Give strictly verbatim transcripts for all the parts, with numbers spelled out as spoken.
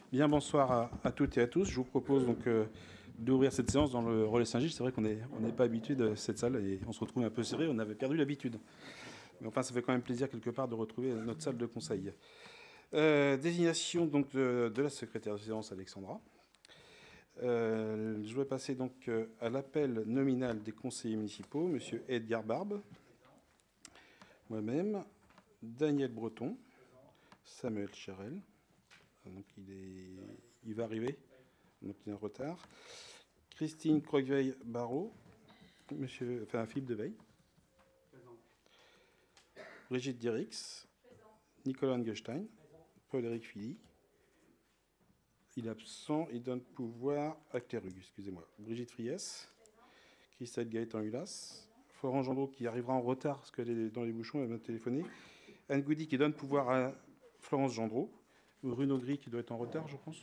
Bien, bonsoir à, à toutes et à tous. Je vous propose donc euh, d'ouvrir cette séance dans le Relais Saint-Gilles. C'est vrai qu'on n'est on n'est pas habitué de cette salle et on se retrouve un peu serré. On avait perdu l'habitude. Mais enfin, ça fait quand même plaisir quelque part de retrouver notre salle de conseil. Euh, désignation donc de, de la secrétaire de séance Alexandra. Euh, je vais passer donc euh, à l'appel nominal des conseillers municipaux, Monsieur Edgar Barbe, moi-même, Daniel Breton, Samuel Cherel. Donc il, est, il va arriver, donc il est en retard. Christine Croqueveille-Barrault, Monsieur, enfin Philippe Deveille. Présent. Brigitte Dierix. Nicolas Engelstein. Paul-Éric Philly. Il est absent, il donne pouvoir à Clérug, excusez-moi. Brigitte Friès. Christelle Gaëtan-Hulas. Florent Gendreau qui arrivera en retard parce qu'elle est dans les bouchons, elle m'a téléphoné. Anne Goudy qui donne pouvoir à Florence Gendreau. Bruno Gris qui doit être en retard, je pense.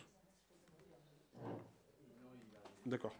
D'accord.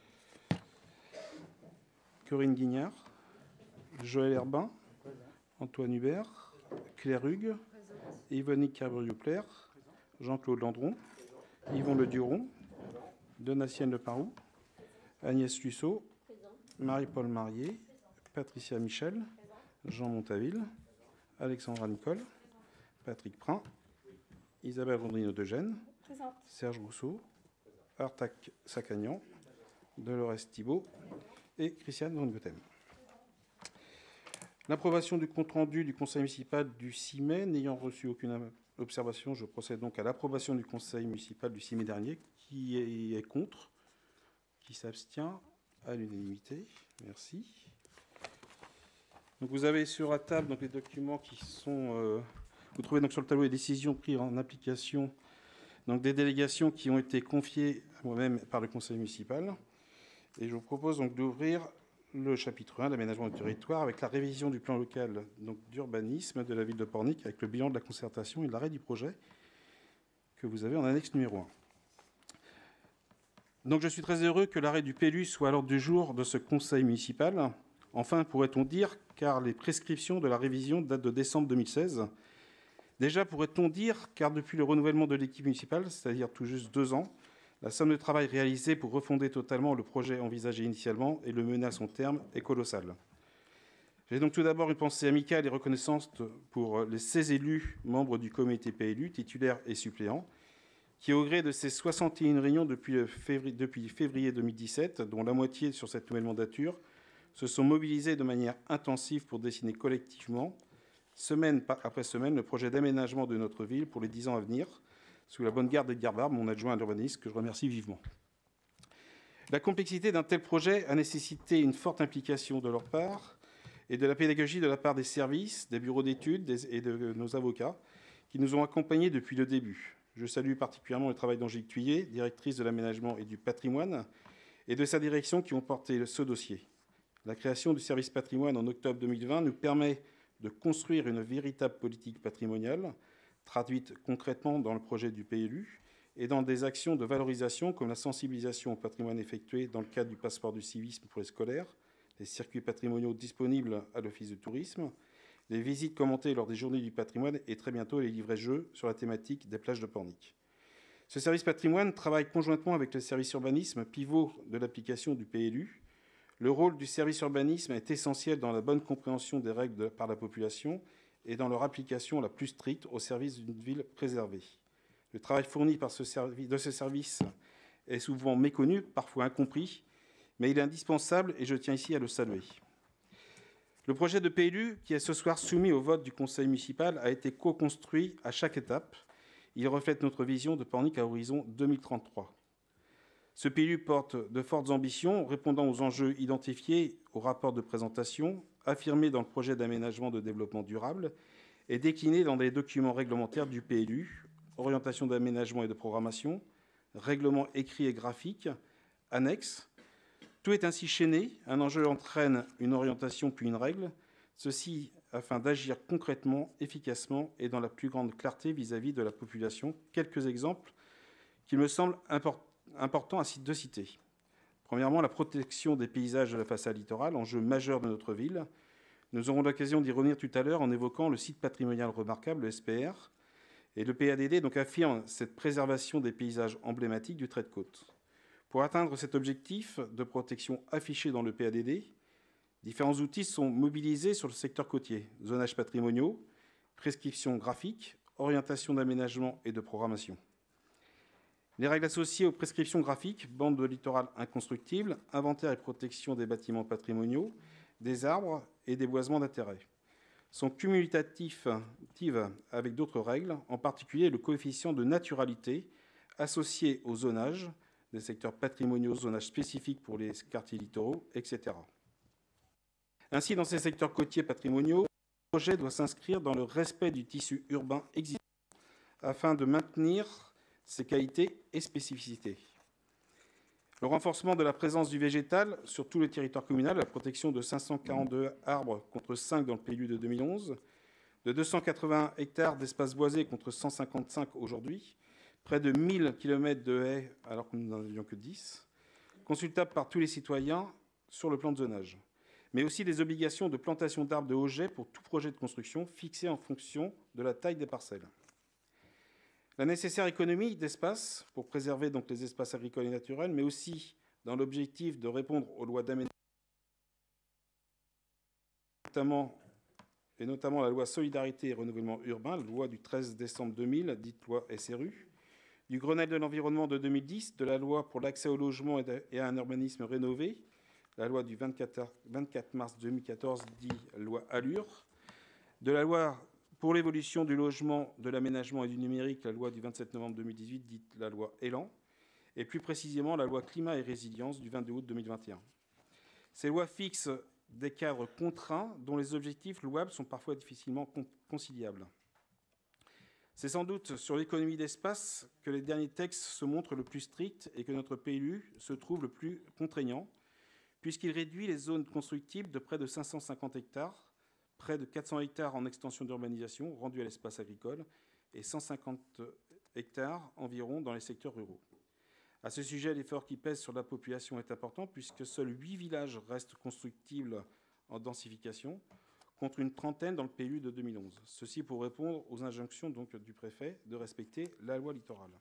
Corinne Guignard, Joël Herbin, Antoine Hubert, Claire Hugues, Yvonne Carbrieux-Plaire, Jean-Claude Landron, Yvon Le Duron, Donatienne Leparoux, Agnès Lusseau, Marie-Paul Marié, Patricia Michel, Jean Montaville, Alexandra Nicole, Patrick Prin, Isabelle Rondrino-Degène, Serge Rousseau, Artac Sacagnan, Dolores Thibault et Christiane Van Gotem. L'approbation du compte-rendu du conseil municipal du six mai, n'ayant reçu aucune observation, je procède donc à l'approbation du conseil municipal du six mai dernier. Qui est contre? Qui s'abstient? À l'unanimité. Merci. Donc vous avez sur la table donc, les documents qui sont... Euh, vous trouvez donc sur le tableau les décisions prises en application donc, des délégations qui ont été confiées à moi-même par le conseil municipal. Et je vous propose donc d'ouvrir le chapitre un, l'aménagement du territoire, avec la révision du plan local d'urbanisme de la ville de Pornic, avec le bilan de la concertation et de l'arrêt du projet que vous avez en annexe numéro un. Donc je suis très heureux que l'arrêt du P L U soit à l'ordre du jour de ce conseil municipal. Enfin, pourrait-on dire, car les prescriptions de la révision datent de décembre deux mille seize. Déjà, pourrait-on dire, car depuis le renouvellement de l'équipe municipale, c'est-à-dire tout juste deux ans, la somme de travail réalisée pour refonder totalement le projet envisagé initialement et le mener à son terme est colossale. J'ai donc tout d'abord une pensée amicale et reconnaissante pour les seize élus membres du comité P L U, titulaires et suppléants, qui, au gré de ces soixante et une réunions depuis février, depuis février deux mille dix-sept, dont la moitié sur cette nouvelle mandature, se sont mobilisés de manière intensive pour dessiner collectivement, semaine après semaine, le projet d'aménagement de notre ville pour les dix ans à venir, sous la bonne garde d'Edgar Barbe, mon adjoint à l'urbanisme, que je remercie vivement. La complexité d'un tel projet a nécessité une forte implication de leur part et de la pédagogie de la part des services, des bureaux d'études et de nos avocats qui nous ont accompagnés depuis le début. Je salue particulièrement le travail d'Angélique Thuillet, directrice de l'aménagement et du patrimoine, et de sa direction qui ont porté ce dossier. La création du service patrimoine en octobre deux mille vingt nous permet de construire une véritable politique patrimoniale, traduite concrètement dans le projet du P L U et dans des actions de valorisation comme la sensibilisation au patrimoine effectuée dans le cadre du passeport du civisme pour les scolaires, les circuits patrimoniaux disponibles à l'Office du tourisme, les visites commentées lors des journées du patrimoine et très bientôt les livrets-jeux sur la thématique des plages de Pornic. Ce service patrimoine travaille conjointement avec le service urbanisme, pivot de l'application du P L U. Le rôle du service urbanisme est essentiel dans la bonne compréhension des règles de, par la population et dans leur application la plus stricte au service d'une ville préservée. Le travail fourni par ce service, de ce service est souvent méconnu, parfois incompris, mais il est indispensable et je tiens ici à le saluer. Le projet de P L U, qui est ce soir soumis au vote du conseil municipal, a été co-construit à chaque étape. Il reflète notre vision de Pornic à horizon deux mille trente-trois. Ce P L U porte de fortes ambitions, répondant aux enjeux identifiés au rapport de présentation, affirmés dans le projet d'aménagement de développement durable et déclinés dans les documents réglementaires du P L U, orientation d'aménagement et de programmation, règlement écrit et graphique, annexes. Tout est ainsi chaîné, un enjeu entraîne une orientation puis une règle, ceci afin d'agir concrètement, efficacement et dans la plus grande clarté vis-à-vis de la population. Quelques exemples qu'il me semble importants. Important à de citer. Premièrement, la protection des paysages de la façade littorale, enjeu majeur de notre ville. Nous aurons l'occasion d'y revenir tout à l'heure en évoquant le site patrimonial remarquable, le S P R, Et le P A D D donc, affirme cette préservation des paysages emblématiques du trait de côte. Pour atteindre cet objectif de protection affiché dans le P A D D, différents outils sont mobilisés sur le secteur côtier. Zonages patrimoniaux, prescriptions graphiques, orientation d'aménagement et de programmation. Les règles associées aux prescriptions graphiques, bandes de littoral inconstructibles, inventaire et protection des bâtiments patrimoniaux, des arbres et des boisements d'intérêt, sont cumulatives avec d'autres règles, en particulier le coefficient de naturalité associé au zonage, des secteurs patrimoniaux, zonages spécifiques pour les quartiers littoraux, et cetera. Ainsi, dans ces secteurs côtiers patrimoniaux, le projet doit s'inscrire dans le respect du tissu urbain existant afin de maintenir ses qualités et spécificités. Le renforcement de la présence du végétal sur tout le territoire communal, la protection de cinq cent quarante-deux arbres contre cinq dans le P L U de deux mille onze, de deux cent quatre-vingts hectares d'espaces boisés contre cent cinquante-cinq aujourd'hui, près de mille kilomètres de haies alors que nous n'en avions que dix, consultables par tous les citoyens sur le plan de zonage, mais aussi des obligations de plantation d'arbres de haut jet pour tout projet de construction fixé en fonction de la taille des parcelles. La nécessaire économie d'espace pour préserver donc les espaces agricoles et naturels, mais aussi dans l'objectif de répondre aux lois d'aménagement, notamment, et notamment la loi Solidarité et Renouvellement Urbain, la loi du treize décembre deux mille, dite loi S R U, du Grenelle de l'environnement de deux mille dix, de la loi pour l'accès au logement et à un urbanisme rénové, la loi du vingt-quatre mars deux mille quatorze, dite loi Allure, de la loi pour l'évolution du logement, de l'aménagement et du numérique, la loi du vingt-sept novembre deux mille dix-huit, dite la loi Élan, et plus précisément la loi Climat et Résilience du vingt-deux août deux mille vingt et un. Ces lois fixent des cadres contraints dont les objectifs louables sont parfois difficilement conciliables. C'est sans doute sur l'économie d'espace que les derniers textes se montrent le plus stricts et que notre P L U se trouve le plus contraignant, puisqu'il réduit les zones constructibles de près de cinq cent cinquante hectares, près de quatre cents hectares en extension d'urbanisation rendue à l'espace agricole et cent cinquante hectares environ dans les secteurs ruraux. À ce sujet, l'effort qui pèse sur la population est important puisque seuls huit villages restent constructibles en densification, contre une trentaine dans le P L U de deux mille onze. Ceci pour répondre aux injonctions donc, du préfet de respecter la loi littorale.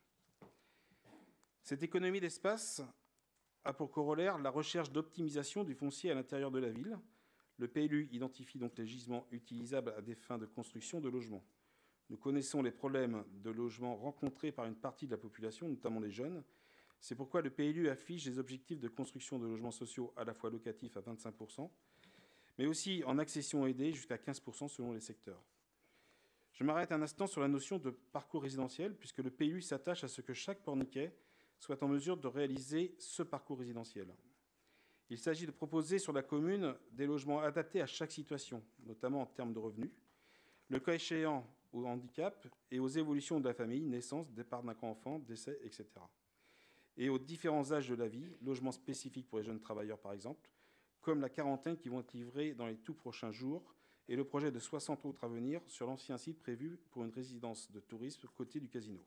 Cette économie d'espace a pour corollaire la recherche d'optimisation du foncier à l'intérieur de la ville. Le P L U identifie donc les gisements utilisables à des fins de construction de logements. Nous connaissons les problèmes de logement rencontrés par une partie de la population, notamment les jeunes. C'est pourquoi le P L U affiche des objectifs de construction de logements sociaux à la fois locatifs à vingt-cinq pour cent, mais aussi en accession aidée jusqu'à quinze pour cent selon les secteurs. Je m'arrête un instant sur la notion de parcours résidentiel, puisque le P L U s'attache à ce que chaque Porniquais soit en mesure de réaliser ce parcours résidentiel. Il s'agit de proposer sur la commune des logements adaptés à chaque situation, notamment en termes de revenus, le cas échéant au handicap et aux évolutions de la famille, naissance, départ d'un enfant, décès, et cetera. Et aux différents âges de la vie, logements spécifiques pour les jeunes travailleurs par exemple, comme la quarantaine qui vont être livrés dans les tout prochains jours, et le projet de soixante autres à venir sur l'ancien site prévu pour une résidence de tourisme côté du casino.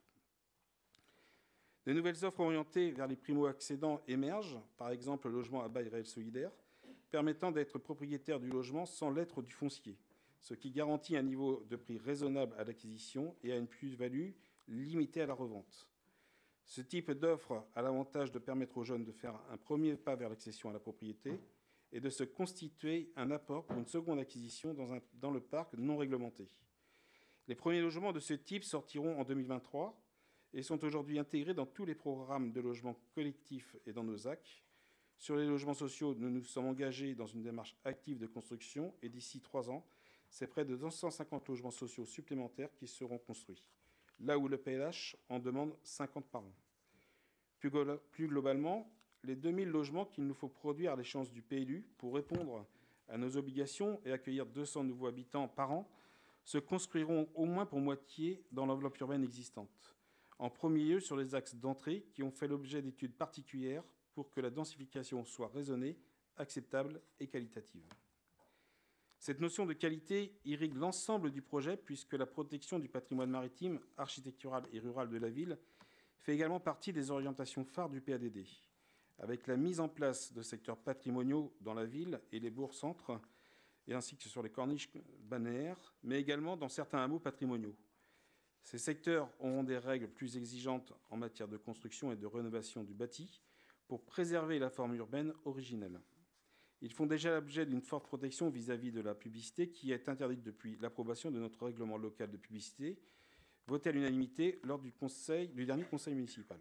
De nouvelles offres orientées vers les primo-accédants émergent, par exemple le logement à bail réel solidaire, permettant d'être propriétaire du logement sans l'être du foncier, ce qui garantit un niveau de prix raisonnable à l'acquisition et à une plus-value limitée à la revente. Ce type d'offre a l'avantage de permettre aux jeunes de faire un premier pas vers l'accession à la propriété et de se constituer un apport pour une seconde acquisition dans, un, dans le parc non réglementé. Les premiers logements de ce type sortiront en deux mille vingt-trois et sont aujourd'hui intégrés dans tous les programmes de logement collectif et dans nos A C. Sur les logements sociaux, nous nous sommes engagés dans une démarche active de construction et d'ici trois ans, c'est près de deux cent cinquante logements sociaux supplémentaires qui seront construits, là où le P L H en demande cinquante par an. Plus, glo- plus globalement, les deux mille logements qu'il nous faut produire à l'échéance du P L U pour répondre à nos obligations et accueillir deux cents nouveaux habitants par an se construiront au moins pour moitié dans l'enveloppe urbaine existante. En premier lieu sur les axes d'entrée qui ont fait l'objet d'études particulières pour que la densification soit raisonnée, acceptable et qualitative. Cette notion de qualité irrigue l'ensemble du projet puisque la protection du patrimoine maritime, architectural et rural de la ville fait également partie des orientations phares du P A D D, avec la mise en place de secteurs patrimoniaux dans la ville et les bourgs-centres, et ainsi que sur les corniches balnéaires, mais également dans certains hameaux patrimoniaux. Ces secteurs auront des règles plus exigeantes en matière de construction et de rénovation du bâti pour préserver la forme urbaine originelle. Ils font déjà l'objet d'une forte protection vis-à-vis de la publicité qui est interdite depuis l'approbation de notre règlement local de publicité, voté à l'unanimité lors du, conseil, du dernier conseil municipal.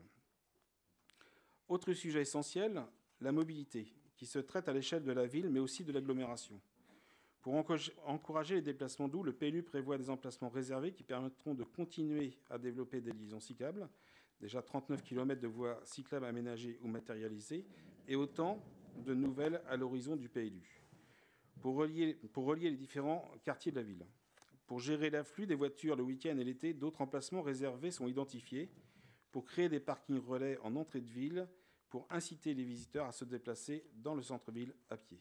Autre sujet essentiel, la mobilité, qui se traite à l'échelle de la ville, mais aussi de l'agglomération. Pour encourager les déplacements doux, le P L U prévoit des emplacements réservés qui permettront de continuer à développer des liaisons cyclables, déjà trente-neuf kilomètres de voies cyclables aménagées ou matérialisées, et autant de nouvelles à l'horizon du P L U, pour relier, pour relier les différents quartiers de la ville. Pour gérer l'afflux des voitures le week-end et l'été, d'autres emplacements réservés sont identifiés pour créer des parkings relais en entrée de ville, pour inciter les visiteurs à se déplacer dans le centre-ville à pied.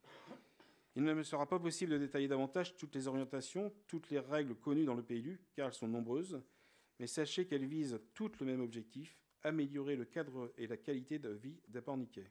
Il ne me sera pas possible de détailler davantage toutes les orientations, toutes les règles connues dans le P L U, car elles sont nombreuses, mais sachez qu'elles visent toutes le même objectif, améliorer le cadre et la qualité de vie des Porniquais.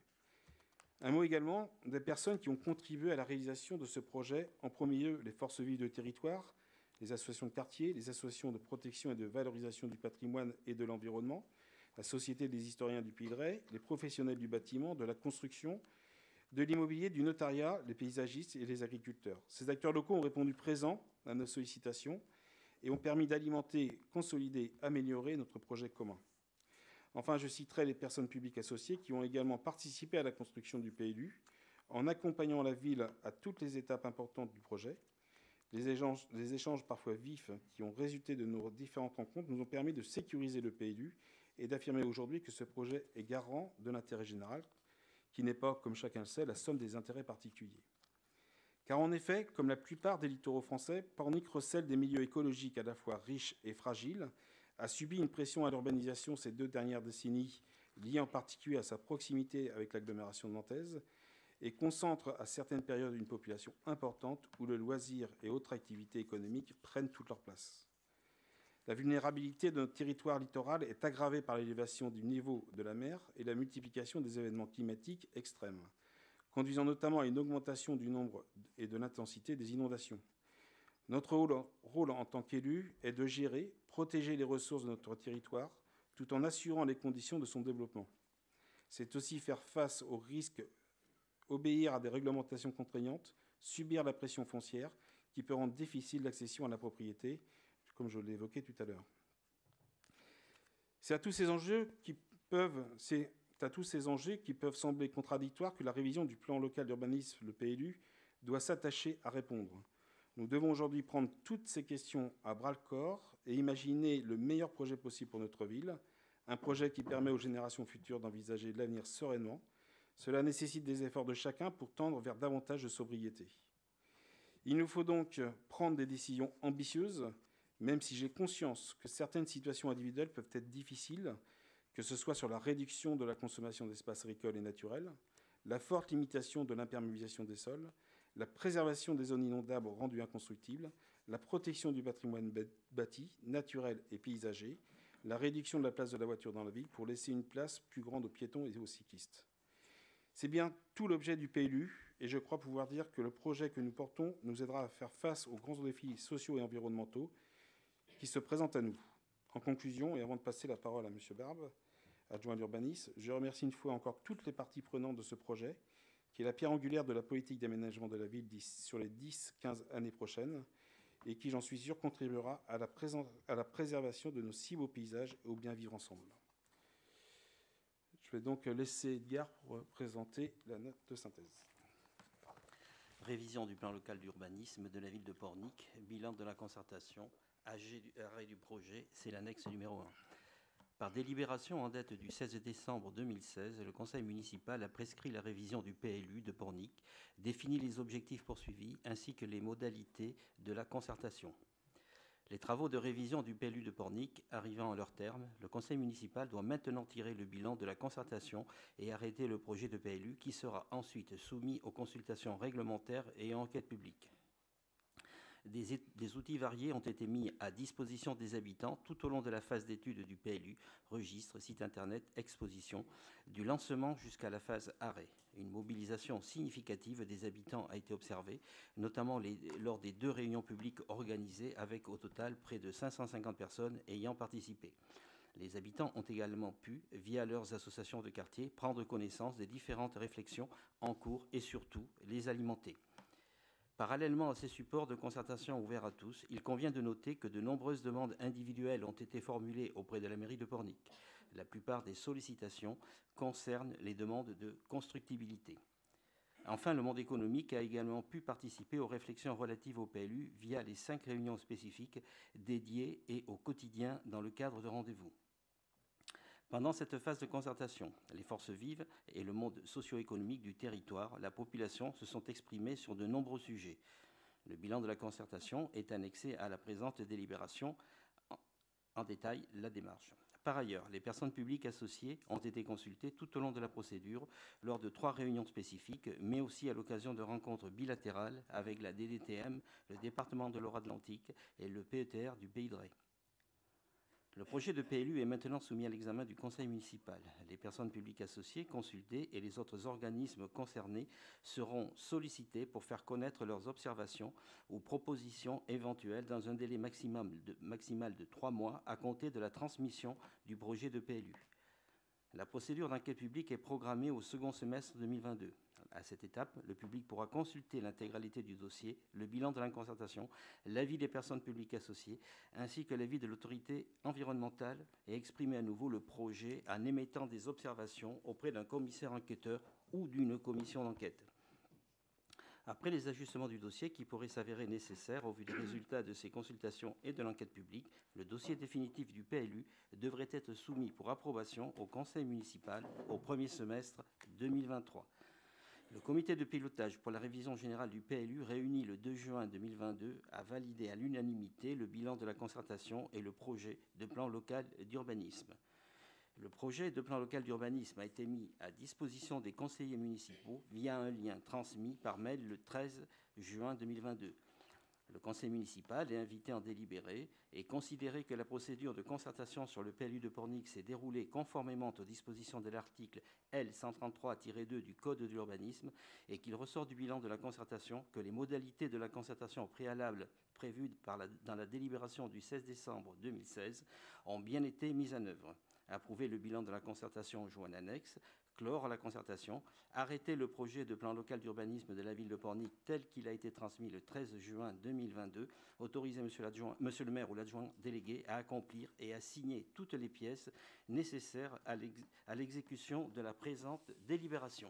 Un mot également des personnes qui ont contribué à la réalisation de ce projet, en premier lieu les forces vives de territoire, les associations de quartier, les associations de protection et de valorisation du patrimoine et de l'environnement, la Société des historiens du Pays de Ré, les professionnels du bâtiment, de la construction, de l'immobilier, du notariat, les paysagistes et les agriculteurs. Ces acteurs locaux ont répondu présents à nos sollicitations et ont permis d'alimenter, consolider, améliorer notre projet commun. Enfin, je citerai les personnes publiques associées qui ont également participé à la construction du P L U, en accompagnant la ville à toutes les étapes importantes du projet. Les échanges, les échanges parfois vifs qui ont résulté de nos différentes rencontres nous ont permis de sécuriser le P L U et d'affirmer aujourd'hui que ce projet est garant de l'intérêt général, qui n'est pas, comme chacun le sait, la somme des intérêts particuliers. Car en effet, comme la plupart des littoraux français, Pornic recèle des milieux écologiques à la fois riches et fragiles, a subi une pression à l'urbanisation ces deux dernières décennies, liée en particulier à sa proximité avec l'agglomération nantaise, et concentre à certaines périodes une population importante où le loisir et autres activités économiques prennent toute leur place. La vulnérabilité de notre territoire littoral est aggravée par l'élévation du niveau de la mer et la multiplication des événements climatiques extrêmes, conduisant notamment à une augmentation du nombre et de l'intensité des inondations. Notre rôle en tant qu'élus est de gérer, protéger les ressources de notre territoire, tout en assurant les conditions de son développement. C'est aussi faire face aux risques, obéir à des réglementations contraignantes, subir la pression foncière qui peut rendre difficile l'accession à la propriété, comme je l'ai évoqué tout à l'heure. C'est à tous ces enjeux qui peuvent, c'est à tous ces enjeux qui peuvent sembler contradictoires que la révision du plan local d'urbanisme, le P L U, doit s'attacher à répondre. Nous devons aujourd'hui prendre toutes ces questions à bras-le-corps et imaginer le meilleur projet possible pour notre ville, un projet qui permet aux générations futures d'envisager l'avenir sereinement. Cela nécessite des efforts de chacun pour tendre vers davantage de sobriété. Il nous faut donc prendre des décisions ambitieuses, même si j'ai conscience que certaines situations individuelles peuvent être difficiles, que ce soit sur la réduction de la consommation d'espaces agricoles et naturels, la forte limitation de l'imperméabilisation des sols, la préservation des zones inondables rendues inconstructibles, la protection du patrimoine bâti, naturel et paysager, la réduction de la place de la voiture dans la ville pour laisser une place plus grande aux piétons et aux cyclistes. C'est bien tout l'objet du P L U, et je crois pouvoir dire que le projet que nous portons nous aidera à faire face aux grands défis sociaux et environnementaux qui se présentent à nous. En conclusion, et avant de passer la parole à M. Barbe, adjoint à l'urbanisme, je remercie une fois encore toutes les parties prenantes de ce projet, qui est la pierre angulaire de la politique d'aménagement de la ville sur les dix à quinze années prochaines, et qui, j'en suis sûr, contribuera à la, à la préservation de nos si beaux paysages et au bien vivre ensemble. Je vais donc laisser Edgar pour présenter la note de synthèse. Révision du plan local d'urbanisme de la ville de Pornic, bilan de la concertation, arrêt du projet, c'est l'annexe numéro un. Par délibération en date du seize décembre deux mille seize, le conseil municipal a prescrit la révision du P L U de Pornic, défini les objectifs poursuivis ainsi que les modalités de la concertation. Les travaux de révision du P L U de Pornic arrivant à leur terme, le conseil municipal doit maintenant tirer le bilan de la concertation et arrêter le projet de P L U qui sera ensuite soumis aux consultations réglementaires et enquêtes publiques. Des, des outils variés ont été mis à disposition des habitants tout au long de la phase d'étude du P L U, registre, site internet, exposition, du lancement jusqu'à la phase arrêt. Une mobilisation significative des habitants a été observée, notamment les, lors des deux réunions publiques organisées, avec au total près de cinq cent cinquante personnes ayant participé. Les habitants ont également pu, via leurs associations de quartier, prendre connaissance des différentes réflexions en cours et surtout les alimenter. Parallèlement à ces supports de concertation ouverts à tous, il convient de noter que de nombreuses demandes individuelles ont été formulées auprès de la mairie de Pornic. La plupart des sollicitations concernent les demandes de constructibilité. Enfin, le monde économique a également pu participer aux réflexions relatives au P L U via les cinq réunions spécifiques dédiées et au quotidien dans le cadre de rendez-vous. Pendant cette phase de concertation, les forces vives et le monde socio-économique du territoire, la population se sont exprimés sur de nombreux sujets. Le bilan de la concertation est annexé à la présente délibération. En, en détail, la démarche. Par ailleurs, les personnes publiques associées ont été consultées tout au long de la procédure lors de trois réunions spécifiques, mais aussi à l'occasion de rencontres bilatérales avec la D D T M, le département de l'Or-Atlantique et le P E T R du Pays de Ré. Le projet de P L U est maintenant soumis à l'examen du conseil municipal. Les personnes publiques associées, consultées et les autres organismes concernés seront sollicités pour faire connaître leurs observations ou propositions éventuelles dans un délai maximum de, maximal de trois mois à compter de la transmission du projet de P L U. La procédure d'enquête publique est programmée au second semestre deux mille vingt-deux. À cette étape, le public pourra consulter l'intégralité du dossier, le bilan de la concertation, l'avis des personnes publiques associées, ainsi que l'avis de l'autorité environnementale et exprimer à nouveau le projet en émettant des observations auprès d'un commissaire enquêteur ou d'une commission d'enquête. Après les ajustements du dossier qui pourraient s'avérer nécessaires au vu des résultats de ces consultations et de l'enquête publique, le dossier définitif du P L U devrait être soumis pour approbation au conseil municipal au premier semestre deux mille vingt-trois. Le comité de pilotage pour la révision générale du P L U, réuni le deux juin deux mille vingt-deux, a validé à l'unanimité le bilan de la concertation et le projet de plan local d'urbanisme. Le projet de plan local d'urbanisme a été mis à disposition des conseillers municipaux via un lien transmis par mail le treize juin deux mille vingt-deux. Le conseil municipal est invité à en délibérer et considérer que la procédure de concertation sur le P L U de Pornic s'est déroulée conformément aux dispositions de l'article L cent trente-trois tiret deux du Code de l'urbanisme et qu'il ressort du bilan de la concertation que les modalités de la concertation préalable prévues par la, dans la délibération du seize décembre deux mille seize ont bien été mises en œuvre. Approuver le bilan de la concertation joint annexe, clore la concertation, arrêter le projet de plan local d'urbanisme de la ville de Pornic tel qu'il a été transmis le treize juin deux mille vingt-deux, autoriser monsieur, monsieur le maire ou l'adjoint délégué à accomplir et à signer toutes les pièces nécessaires à l'exécution de la présente délibération.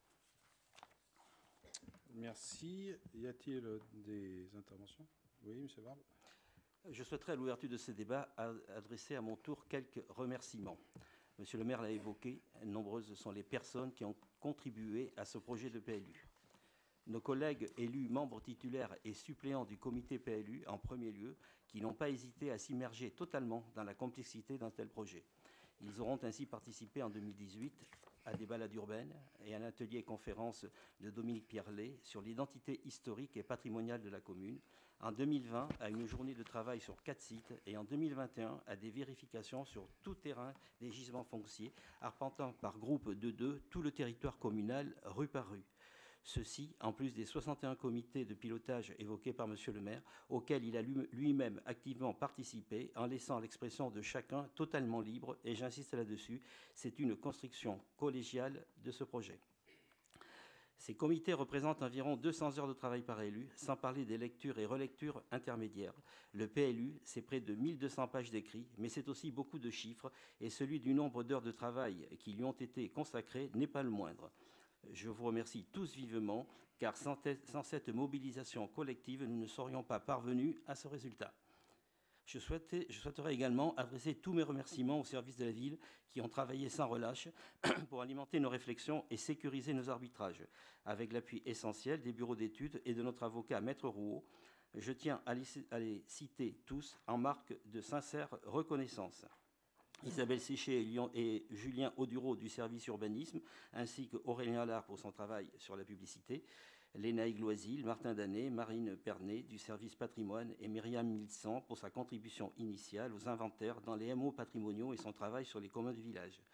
Merci. Y a-t-il des interventions? Oui, monsieur Barbe. Je souhaiterais, à l'ouverture de ce débat, adresser à mon tour quelques remerciements. Monsieur le maire l'a évoqué, nombreuses sont les personnes qui ont contribué à ce projet de P L U. Nos collègues élus, membres titulaires et suppléants du comité P L U, en premier lieu, qui n'ont pas hésité à s'immerger totalement dans la complexité d'un tel projet. Ils auront ainsi participé en deux mille dix-huit à des balades urbaines et à un atelier conférence de Dominique Pierlet sur l'identité historique et patrimoniale de la commune, en deux mille vingt à une journée de travail sur quatre sites et en deux mille vingt et un à des vérifications sur tout terrain des gisements fonciers, arpentant par groupe de deux tout le territoire communal rue par rue. Ceci, en plus des soixante et un comités de pilotage évoqués par monsieur le maire, auxquels il a lui-même activement participé, en laissant l'expression de chacun totalement libre, et j'insiste là-dessus, c'est une construction collégiale de ce projet. Ces comités représentent environ deux cents heures de travail par élu, sans parler des lectures et relectures intermédiaires. Le P L U, c'est près de mille deux cents pages d'écrits, mais c'est aussi beaucoup de chiffres, et celui du nombre d'heures de travail qui lui ont été consacrées n'est pas le moindre. Je vous remercie tous vivement, car sans, sans cette mobilisation collective, nous ne serions pas parvenus à ce résultat. Je, souhaitais, je souhaiterais également adresser tous mes remerciements aux services de la ville qui ont travaillé sans relâche pour alimenter nos réflexions et sécuriser nos arbitrages, avec l'appui essentiel des bureaux d'études et de notre avocat Maître Rouault. Je tiens à les, à les citer tous en marque de sincère reconnaissance. Isabelle Séché et Julien Audureau du service urbanisme, ainsi qu'Aurélien Allard pour son travail sur la publicité, Lénaïque Loisil, Martin Danet, Marine Pernet du service patrimoine et Myriam Milsan pour sa contribution initiale aux inventaires dans les M O patrimoniaux et son travail sur les communs du village.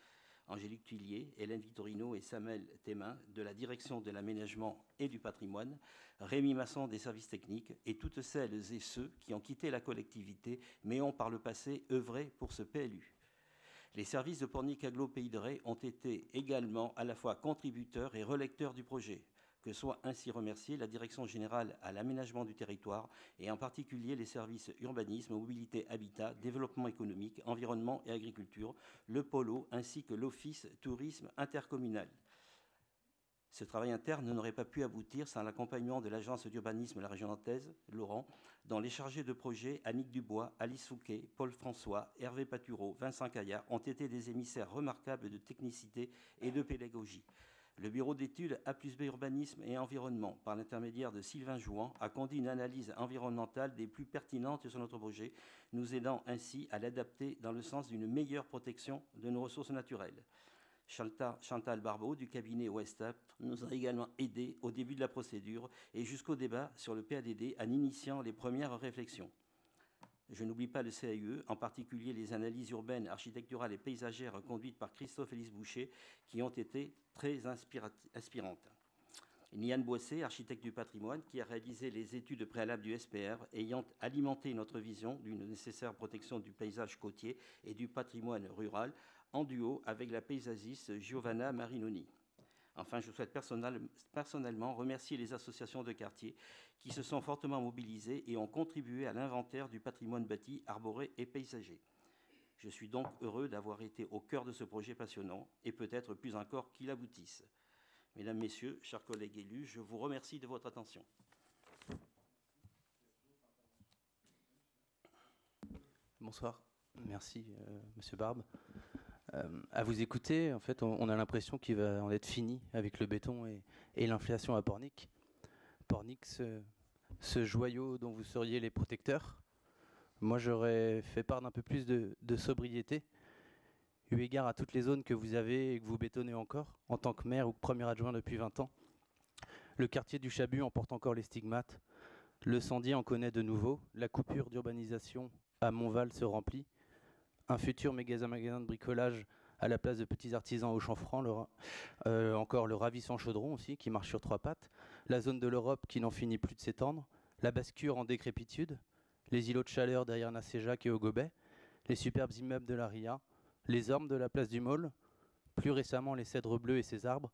Angélique Tuillier, Hélène Vittorino et Samuel Thémin de la Direction de l'aménagement et du patrimoine, Rémi Masson des services techniques et toutes celles et ceux qui ont quitté la collectivité mais ont par le passé œuvré pour ce P L U. Les services de Pornic Agglo Pays de Retz ont été également à la fois contributeurs et relecteurs du projet. Que soit ainsi remerciée la Direction générale à l'aménagement du territoire et en particulier les services urbanisme, mobilité, habitat, développement économique, environnement et agriculture, le Polo ainsi que l'Office tourisme intercommunal. Ce travail interne n'aurait pas pu aboutir sans l'accompagnement de l'Agence d'urbanisme de la région nantaise, Laurent, dont les chargés de projet Annick Dubois, Alice Fouquet, Paul François, Hervé Patureau, Vincent Caillard ont été des émissaires remarquables de technicité et de pédagogie. Le bureau d'études A plus B Urbanisme et Environnement, par l'intermédiaire de Sylvain Jouan, a conduit une analyse environnementale des plus pertinentes sur notre projet, nous aidant ainsi à l'adapter dans le sens d'une meilleure protection de nos ressources naturelles. Chantal Barbeau, du cabinet Westap, nous a également aidés au début de la procédure et jusqu'au débat sur le P A D D en initiant les premières réflexions. Je n'oublie pas le C A U E, en particulier les analyses urbaines, architecturales et paysagères conduites par Christophe Élise Boucher, qui ont été très inspirantes. Niane Boissé, architecte du patrimoine, qui a réalisé les études préalables du S P R, ayant alimenté notre vision d'une nécessaire protection du paysage côtier et du patrimoine rural, en duo avec la paysagiste Giovanna Marinoni. Enfin, je souhaite personnellement remercier les associations de quartier qui se sont fortement mobilisées et ont contribué à l'inventaire du patrimoine bâti, arboré et paysager. Je suis donc heureux d'avoir été au cœur de ce projet passionnant et peut-être plus encore qu'il aboutisse. Mesdames, Messieurs, chers collègues élus, je vous remercie de votre attention. Bonsoir. Merci, euh, Monsieur Barbe. Euh, à vous écouter, en fait, on, on a l'impression qu'il va en être fini avec le béton et, et l'inflation à Pornic. Pornic, ce, ce joyau dont vous seriez les protecteurs. Moi, j'aurais fait part d'un peu plus de, de sobriété, eu égard à toutes les zones que vous avez et que vous bétonnez encore, en tant que maire ou premier adjoint depuis vingt ans. Le quartier du Chabut en porte encore les stigmates. Le Sandier en connaît de nouveau. La coupure d'urbanisation à Montval se remplit. Un futur magasin, magasin de bricolage à la place de petits artisans au Chanfranc, le, euh, encore le ravissant Chaudron aussi, qui marche sur trois pattes, la zone de l'Europe qui n'en finit plus de s'étendre, la Bascure en décrépitude, les îlots de chaleur derrière Nasséjac et au Gobet, les superbes immeubles de la Ria, les ormes de la place du Môle, plus récemment les cèdres bleus et ses arbres.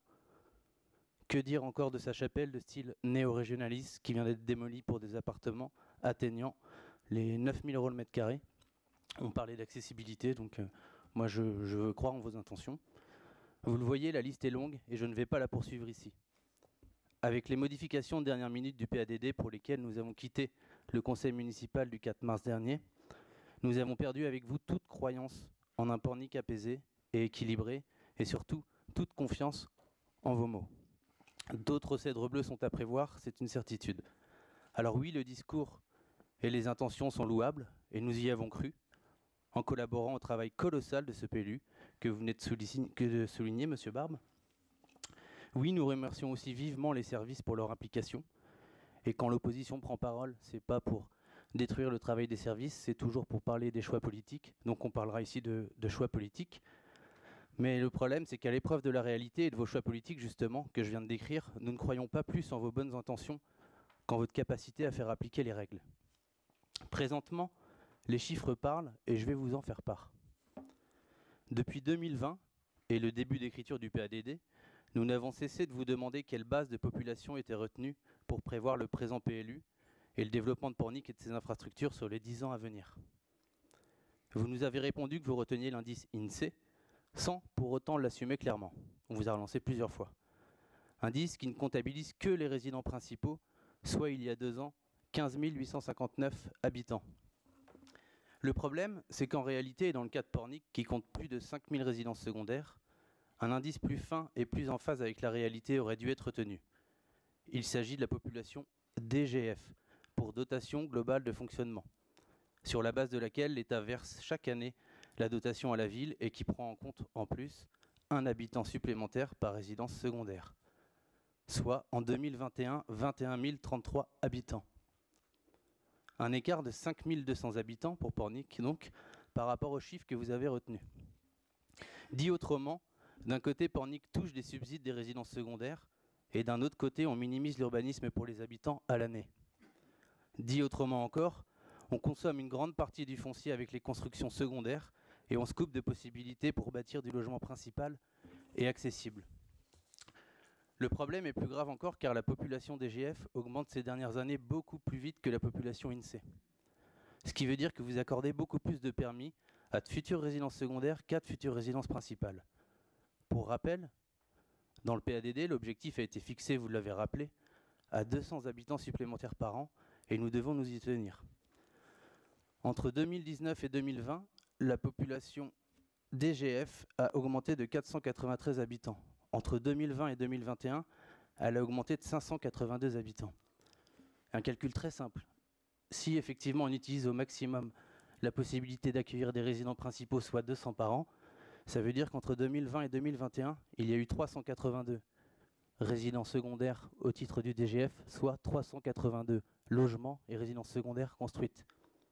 Que dire encore de sa chapelle de style néo-régionaliste qui vient d'être démolie pour des appartements atteignant les neuf mille euros le mètre carré. On parlait d'accessibilité, donc euh, moi je, je veux croire en vos intentions. Vous le voyez, la liste est longue et je ne vais pas la poursuivre ici. Avec les modifications de dernière minute du P A D D pour lesquelles nous avons quitté le conseil municipal du quatre mars dernier, nous avons perdu avec vous toute croyance en un Pornic apaisé et équilibré et surtout toute confiance en vos mots. D'autres cèdres bleus sont à prévoir, c'est une certitude. Alors oui, le discours et les intentions sont louables et nous y avons cru, en collaborant au travail colossal de ce P L U que vous venez de souligner, que de souligner, Monsieur Barbe. Oui, nous remercions aussi vivement les services pour leur implication. Et quand l'opposition prend parole, c'est pas pour détruire le travail des services, c'est toujours pour parler des choix politiques. Donc on parlera ici de, de choix politiques. Mais le problème, c'est qu'à l'épreuve de la réalité et de vos choix politiques, justement, que je viens de décrire, nous ne croyons pas plus en vos bonnes intentions qu'en votre capacité à faire appliquer les règles. Présentement, les chiffres parlent et je vais vous en faire part. Depuis deux mille vingt et le début d'écriture du P A D D, nous n'avons cessé de vous demander quelle base de population était retenue pour prévoir le présent P L U et le développement de Pornic et de ses infrastructures sur les dix ans à venir. Vous nous avez répondu que vous reteniez l'indice INSEE sans pour autant l'assumer clairement. On vous a relancé plusieurs fois. Indice qui ne comptabilise que les résidents principaux, soit il y a deux ans, quinze mille huit cent cinquante-neuf habitants. Le problème, c'est qu'en réalité, et dans le cas de Pornic, qui compte plus de cinq mille résidences secondaires, un indice plus fin et plus en phase avec la réalité aurait dû être retenu. Il s'agit de la population D G F, pour dotation globale de fonctionnement, sur la base de laquelle l'État verse chaque année la dotation à la ville et qui prend en compte en plus un habitant supplémentaire par résidence secondaire, soit en deux mille vingt et un, vingt et un mille trente-trois habitants. Un écart de cinq mille deux cents habitants pour Pornic, donc, par rapport aux chiffres que vous avez retenus. Dit autrement, D'un côté, Pornic touche des subsides des résidences secondaires, et d'un autre côté, on minimise l'urbanisme pour les habitants à l'année. Dit autrement encore, on consomme une grande partie du foncier avec les constructions secondaires, et on se coupe de possibilités pour bâtir du logement principal et accessible. Le problème est plus grave encore car la population D G F augmente ces dernières années beaucoup plus vite que la population INSEE. Ce qui veut dire que vous accordez beaucoup plus de permis à de futures résidences secondaires qu'à de futures résidences principales. Pour rappel, dans le P A D D, l'objectif a été fixé, vous l'avez rappelé, à deux cents habitants supplémentaires par an et nous devons nous y tenir. Entre deux mille dix-neuf et deux mille vingt, la population D G F a augmenté de quatre cent quatre-vingt-treize habitants. Entre deux mille vingt et deux mille vingt et un, elle a augmenté de cinq cent quatre-vingt-deux habitants. Un calcul très simple. Si effectivement on utilise au maximum la possibilité d'accueillir des résidents principaux, soit deux cents par an, ça veut dire qu'entre deux mille vingt et deux mille vingt et un, il y a eu trois cent quatre-vingt-deux résidents secondaires au titre du D G F, soit trois cent quatre-vingt-deux logements et résidences secondaires construites.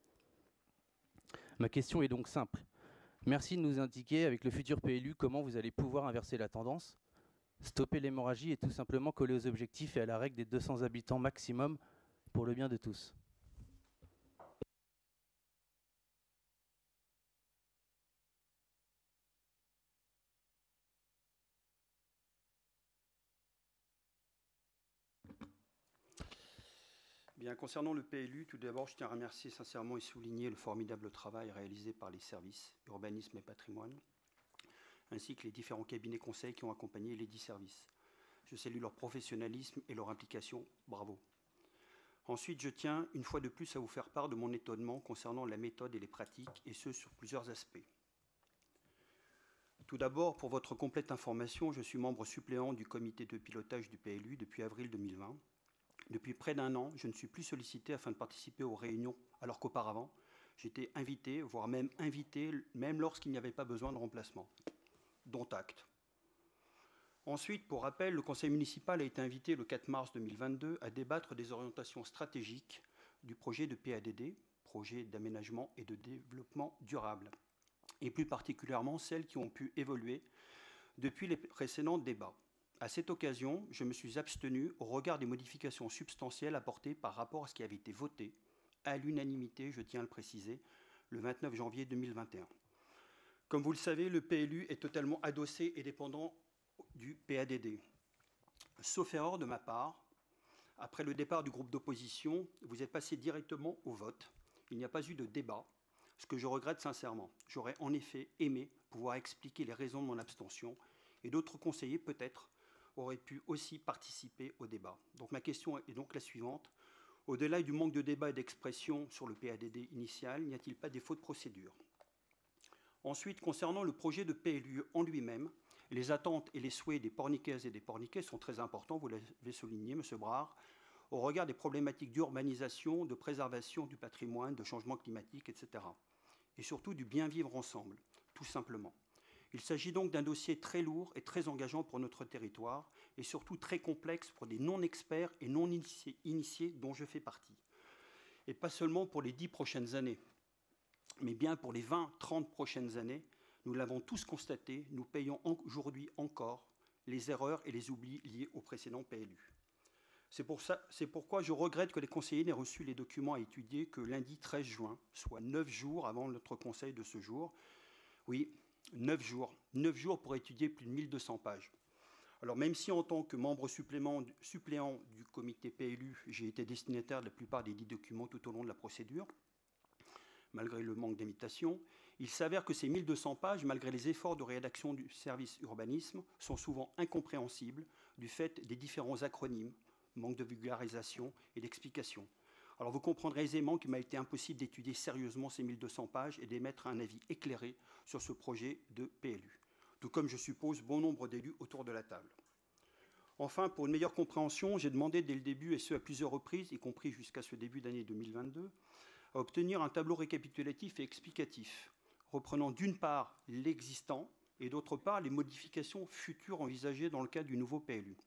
Ma question est donc simple. Merci de nous indiquer avec le futur P L U comment vous allez pouvoir inverser la tendance, stopper l'hémorragie et tout simplement coller aux objectifs et à la règle des deux cents habitants maximum pour le bien de tous. Bien, concernant le P L U, tout d'abord, je tiens à remercier sincèrement et souligner le formidable travail réalisé par les services urbanisme et patrimoine, ainsi que les différents cabinets conseils qui ont accompagné les dix services. Je salue leur professionnalisme et leur implication. Bravo. Ensuite, je tiens une fois de plus à vous faire part de mon étonnement concernant la méthode et les pratiques, et ce sur plusieurs aspects. Tout d'abord, pour votre complète information, je suis membre suppléant du comité de pilotage du P L U depuis avril deux mille vingt. Depuis près d'un an, je ne suis plus sollicité afin de participer aux réunions, alors qu'auparavant, j'étais invité, voire même invité, même lorsqu'il n'y avait pas besoin de remplacement. Dont acte. Ensuite, pour rappel, le conseil municipal a été invité le quatre mars deux mille vingt-deux à débattre des orientations stratégiques du projet de P A D D, projet d'aménagement et de développement durable, et plus particulièrement celles qui ont pu évoluer depuis les précédents débats. À cette occasion, je me suis abstenu au regard des modifications substantielles apportées par rapport à ce qui avait été voté, à l'unanimité, je tiens à le préciser, le vingt-neuf janvier deux mille vingt et un. Comme vous le savez, le P L U est totalement adossé et dépendant du P A D D. Sauf erreur de ma part, après le départ du groupe d'opposition, vous êtes passé directement au vote. Il n'y a pas eu de débat, ce que je regrette sincèrement. J'aurais en effet aimé pouvoir expliquer les raisons de mon abstention et d'autres conseillers, peut-être, auraient pu aussi participer au débat. Donc ma question est donc la suivante. Au-delà du manque de débat et d'expression sur le P A D D initial, n'y a-t-il pas défaut de procédure? Ensuite, concernant le projet de P L U en lui-même, les attentes et les souhaits des Porniquaises et des Porniquais sont très importants, vous l'avez souligné, M. Brard, au regard des problématiques d'urbanisation, de préservation du patrimoine, de changement climatique, et cetera. Et surtout du bien vivre ensemble, tout simplement. Il s'agit donc d'un dossier très lourd et très engageant pour notre territoire, et surtout très complexe pour des non-experts et non-initiés dont je fais partie. Et pas seulement pour les dix prochaines années, mais bien pour les vingt, trente prochaines années. Nous l'avons tous constaté, nous payons aujourd'hui encore les erreurs et les oublis liés au précédent P L U. C'est pour ça, c'est pourquoi je regrette que les conseillers n'aient reçu les documents à étudier que lundi treize juin, soit neuf jours avant notre conseil de ce jour. Oui, neuf jours. neuf jours pour étudier plus de mille deux cents pages. Alors même si en tant que membre suppléant, suppléant du comité P L U, j'ai été destinataire de la plupart des dix documents tout au long de la procédure, malgré le manque d'invitation, il s'avère que ces mille deux cents pages, malgré les efforts de rédaction du service urbanisme, sont souvent incompréhensibles du fait des différents acronymes, manque de vulgarisation et d'explication. Alors vous comprendrez aisément qu'il m'a été impossible d'étudier sérieusement ces mille deux cents pages et d'émettre un avis éclairé sur ce projet de P L U, tout comme je suppose bon nombre d'élus autour de la table. Enfin, pour une meilleure compréhension, j'ai demandé dès le début, et ce à plusieurs reprises, y compris jusqu'à ce début d'année deux mille vingt-deux, à obtenir un tableau récapitulatif et explicatif, reprenant d'une part l'existant et d'autre part les modifications futures envisagées dans le cadre du nouveau P L U.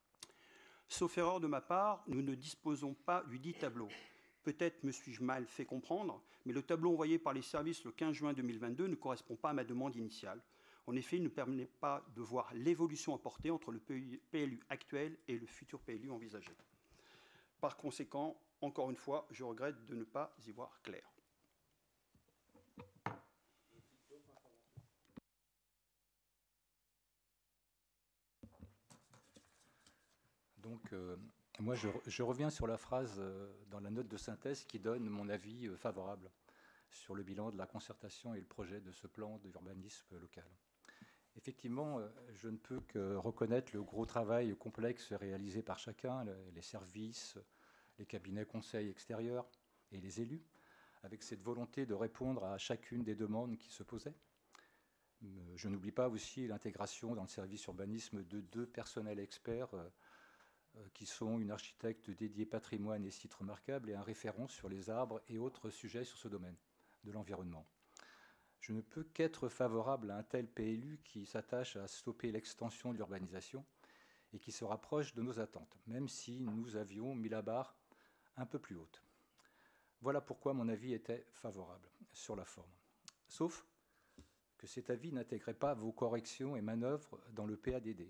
Sauf erreur de ma part, nous ne disposons pas du dit tableau. Peut-être me suis-je mal fait comprendre, mais le tableau envoyé par les services le quinze juin deux mille vingt-deux ne correspond pas à ma demande initiale. En effet, il ne permet pas de voir l'évolution apportée entre le P L U actuel et le futur P L U envisagé. Par conséquent, encore une fois, je regrette de ne pas y voir clair. Donc, euh, moi, je, je reviens sur la phrase euh, dans la note de synthèse qui donne mon avis euh, favorable sur le bilan de la concertation et le projet de ce plan d'urbanisme local. Effectivement, euh, je ne peux que reconnaître le gros travail complexe réalisé par chacun, le, les services, les cabinets conseils extérieurs et les élus, avec cette volonté de répondre à chacune des demandes qui se posaient. Je n'oublie pas aussi l'intégration dans le service urbanisme de deux personnels experts euh, qui sont une architecte dédiée patrimoine et sites remarquables et un référent sur les arbres et autres sujets sur ce domaine de l'environnement. Je ne peux qu'être favorable à un tel P L U qui s'attache à stopper l'extension de l'urbanisation et qui se rapproche de nos attentes, même si nous avions mis la barre un peu plus haute. Voilà pourquoi mon avis était favorable sur la forme. Sauf que cet avis n'intégrait pas vos corrections et manœuvres dans le P A D D.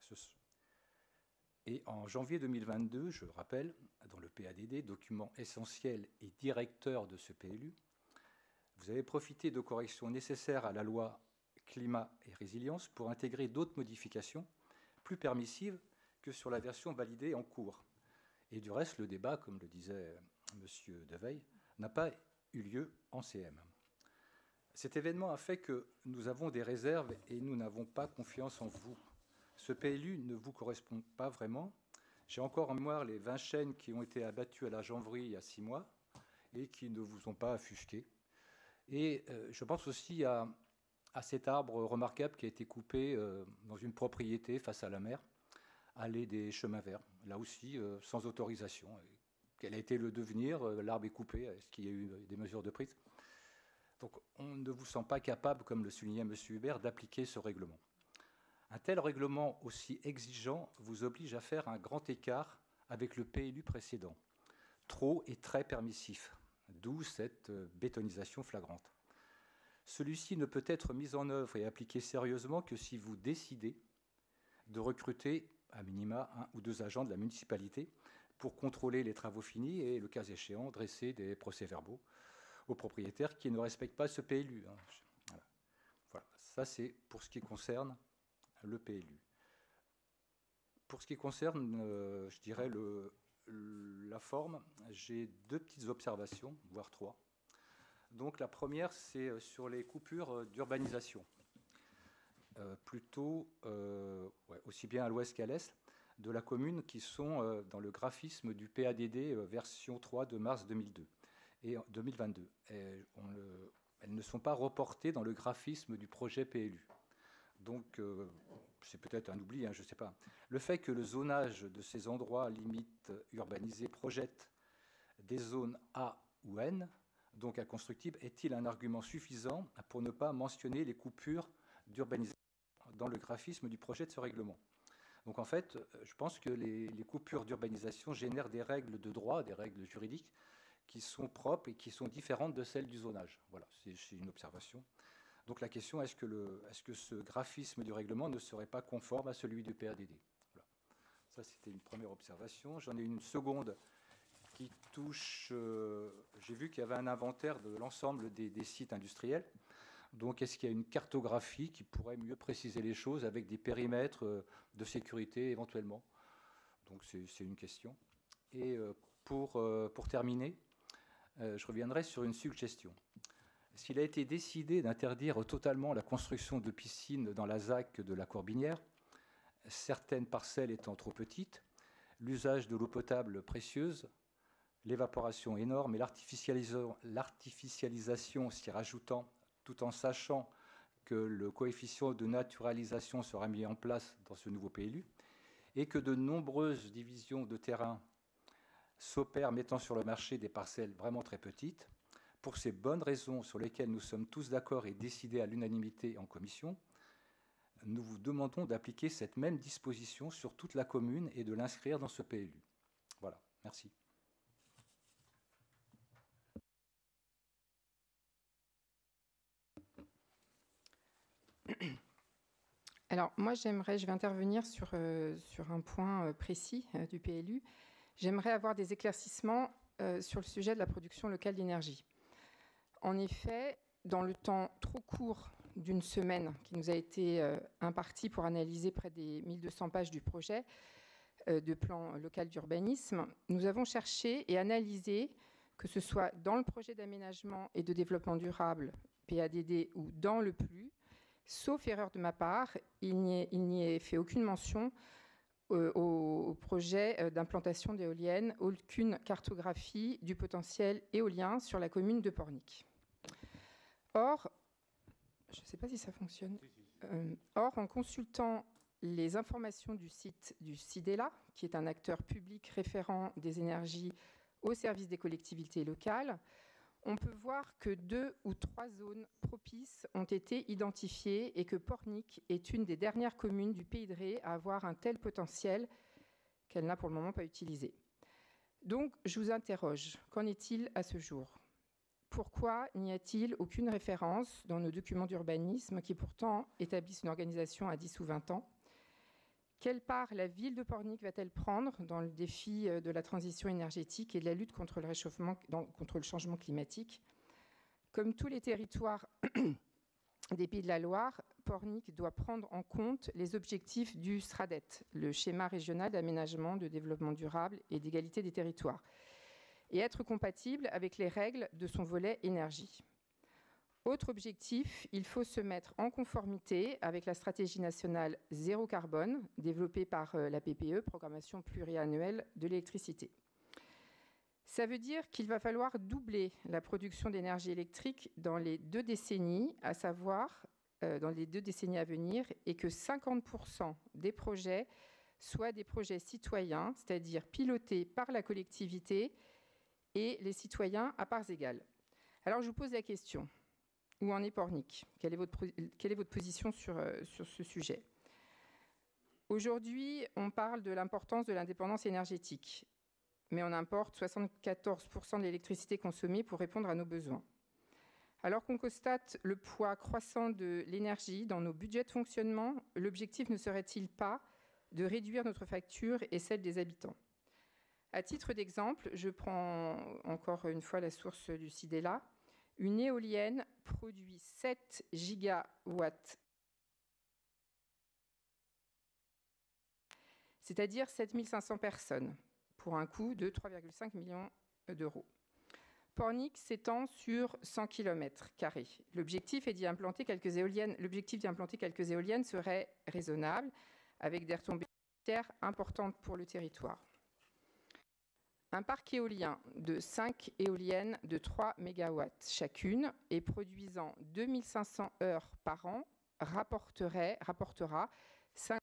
Et en janvier deux mille vingt-deux, je rappelle, dans le P A D D, document essentiel et directeur de ce P L U, vous avez profité de corrections nécessaires à la loi climat et résilience pour intégrer d'autres modifications plus permissives que sur la version validée en cours. Et du reste, le débat, comme le disait M. Deveil, n'a pas eu lieu en C M. Cet événement a fait que nous avons des réserves et nous n'avons pas confiance en vous. Ce P L U ne vous correspond pas vraiment. J'ai encore en mémoire les vingt chênes qui ont été abattus à la janvier il y a six mois et qui ne vous ont pas offusqué. Et euh, je pense aussi à, à cet arbre remarquable qui a été coupé euh, dans une propriété face à la mer, allée des chemins verts, là aussi euh, sans autorisation. Quel a été le devenir? L'arbre est coupé, est-ce qu'il y a eu des mesures de prise? Donc on ne vous sent pas capable, comme le soulignait M. Hubert, d'appliquer ce règlement. Un tel règlement aussi exigeant vous oblige à faire un grand écart avec le P L U précédent, trop et très permissif, d'où cette bétonisation flagrante. Celui-ci ne peut être mis en œuvre et appliqué sérieusement que si vous décidez de recruter à minima un ou deux agents de la municipalité pour contrôler les travaux finis et, le cas échéant, dresser des procès-verbaux aux propriétaires qui ne respectent pas ce P L U. Voilà. Voilà. Ça, c'est pour ce qui concerne le P L U. Pour ce qui concerne, euh, je dirais, le, la forme, j'ai deux petites observations, voire trois. Donc la première, c'est sur les coupures d'urbanisation. Euh, plutôt, euh, ouais, aussi bien à l'ouest qu'à l'est, de la commune qui sont euh, dans le graphisme du P A D D euh, version trois de mars deux mille deux et deux mille vingt-deux. Et on le, elles ne sont pas reportées dans le graphisme du projet P L U. Donc, euh, c'est peut-être un oubli, hein, je ne sais pas. Le fait que le zonage de ces endroits limites urbanisés projette des zones A ou N, donc inconstructibles, est-il un argument suffisant pour ne pas mentionner les coupures d'urbanisation dans le graphisme du projet de ce règlement? Donc en fait, je pense que les, les coupures d'urbanisation génèrent des règles de droit, des règles juridiques qui sont propres et qui sont différentes de celles du zonage. Voilà, c'est une observation. Donc la question, est-ce que, le, est-ce que ce graphisme du règlement ne serait pas conforme à celui du P A D D? Voilà. Ça, c'était une première observation. J'en ai une seconde qui touche... Euh, j'ai vu qu'il y avait un inventaire de l'ensemble des, des sites industriels. Donc, est-ce qu'il y a une cartographie qui pourrait mieux préciser les choses avec des périmètres de sécurité éventuellement? Donc, c'est une question. Et pour, pour terminer, je reviendrai sur une suggestion. S'il a été décidé d'interdire totalement la construction de piscines dans la Z A C de la Corbinière, certaines parcelles étant trop petites, l'usage de l'eau potable précieuse, l'évaporation énorme et l'artificialisation s'y rajoutant, tout en sachant que le coefficient de naturalisation sera mis en place dans ce nouveau P L U, et que de nombreuses divisions de terrain s'opèrent mettant sur le marché des parcelles vraiment très petites, pour ces bonnes raisons sur lesquelles nous sommes tous d'accord et décidés à l'unanimité en commission, nous vous demandons d'appliquer cette même disposition sur toute la commune et de l'inscrire dans ce P L U. Voilà, merci. Alors, moi, j'aimerais, je vais intervenir sur, euh, sur un point euh, précis euh, du P L U. J'aimerais avoir des éclaircissements euh, sur le sujet de la production locale d'énergie. En effet, dans le temps trop court d'une semaine qui nous a été euh, imparti pour analyser près des mille deux cents pages du projet euh, de plan local d'urbanisme, nous avons cherché et analysé, que ce soit dans le projet d'aménagement et de développement durable, P A D D, ou dans le P L U, sauf erreur de ma part, il n'y est fait aucune mention euh, au, au projet euh, d'implantation d'éoliennes, aucune cartographie du potentiel éolien sur la commune de Pornic. Or, je ne sais pas si ça fonctionne, euh, or, en consultant les informations du site du SIDELA, qui est un acteur public référent des énergies au service des collectivités locales, on peut voir que deux ou trois zones propices ont été identifiées et que Pornic est une des dernières communes du Pays de Ré à avoir un tel potentiel qu'elle n'a pour le moment pas utilisé. Donc, je vous interroge, qu'en est-il à ce jour ? Pourquoi n'y a-t-il aucune référence dans nos documents d'urbanisme qui pourtant établissent une organisation à dix ou vingt ans ? Quelle part la ville de Pornic va-t-elle prendre dans le défi de la transition énergétique et de la lutte contre le réchauffement, dans, contre le changement climatique ? Comme tous les territoires des Pays de la Loire, Pornic doit prendre en compte les objectifs du SRADET, le schéma régional d'aménagement, de développement durable et d'égalité des territoires, et être compatible avec les règles de son volet énergie. Autre objectif, il faut se mettre en conformité avec la stratégie nationale zéro carbone développée par la P P E, Programmation pluriannuelle de l'électricité. Ça veut dire qu'il va falloir doubler la production d'énergie électrique dans les deux décennies, à savoir euh, dans les deux décennies à venir, et que cinquante pour cent des projets soient des projets citoyens, c'est-à-dire pilotés par la collectivité et les citoyens à parts égales. Alors je vous pose la question. Où en est Pornic ? Quelle est votre, quelle est votre position sur, euh, sur ce sujet ? Aujourd'hui, on parle de l'importance de l'indépendance énergétique, mais on importe soixante-quatorze pour cent de l'électricité consommée pour répondre à nos besoins. Alors qu'on constate le poids croissant de l'énergie dans nos budgets de fonctionnement, l'objectif ne serait-il pas de réduire notre facture et celle des habitants ? À titre d'exemple, je prends encore une fois la source du SIDELA. Une éolienne produit sept gigawatts, c'est-à-dire sept mille cinq cents personnes, pour un coût de trois virgule cinq millions d'euros. Pornic s'étend sur cent kilomètres carrés. L'objectif est d'y implanter quelques éoliennes. L'objectif d'y implanter quelques éoliennes serait raisonnable, avec des retombées financières importantes pour le territoire. Un parc éolien de cinq éoliennes de trois mégawatts chacune et produisant deux mille cinq cents heures par an rapporterait, rapportera cinq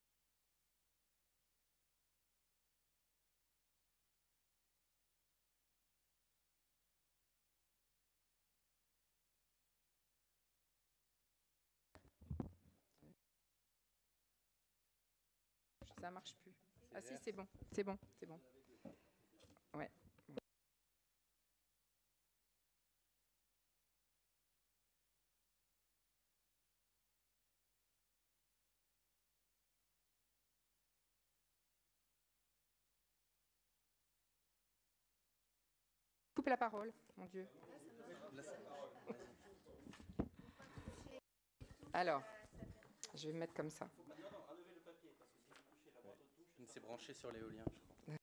Ça marche plus. Ah si, c'est bon, c'est bon, c'est bon. Ouais. Coupe la parole, mon Dieu. Alors, je vais me mettre comme ça. C'est branché sur l'éolien, je crois.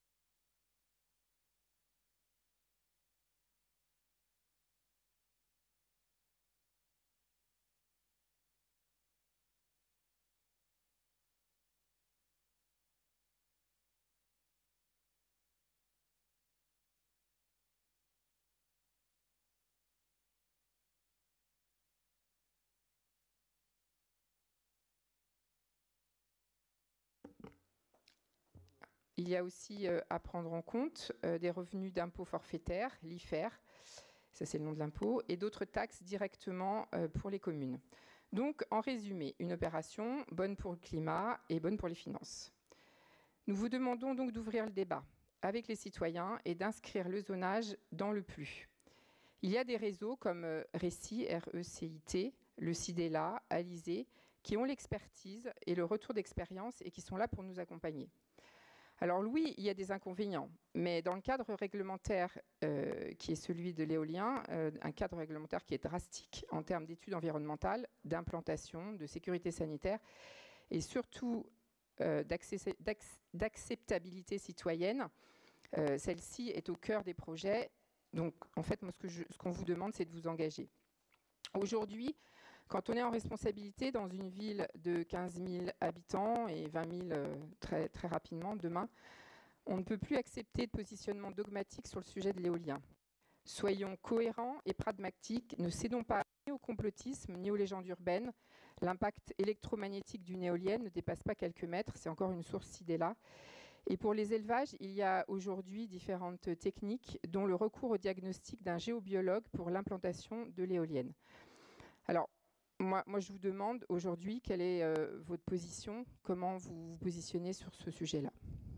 Il y a aussi euh, à prendre en compte euh, des revenus d'impôt forfaitaire, l'I F E R, ça c'est le nom de l'impôt, et d'autres taxes directement euh, pour les communes. Donc, en résumé, une opération bonne pour le climat et bonne pour les finances. Nous vous demandons donc d'ouvrir le débat avec les citoyens et d'inscrire le zonage dans le P L U. Il y a des réseaux comme euh, RECI, R E C I T, le SIDELA, Alizé, qui ont l'expertise et le retour d'expérience et qui sont là pour nous accompagner. Alors oui, il y a des inconvénients, mais dans le cadre réglementaire euh, qui est celui de l'éolien, euh, un cadre réglementaire qui est drastique en termes d'études environnementales, d'implantation, de sécurité sanitaire et surtout euh, d'acceptabilité citoyenne, euh, celle-ci est au cœur des projets. Donc en fait, moi, ce que je, ce qu'on vous demande, c'est de vous engager. Aujourd'hui, quand on est en responsabilité dans une ville de quinze mille habitants et vingt mille euh, très, très rapidement demain, on ne peut plus accepter de positionnement dogmatique sur le sujet de l'éolien. Soyons cohérents et pragmatiques, ne cédons pas ni au complotisme ni aux légendes urbaines. L'impact électromagnétique d'une éolienne ne dépasse pas quelques mètres, c'est encore une source ci et là. Et pour les élevages, il y a aujourd'hui différentes techniques, dont le recours au diagnostic d'un géobiologue pour l'implantation de l'éolienne. Alors, Moi, moi, je vous demande aujourd'hui quelle est euh, votre position, comment vous vous positionnez sur ce sujet-là.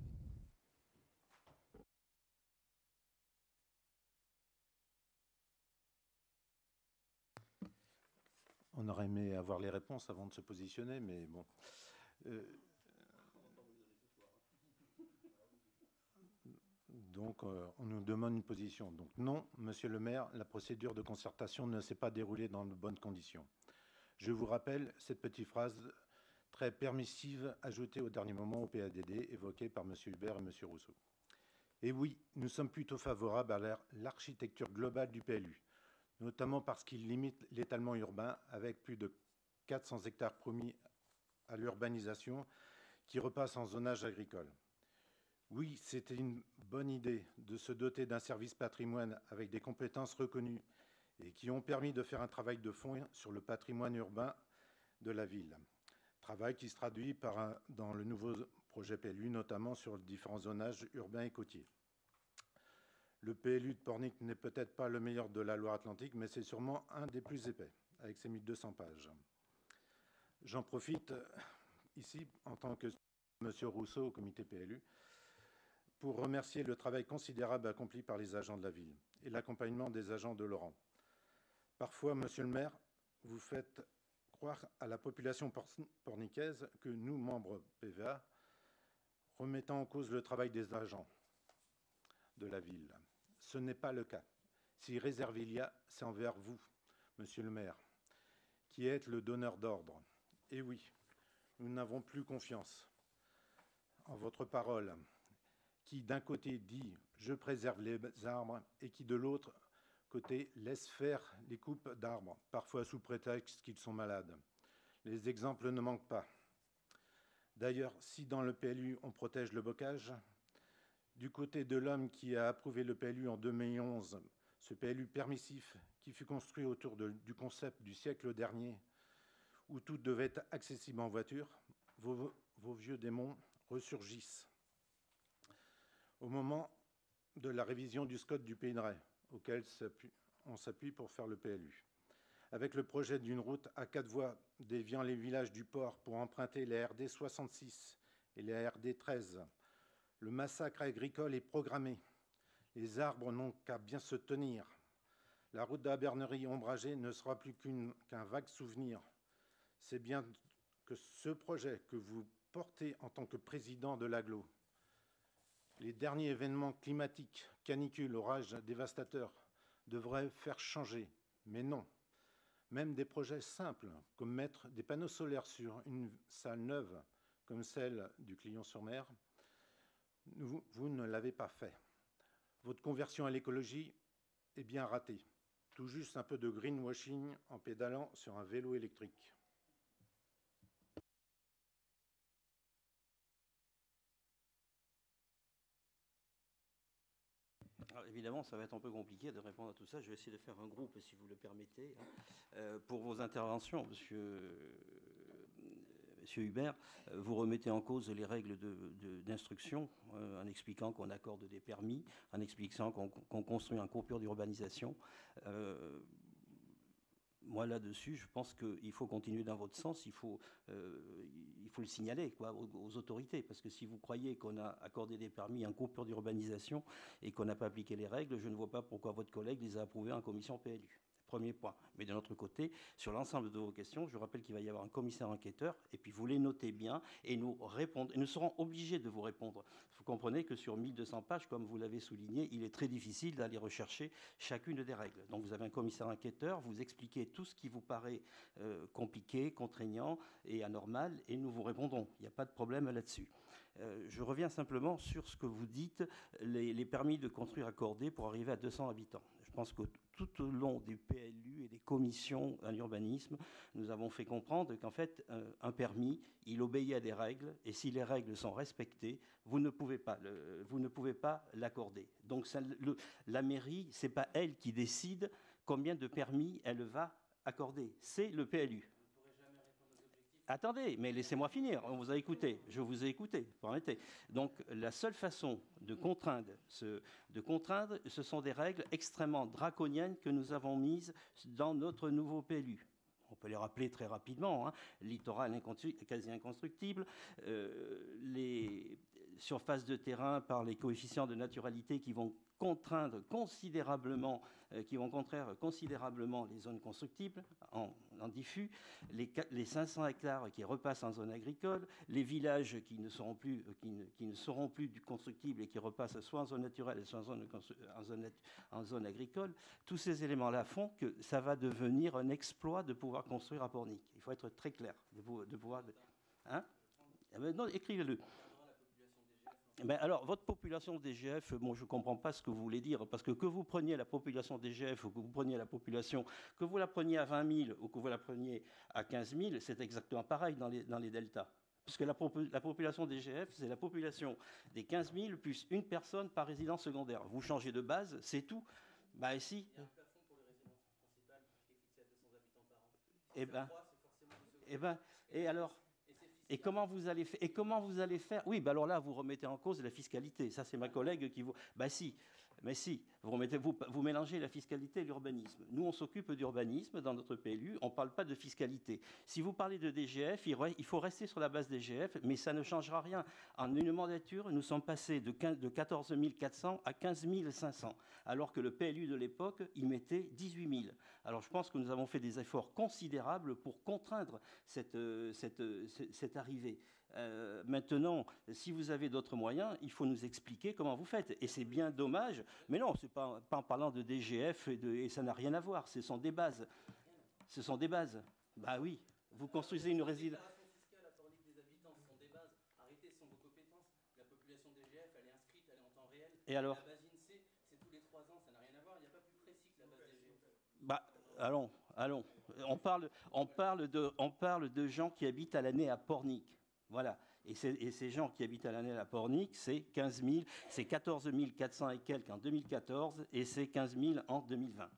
On aurait aimé avoir les réponses avant de se positionner, mais bon. Euh, donc, euh, on nous demande une position. Donc, non, monsieur le maire, la procédure de concertation ne s'est pas déroulée dans de bonnes conditions. Je vous rappelle cette petite phrase très permissive ajoutée au dernier moment au P A D D, évoquée par M. Hubert et M. Rousseau. Et oui, nous sommes plutôt favorables à l'architecture globale du P L U, notamment parce qu'il limite l'étalement urbain avec plus de quatre cents hectares promis à l'urbanisation qui repasse en zonage agricole. Oui, c'était une bonne idée de se doter d'un service patrimoine avec des compétences reconnues et qui ont permis de faire un travail de fond sur le patrimoine urbain de la ville. Travail qui se traduit par un, dans le nouveau projet P L U, notamment sur différents zonages urbains et côtiers. Le P L U de Pornic n'est peut-être pas le meilleur de la Loire-Atlantique, mais c'est sûrement un des plus épais, avec ses mille deux cents pages. J'en profite ici, en tant que M. Rousseau au comité P L U, pour remercier le travail considérable accompli par les agents de la ville et l'accompagnement des agents de Laurent. Parfois, monsieur le maire, vous faites croire à la population pornicaise que nous, membres P V A, remettons en cause le travail des agents de la ville. Ce n'est pas le cas. Si réserve il y a, c'est envers vous, monsieur le maire, qui êtes le donneur d'ordre. Et oui, nous n'avons plus confiance en votre parole, qui d'un côté dit « je préserve les arbres » et qui de l'autre côté laisse faire les coupes d'arbres, parfois sous prétexte qu'ils sont malades. Les exemples ne manquent pas. D'ailleurs, si dans le P L U on protège le bocage, du côté de l'homme qui a approuvé le P L U en deux mille onze, ce P L U permissif qui fut construit autour de, du concept du siècle dernier, où tout devait être accessible en voiture, vos, vos vieux démons ressurgissent. Au moment de la révision du SCOT du Pays de Retz, auquel on s'appuie pour faire le P L U. Avec le projet d'une route à quatre voies déviant les villages du port pour emprunter les R D soixante-six et les R D treize, le massacre agricole est programmé. Les arbres n'ont qu'à bien se tenir. La route de la Bernerie ombragée ne sera plus qu'un qu'un vague souvenir. C'est bien que ce projet que vous portez en tant que président de l'Aglo, les derniers événements climatiques, canicules, orages dévastateurs, devraient faire changer. Mais non. Même des projets simples, comme mettre des panneaux solaires sur une salle neuve, comme celle du Clion-sur-Mer, vous, vous ne l'avez pas fait. Votre conversion à l'écologie est bien ratée. Tout juste un peu de greenwashing en pédalant sur un vélo électrique. Alors, évidemment, ça va être un peu compliqué de répondre à tout ça. Je vais essayer de faire un groupe, si vous le permettez. Euh, pour vos interventions, monsieur, euh, monsieur Hubert, euh, vous remettez en cause les règles d'instruction de, de, euh, en expliquant qu'on accorde des permis, en expliquant qu'on qu'on construit un cours pur d'urbanisation. Euh, Moi, là-dessus, je pense qu'il faut continuer dans votre sens, il faut, euh, il faut le signaler quoi, aux, aux autorités, parce que si vous croyez qu'on a accordé des permis en cours pur d'urbanisation et qu'on n'a pas appliqué les règles, je ne vois pas pourquoi votre collègue les a approuvés en commission P L U. Premier point. Mais d'un autre côté, sur l'ensemble de vos questions, je rappelle qu'il va y avoir un commissaire enquêteur, et puis vous les notez bien, et nous, répondre, et nous serons obligés de vous répondre. Vous comprenez que sur mille deux cents pages, comme vous l'avez souligné, il est très difficile d'aller rechercher chacune des règles. Donc vous avez un commissaire enquêteur, vous expliquez tout ce qui vous paraît euh, compliqué, contraignant et anormal, et nous vous répondrons. Il n'y a pas de problème là-dessus. Euh, je reviens simplement sur ce que vous dites, les, les permis de construire accordés pour arriver à deux cents habitants. Je pense que tout au long des P L U et des commissions en urbanisme, nous avons fait comprendre qu'en fait, un, un permis, il obéit à des règles, et si les règles sont respectées, vous ne pouvez pas, le, vous ne pouvez pas l'accorder. Donc ça, le, la mairie, c'est pas elle qui décide combien de permis elle va accorder, c'est le P L U. Attendez, mais laissez-moi finir. On vous a écouté. Je vous ai écouté. Permettez. Donc, la seule façon de contraindre, ce, de contraindre, ce sont des règles extrêmement draconiennes que nous avons mises dans notre nouveau P L U. On peut les rappeler très rapidement. Hein. Littoral quasi inconstructible, euh, les surfaces de terrain par les coefficients de naturalité qui vont contraindre considérablement, euh, qui vont contraire considérablement les zones constructibles en, en diffus, les, les cinq cents hectares qui repassent en zone agricole, les villages qui ne seront plus, qui ne, qui ne seront plus du constructible et qui repassent soit en zone naturelle, soit en zone, en zone, en zone agricole. Tous ces éléments-là font que ça va devenir un exploit de pouvoir construire à Pornic. Il faut être très clair, de, de pouvoir... Hein? Eh bien, non, écrivez-le. Ben alors, votre population D G F, bon, je ne comprends pas ce que vous voulez dire, parce que que vous preniez la population D G F ou que vous preniez la population, que vous la preniez à vingt mille ou que vous la preniez à quinze mille, c'est exactement pareil dans les, dans les deltas. Parce que la, la population D G F, c'est la population des quinze mille plus une personne par résidence secondaire. Vous changez de base, c'est tout. Ben si. Il y a un plafond pour les résidences principales qui est fixé à deux cents habitants par an. Eh ben, eh ben, et alors Et comment vous allez faire Et comment vous allez faire Oui, ben alors là, vous remettez en cause la fiscalité. Ça, c'est ma collègue qui vous. Ben si, mais si. Vous remettez, vous, vous mélangez la fiscalité et l'urbanisme. Nous, on s'occupe d'urbanisme dans notre P L U. On ne parle pas de fiscalité. Si vous parlez de D G F, il faut rester sur la base D G F, mais ça ne changera rien. En une mandature, nous sommes passés de, de quatorze mille quatre cents à quinze mille cinq cents, alors que le P L U de l'époque, il mettait dix-huit mille. Alors, je pense que nous avons fait des efforts considérables pour contraindre cette, cette, cette, cette arrivée. Euh, maintenant, si vous avez d'autres moyens, il faut nous expliquer comment vous faites. Et c'est bien dommage, mais non, c'est pas, pas en parlant de D G F et, de, et ça n'a rien à voir. Ce sont des bases. Ce sont des bases. Bah oui, vous construisez une résidence. Et alors ? La base INSEE, c'est tous les trois ans, ça n'a rien à voir. Il n'y a pas plus précis que la base D G F. Bah, allons, allons. On parle, on parle de, on parle de gens qui habitent à l'année à Pornic. Voilà. Et, et ces gens qui habitent à l'année à Pornic, c'est quinze mille, c'est quatorze mille quatre cents et quelques en deux mille quatorze et c'est quinze mille en deux mille vingt.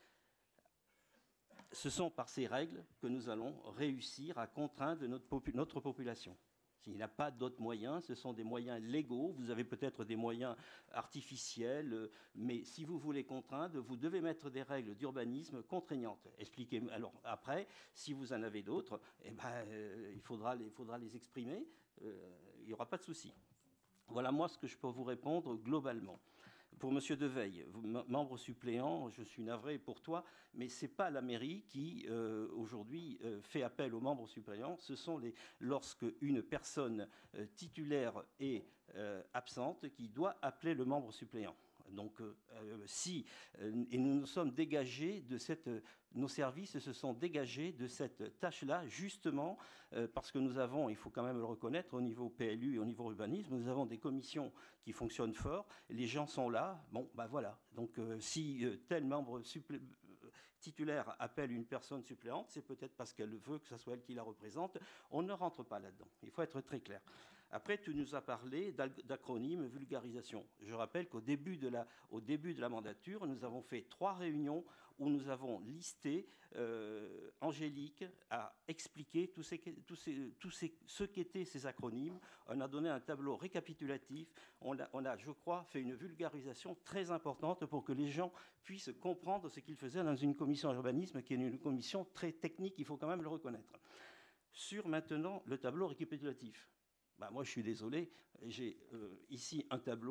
Ce sont par ces règles que nous allons réussir à contraindre notre, popu notre population. Il n'y a pas d'autres moyens, ce sont des moyens légaux. Vous avez peut-être des moyens artificiels, mais si vous voulez contraindre, vous devez mettre des règles d'urbanisme contraignantes. Expliquez. Alors après, si vous en avez d'autres, eh ben, euh, il faudra, il faudra les exprimer. Euh, il n'y aura pas de souci. Voilà moi ce que je peux vous répondre globalement. Pour M. Deveille, membre suppléant, je suis navré pour toi, mais ce n'est pas la mairie qui, euh, aujourd'hui, euh, fait appel aux membres suppléants. Ce sont les, lorsque une personne euh, titulaire est euh, absente qui doit appeler le membre suppléant. Donc, euh, si, euh, et nous nous sommes dégagés de cette, euh, nos services se sont dégagés de cette tâche-là, justement, euh, parce que nous avons, il faut quand même le reconnaître, au niveau P L U et au niveau urbanisme, nous avons des commissions qui fonctionnent fort, les gens sont là, bon, ben voilà. Donc, euh, si euh, tel membre supplé titulaire appelle une personne suppléante, c'est peut-être parce qu'elle veut que ce soit elle qui la représente. On ne rentre pas là-dedans. Il faut être très clair. Après, tu nous as parlé d'acronymes, vulgarisation. Je rappelle qu'au début de la, au début de la mandature, nous avons fait trois réunions où nous avons listé, euh, Angélique a expliqué tout ces, tout ces, tout ces, ce qu'étaient ces acronymes. On a donné un tableau récapitulatif. On a, on a, je crois, fait une vulgarisation très importante pour que les gens puissent comprendre ce qu'ils faisaient dans une commission d'urbanisme qui est une commission très technique, il faut quand même le reconnaître. Sur maintenant le tableau récapitulatif. Ben moi, je suis désolé, j'ai euh, ici un tableau,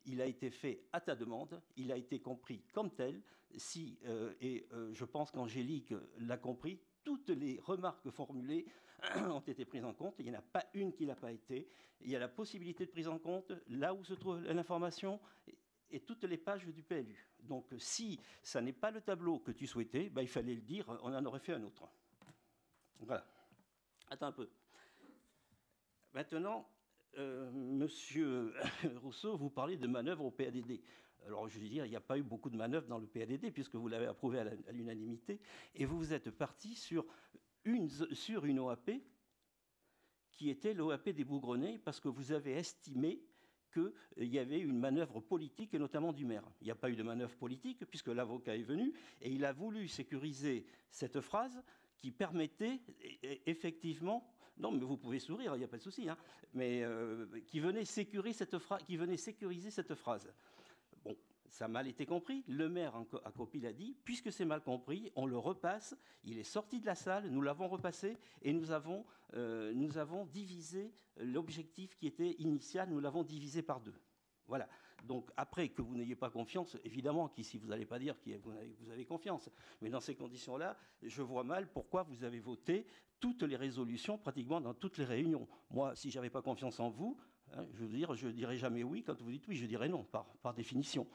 il a été fait à ta demande, il a été compris comme tel, si, euh, et euh, je pense qu'Angélique l'a compris, toutes les remarques formulées ont été prises en compte, il n'y en a pas une qui n'a pas été, il y a la possibilité de prise en compte, là où se trouve l'information, et toutes les pages du P L U. Donc si ça n'est pas le tableau que tu souhaitais, ben, il fallait le dire, on en aurait fait un autre. Voilà. Attends un peu. Maintenant, euh, Monsieur Rousseau, vous parlez de manœuvres au P A D D. Alors, je veux dire, il n'y a pas eu beaucoup de manœuvres dans le P A D D, puisque vous l'avez approuvé à l'unanimité, et vous vous êtes parti sur une, sur une O A P qui était l'O A P des Bougrenais, parce que vous avez estimé qu'il y avait une manœuvre politique, et notamment du maire. Il n'y a pas eu de manœuvre politique, puisque l'avocat est venu, et il a voulu sécuriser cette phrase qui permettait effectivement... Non, mais vous pouvez sourire, il n'y a pas de souci, hein, mais euh, qui, venait sécuriser cette phrase, qui venait sécuriser cette phrase. Bon, ça a mal été compris. Le maire, à copie, l'a dit. Puisque c'est mal compris, on le repasse. Il est sorti de la salle, nous l'avons repassé, et nous avons, euh, nous avons divisé l'objectif qui était initial, nous l'avons divisé par deux. Voilà. Donc après, que vous n'ayez pas confiance, évidemment qu'ici vous n'allez pas dire que vous avez confiance. Mais dans ces conditions-là, je vois mal pourquoi vous avez voté toutes les résolutions, pratiquement dans toutes les réunions. Moi, si je n'avais pas confiance en vous, hein, je veux dire, je ne dirais jamais oui. Quand vous dites oui, je dirais non, par, par définition.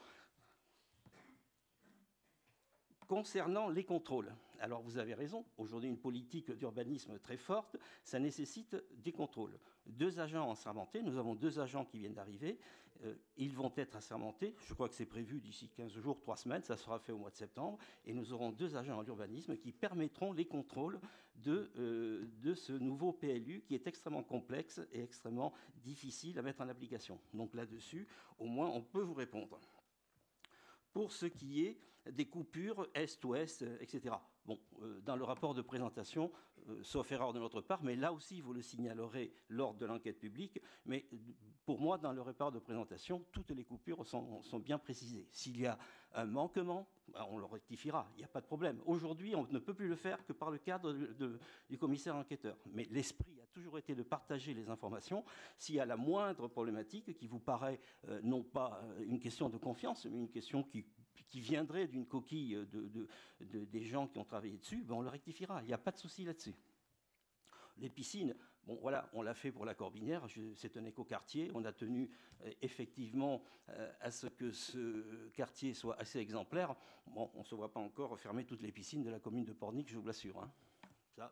Concernant les contrôles, alors vous avez raison, aujourd'hui une politique d'urbanisme très forte, ça nécessite des contrôles. Deux agents assermentés, nous avons deux agents qui viennent d'arriver, euh, ils vont être assermentés, je crois que c'est prévu d'ici quinze jours, trois semaines, ça sera fait au mois de septembre, et nous aurons deux agents en urbanisme qui permettront les contrôles de, euh, de ce nouveau P L U qui est extrêmement complexe et extrêmement difficile à mettre en application. Donc là-dessus, au moins on peut vous répondre. Pour ce qui est des coupures est-ouest, et cetera. Bon, euh, dans le rapport de présentation, euh, sauf erreur de notre part, mais là aussi, vous le signalerez lors de l'enquête publique, mais pour moi, dans le rapport de présentation, toutes les coupures sont, sont bien précisées. S'il y a un manquement, ben, on le rectifiera, il n'y a pas de problème. Aujourd'hui, on ne peut plus le faire que par le cadre de, de, du commissaire enquêteur. Mais l'esprit a toujours été de partager les informations. S'il y a la moindre problématique qui vous paraît euh, non pas une question de confiance, mais une question qui qui viendrait d'une coquille de, de, de, des gens qui ont travaillé dessus, ben on le rectifiera. Il n'y a pas de souci là-dessus. Les piscines, bon voilà, on l'a fait pour la Corbinière, c'est un écoquartier. On a tenu euh, effectivement euh, à ce que ce quartier soit assez exemplaire. Bon, on ne se voit pas encore fermer toutes les piscines de la commune de Pornic, je vous l'assure. Hein. Ça.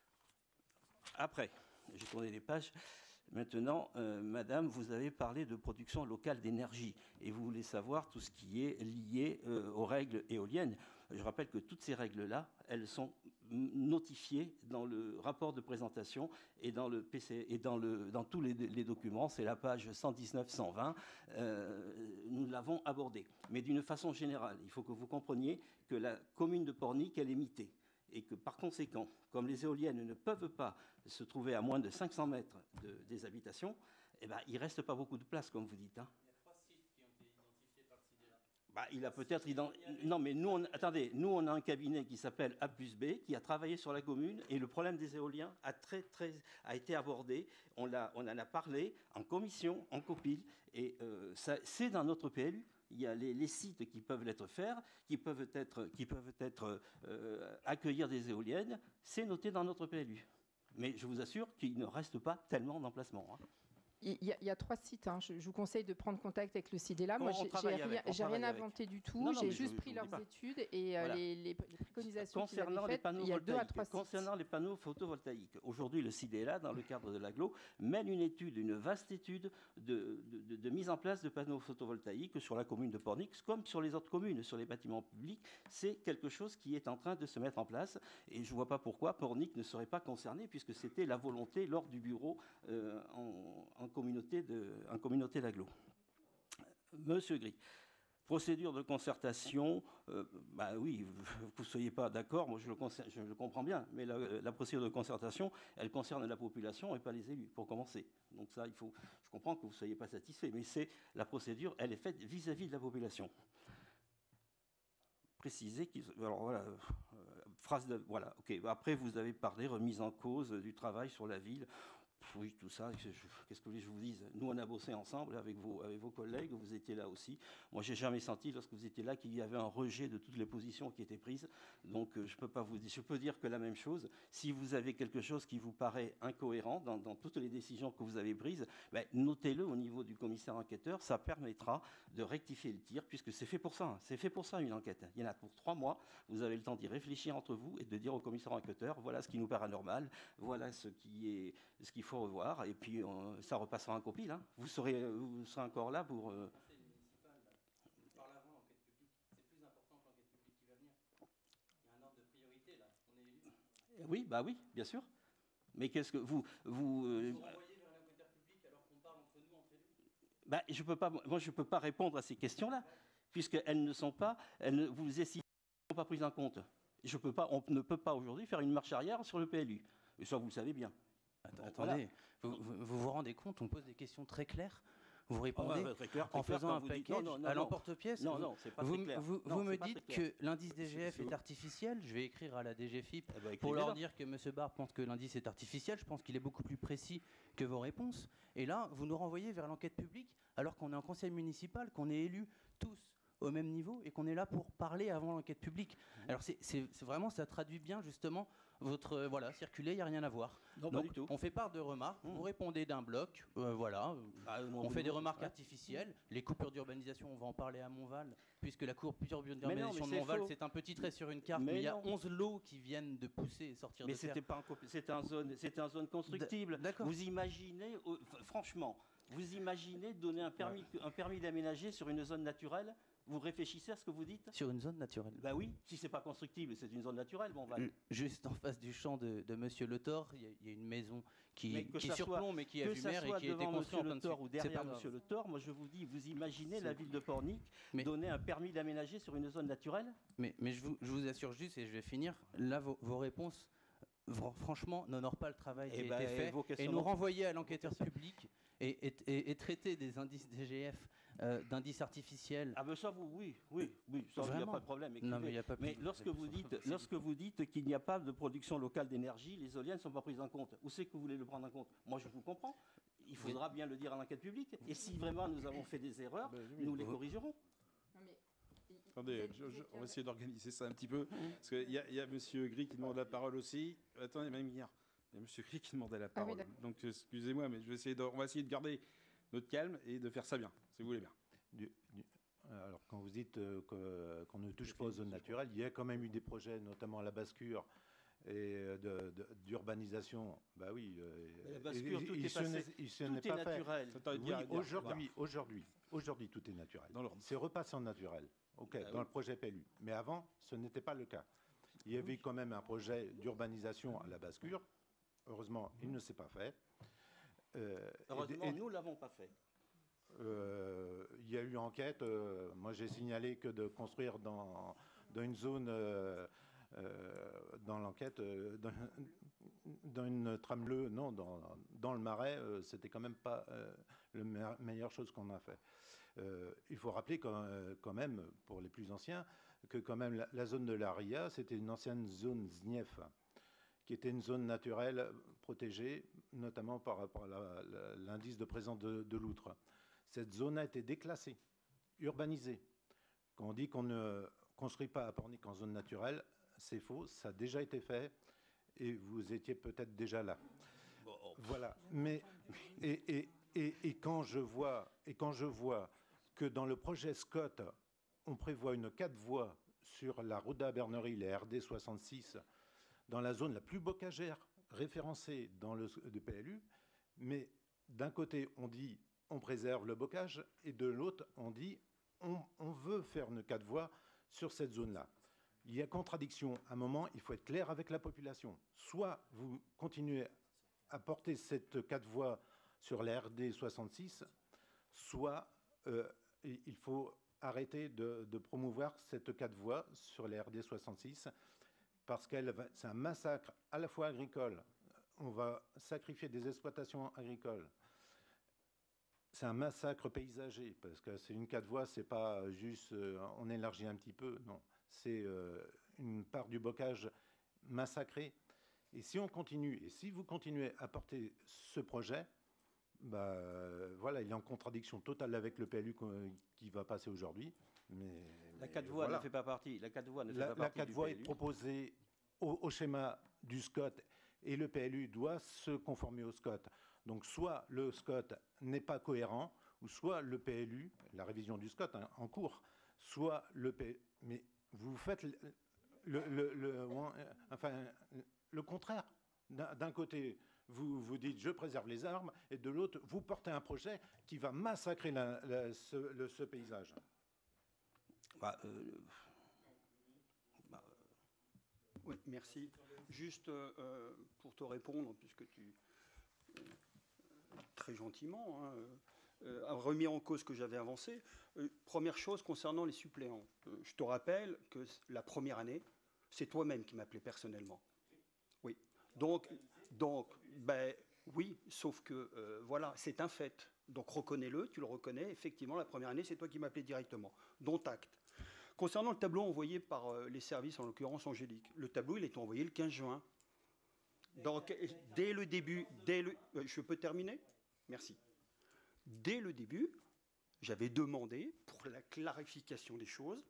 Après, j'ai tourné les pages. Maintenant, euh, Madame, vous avez parlé de production locale d'énergie et vous voulez savoir tout ce qui est lié euh, aux règles éoliennes. Je rappelle que toutes ces règles-là, elles sont notifiées dans le rapport de présentation et dans, le P C, et dans, le, dans tous les, les documents. C'est la page cent dix-neuf cent vingt. Euh, nous l'avons abordé. Mais d'une façon générale, il faut que vous compreniez que la commune de Pornic, elle est mitée. Et que par conséquent, comme les éoliennes ne peuvent pas se trouver à moins de cinq cents mètres de, des habitations, eh ben, il ne reste pas beaucoup de place, comme vous dites. Hein. Il y a trois sites qui ont été identifiés par CIDELA. Bah, il a peut-être... Ident... Non, mais nous, on... attendez, nous, on a un cabinet qui s'appelle A plus B, qui a travaillé sur la commune, et le problème des éoliens a, très, très... a été abordé. On, l'a... on en a parlé en commission, en copie, et euh, ça, c'est dans notre P L U. Il y a les, les sites qui peuvent l'être faire, qui peuvent être, qui peuvent être euh, accueillir des éoliennes. C'est noté dans notre P L U. Mais je vous assure qu'il ne reste pas tellement d'emplacements. Hein. Il y, a, il y a trois sites. Hein. Je, je vous conseille de prendre contact avec le CIDELA. Moi, j'ai rien, rien inventé du tout. J'ai juste je, pris je leurs études et voilà. les, les, les préconisations concernant les les panneaux il y a deux à trois sites. Concernant les panneaux photovoltaïques, aujourd'hui, le CIDELA, dans le cadre de l'Aglo, mène une étude, une vaste étude de, de, de, de mise en place de panneaux photovoltaïques sur la commune de Pornic, comme sur les autres communes, sur les bâtiments publics. C'est quelque chose qui est en train de se mettre en place. Et je ne vois pas pourquoi Pornic ne serait pas concerné, puisque c'était la volonté lors du bureau euh, en, en communauté de, en communauté d'agglo. Monsieur Gris, procédure de concertation, euh, bah oui, vous ne soyez pas d'accord, moi je le, je le comprends bien, mais la, la procédure de concertation, elle concerne la population et pas les élus, pour commencer. Donc ça, il faut, je comprends que vous ne soyez pas satisfait, mais c'est la procédure, elle est faite vis-à-vis de la population. Préciser qu'ils... Alors voilà, euh, phrase de... Voilà, ok. Après, vous avez parlé remise en cause du travail sur la ville. oui, tout ça, qu'est-ce que vous voulez que je vous dise? Nous, on a bossé ensemble avec vos, avec vos collègues, vous étiez là aussi. Moi, j'ai jamais senti, lorsque vous étiez là, qu'il y avait un rejet de toutes les positions qui étaient prises. Donc, je peux pas vous dire, je peux dire que la même chose. Si vous avez quelque chose qui vous paraît incohérent dans, dans toutes les décisions que vous avez prises, ben, notez-le au niveau du commissaire enquêteur. Ça permettra de rectifier le tir, puisque c'est fait pour ça. C'est fait pour ça, une enquête. Il y en a pour trois mois. Vous avez le temps d'y réfléchir entre vous et de dire au commissaire enquêteur, voilà ce qui nous paraît normal, voilà ce qui est, ce qu'il faut revoir, et puis on, ça repassera en copie. Là. Vous serez, vous serez encore là pour. Euh... Par l'avant, l'enquête publique, c'est plus important que l'enquête publique qui va venir. Il y a un ordre de priorité là. On est élu. Oui, bah oui, bien sûr. Mais qu'est-ce que vous, vous. Euh... Vous renvoyez vers l'enquêteur public alors qu'on parle entre nous, entre élus. Bah, je peux pas, moi, je peux pas répondre à ces questions-là, puisqu'elles ne sont pas, elles ne, vous estimez, ne sont pas prises en compte. Je peux pas, on ne peut pas aujourd'hui faire une marche arrière sur le P L U. Et ça, vous le savez bien. Attends, attendez, voilà. vous, vous, vous vous rendez compte, on pose des questions très claires, vous répondez oh, bah, très clair, très en faisant un clair, package non, non, non, à l'emporte-pièce. Non, non, c'est pas vous, très clair. Vous, non, vous me dites que l'indice D G F est, est artificiel, je vais écrire à la D G F I P eh ben, pour leur dire que M. Barbe pense que l'indice est artificiel, je pense qu'il est beaucoup plus précis que vos réponses. Et là, vous nous renvoyez vers l'enquête publique alors qu'on est en conseil municipal, qu'on est élus tous au même niveau et qu'on est là pour parler avant l'enquête publique. Alors c'est, c'est, c'est vraiment, ça traduit bien justement votre, euh, voilà, circuler, il n'y a rien à voir. Non, Donc, pas du tout. On fait part de remarques, mmh. vous répondez d'un bloc, euh, voilà, ah, non, on fait des remarques ouais. artificielles, les coupures d'urbanisation, on va en parler à Montval, puisque la coupure d'urbanisation non, de Montval, faux. c'est un petit trait sur une carte, mais mais il y a non. onze lots qui viennent de pousser et sortir mais de terre. Mais c'était pas un, c'était un zone, c'était un zone constructible. D'accord. Vous imaginez, euh, franchement, vous imaginez donner un permis, ouais. un permis d'aménager sur une zone naturelle? Vous réfléchissez à ce que vous dites? Sur une zone naturelle. Ben oui, si c'est pas constructible, c'est une zone naturelle, bon, Val. Juste en face du champ de, de Monsieur Le Thor, il y, y a une maison qui, qui surplombe et qui a que vu ça mer soit et qui a été devant construite Monsieur en Le plein Thor ou derrière dessus. Monsieur Le Thor, moi je vous dis, vous imaginez C'est la ville de Pornic mais, donner un permis d'aménager sur une zone naturelle? Mais, mais je, vous, je vous assure juste, et je vais finir, là vos, vos réponses, franchement, n'honorent pas le travail qui et a bah, été fait, et nous renvoyer à l'enquêteur public et, et, et, et traiter des indices D G F euh, d'indices artificiels. Ah ben ça, vous, oui, oui, oui, ça, il n'y a pas de problème. Non, mais, y a pas mais lorsque vous dites, lorsque vous dites qu'il n'y a pas de production locale d'énergie, les éoliennes ne sont pas prises en compte. Où c'est que vous voulez le prendre en compte? Moi, je vous comprends. Il faudra bien le dire à l'enquête publique. Et si vraiment nous avons fait des erreurs, ben, oui, nous les corrigerons. Attendez, je, je, on va essayer d'organiser ça un petit peu. Parce qu'il y a, y a M. Gris qui demande la parole aussi. Attendez, même hier, il y a M. Gris qui demandait la parole. Ah oui, donc, excusez-moi, mais je vais essayer de, on va essayer de garder notre calme et de faire ça bien, si vous voulez bien. Du, du, alors, quand vous dites euh, que, qu'on ne touche pas aux zones naturelles, il y a quand même eu des projets, notamment à la Bascure, et de, de, d'urbanisation. Bah oui. Euh, la Bascure, et, tout et, est passé. Il tout est pas naturel. Fait. Oui, aujourd'hui, aujourd'hui, aujourd'hui, tout est naturel. C'est repassé en naturel. OK, ah, dans oui. le projet P L U. Mais avant, ce n'était pas le cas. Il y avait quand même un projet d'urbanisation à la Bascure. Heureusement, il ne s'est pas fait. Euh, Heureusement, et, nous ne l'avons pas fait. Euh, il y a eu enquête. Euh, moi, j'ai signalé que de construire dans, dans une zone, euh, euh, dans l'enquête, euh, dans, dans une trame bleue, non, dans, dans le Marais, euh, c'était quand même pas euh, la me- meilleure chose qu'on a fait. Euh, il faut rappeler quand, euh, quand même, pour les plus anciens, que quand même la, la zone de la R I A, c'était une ancienne zone Z N I E F, qui était une zone naturelle protégée, notamment par rapport à la, la, l'indice de présence de, de loutre. Cette zone a été déclassée, urbanisée. Quand on dit qu'on ne construit pas à Pornic en zone naturelle, c'est faux, ça a déjà été fait, et vous étiez peut-être déjà là. Bon. Voilà. Mais, et, et, et, et, quand je vois, et quand je vois que dans le projet Scott, on prévoit une quatre voies sur la route d'Abernerie, les R D soixante-six, dans la zone la plus bocagère référencée dans le P L U, mais d'un côté, on dit on préserve le bocage, et de l'autre, on dit on, on veut faire une quatre voies sur cette zone-là. Il y a contradiction. À un moment, il faut être clair avec la population. Soit vous continuez à porter cette quatre voies sur la R D soixante-six, soit euh, il faut arrêter de, de promouvoir cette quatre voies sur la R D soixante-six, parce que c'est un massacre à la fois agricole. On va sacrifier des exploitations agricoles. C'est un massacre paysager, parce que c'est une quatre voies, c'est pas juste euh, on élargit un petit peu, non. C'est euh, une part du bocage massacrée Et si on continue, et si vous continuez à porter ce projet, bah, voilà, il est en contradiction totale avec le P L U qui va passer aujourd'hui. Mais, la mais quatre voies voilà. ne fait pas partie. La quatre voies ne fait la, pas partie la quatre du voies P L U. est proposée au, au schéma du S C O T et le P L U doit se conformer au S C O T. Donc soit le S C O T n'est pas cohérent, ou soit le P L U, la révision du S C O T hein, en cours, soit le P L U. Mais vous faites le, le, le, le, enfin, le contraire. D'un côté, vous vous dites je préserve les arbres, et de l'autre, vous portez un projet qui va massacrer la, la, ce, le, ce paysage. Bah, euh, bah, oui, merci. Juste euh, pour te répondre, puisque tu euh, très gentiment hein, euh, a remis en cause ce que j'avais avancé. Euh, première chose concernant les suppléants, euh, je te rappelle que la première année, c'est toi-même qui m'appelais personnellement. Oui. Donc, donc, ben oui, sauf que euh, voilà, c'est un fait. Donc reconnais-le, tu le reconnais. Effectivement, la première année, c'est toi qui m'appelais directement. Dont acte. Concernant le tableau envoyé par euh, les services, en l'occurrence Angélique, le tableau, il est envoyé le quinze juin. Donc, dès le début, dès le, euh, je peux terminer ? Merci. Dès le début, j'avais demandé, pour la clarification des choses,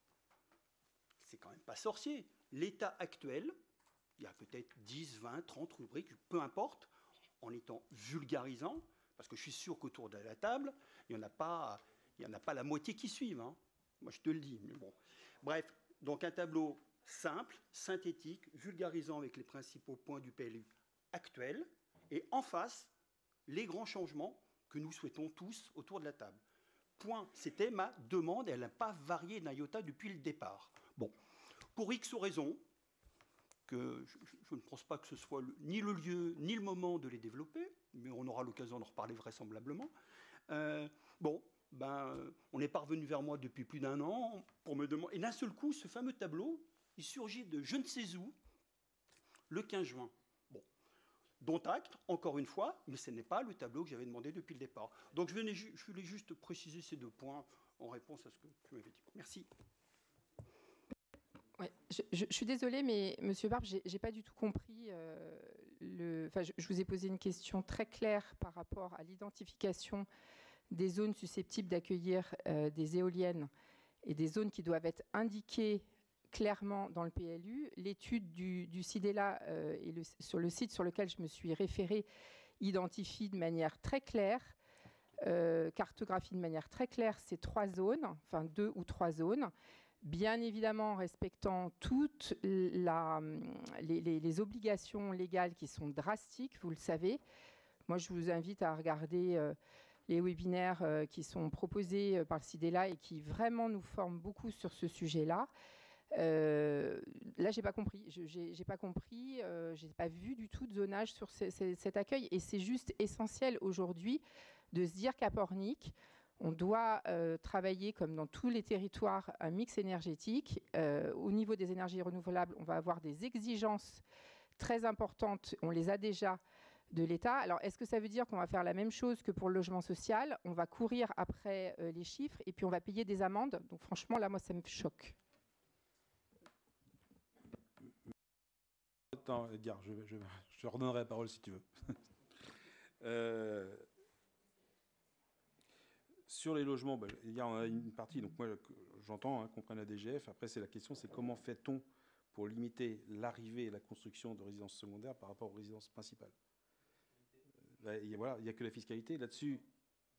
c'est quand même pas sorcier. L'état actuel, il y a peut-être dix, vingt, trente rubriques, peu importe, en étant vulgarisant, parce que je suis sûr qu'autour de la table, il n'y en a pas, il y en a pas la moitié qui suivent. Hein. Moi, je te le dis. Mais bon. Bref, donc un tableau simple, synthétique, vulgarisant avec les principaux points du P L U actuel, et en face, les grands changements que nous souhaitons tous autour de la table. Point. C'était ma demande, elle n'a pas varié d'un iota depuis le départ. Bon, pour X raisons, que je, je ne pense pas que ce soit le, ni le lieu, ni le moment de les développer, mais on aura l'occasion d'en reparler vraisemblablement. Euh, bon, ben, on est parvenu vers moi depuis plus d'un an pour me demander... Et d'un seul coup, ce fameux tableau, il surgit de je ne sais où, le quinze juin. Bon, dont acte, encore une fois, mais ce n'est pas le tableau que j'avais demandé depuis le départ. Donc je, venais, je voulais juste préciser ces deux points en réponse à ce que tu m'avais dit. Merci. Ouais, je, je, je suis désolée, mais Monsieur Barbe, j'ai, j'ai pas du tout compris. Euh, le, enfin, je, je vous ai posé une question très claire par rapport à l'identification des zones susceptibles d'accueillir euh, des éoliennes et des zones qui doivent être indiquées clairement dans le P L U. L'étude du, du CIDELA euh, et le, sur le site sur lequel je me suis référée identifie de manière très claire, euh, cartographie de manière très claire ces trois zones, enfin deux ou trois zones, bien évidemment en respectant toutes la, les, les, les obligations légales qui sont drastiques, vous le savez. Moi, je vous invite à regarder euh, les webinaires euh, qui sont proposés euh, par le CIDELA et qui vraiment nous forment beaucoup sur ce sujet-là. Euh, là, j'ai pas compris. Je, j'ai, j'ai pas compris. Euh, j'ai pas vu du tout de zonage sur ce, ce, cet accueil. Et c'est juste essentiel aujourd'hui de se dire qu'à Pornic, on doit euh, travailler, comme dans tous les territoires, un mix énergétique. Euh, au niveau des énergies renouvelables, on va avoir des exigences très importantes. On les a déjà de l'État. Alors, est-ce que ça veut dire qu'on va faire la même chose que pour le logement social ? On va courir après euh, les chiffres et puis on va payer des amendes. Donc, franchement, là, moi, ça me choque. Attends, Edgar, je, je, je te redonnerai la parole si tu veux. euh, sur les logements, ben, il y a une partie, donc moi j'entends hein, qu'on prenne la D G F. Après, c'est la question, c'est comment fait-on pour limiter l'arrivée et la construction de résidences secondaires par rapport aux résidences principales. Ben, il, voilà, il n'y a que la fiscalité là-dessus. Pardon ?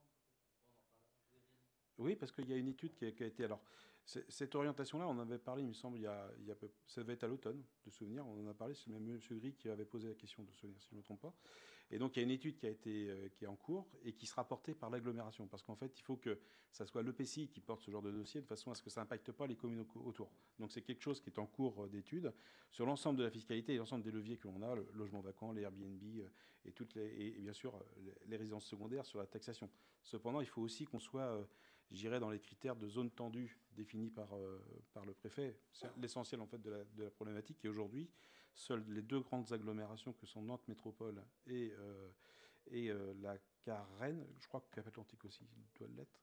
Oui, parce qu'il y a une étude qui a, qui a été... Alors, cette orientation-là, on en avait parlé, il me semble, il y a, il y a peu, ça devait être à l'automne, de souvenir. On en a parlé, c'est même M. Gris qui avait posé la question de souvenir, si je ne me trompe pas. Et donc, il y a une étude qui, a été, euh, qui est en cours et qui sera portée par l'agglomération. Parce qu'en fait, il faut que ça soit l'E P C I qui porte ce genre de dossier de façon à ce que ça n'impacte pas les communes autour. Donc, c'est quelque chose qui est en cours d'étude sur l'ensemble de la fiscalité et l'ensemble des leviers que l'on a, le logement vacant, les Airbnb et, toutes les, et, et bien sûr les résidences secondaires sur la taxation. Cependant, il faut aussi qu'on soit... Euh, j'irais dans les critères de zone tendue définis par, euh, par le préfet. C'est l'essentiel en fait de la, de la problématique. Et aujourd'hui, seules les deux grandes agglomérations que sont Nantes Métropole et, euh, et euh, la Carène, je crois qu'Atlantique aussi doit l'être,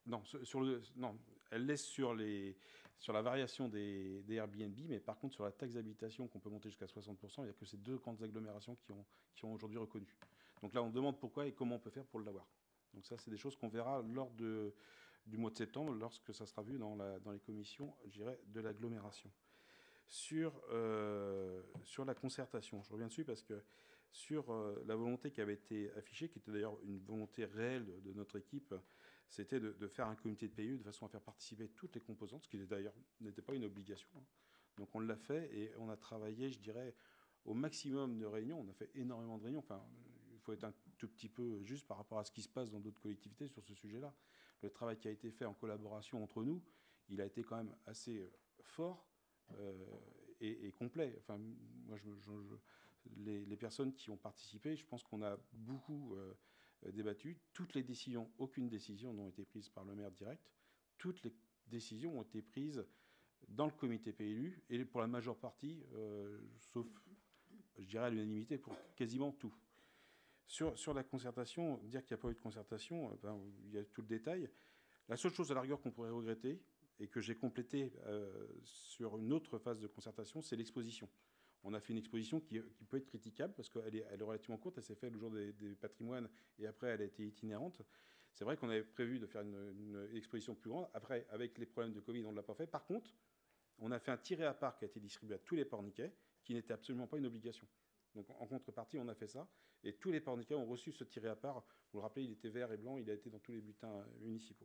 Non, sur le, non, elle laisse sur, les, sur la variation des, des Airbnb, mais par contre, sur la taxe d'habitation qu'on peut monter jusqu'à soixante pour cent, il n'y a que ces deux grandes agglomérations qui ont, qui ont aujourd'hui reconnu. Donc là, on demande pourquoi et comment on peut faire pour l'avoir. Donc ça, c'est des choses qu'on verra lors de, du mois de septembre, lorsque ça sera vu dans, la, dans les commissions, je dirais, de l'agglomération. Sur, euh, sur la concertation, je reviens dessus parce que sur euh, la volonté qui avait été affichée, qui était d'ailleurs une volonté réelle de, de notre équipe, c'était de, de faire un comité de P I U de façon à faire participer toutes les composantes, ce qui d'ailleurs n'était pas une obligation. Hein. Donc on l'a fait et on a travaillé, je dirais, au maximum de réunions. On a fait énormément de réunions. Enfin, il faut être un tout petit peu juste par rapport à ce qui se passe dans d'autres collectivités sur ce sujet-là. Le travail qui a été fait en collaboration entre nous, il a été quand même assez fort euh, et, et complet. Enfin, moi, je, je, je, les, les personnes qui ont participé, je pense qu'on a beaucoup euh, débattu. Toutes les décisions, aucune décision n'ont été prises par le maire direct. Toutes les décisions ont été prises dans le comité P L U et pour la majeure partie, euh, sauf, je dirais, à l'unanimité pour quasiment tout. Sur, sur la concertation, dire qu'il n'y a pas eu de concertation, ben, il y a tout le détail. La seule chose à la rigueur qu'on pourrait regretter, et que j'ai complété euh, sur une autre phase de concertation, c'est l'exposition. On a fait une exposition qui, qui peut être critiquable, parce qu'elle est, elle est relativement courte, elle s'est faite le jour des, des patrimoines, et après elle a été itinérante. C'est vrai qu'on avait prévu de faire une, une exposition plus grande. Après, avec les problèmes de Covid, on ne l'a pas fait. Par contre, on a fait un tiré à part qui a été distribué à tous les porniquais, qui n'était absolument pas une obligation. Donc en contrepartie, on a fait ça. Et tous les porniquais ont reçu ce tiré à part. Vous le rappelez, il était vert et blanc, il a été dans tous les bulletins municipaux.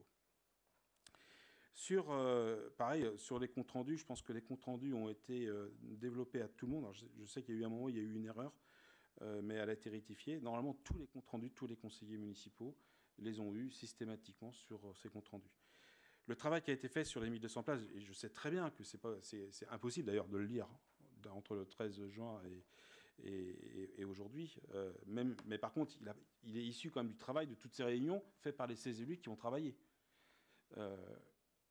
Sur, euh, pareil, sur les comptes rendus, je pense que les comptes rendus ont été euh, développés à tout le monde. Alors, je, je sais qu'il y a eu un moment où il y a eu une erreur, euh, mais elle a été rectifiée. Normalement, tous les comptes rendus, tous les conseillers municipaux les ont eus systématiquement sur euh, ces comptes rendus. Le travail qui a été fait sur les mille deux cents places, et je sais très bien que c'est pas, c'est, c'est impossible d'ailleurs de le lire entre le treize juin et, et, et, et aujourd'hui. Euh, même, mais par contre, il, a, il est issu quand même du travail de toutes ces réunions faites par les seize élus qui ont travaillé. Euh, Pardon ?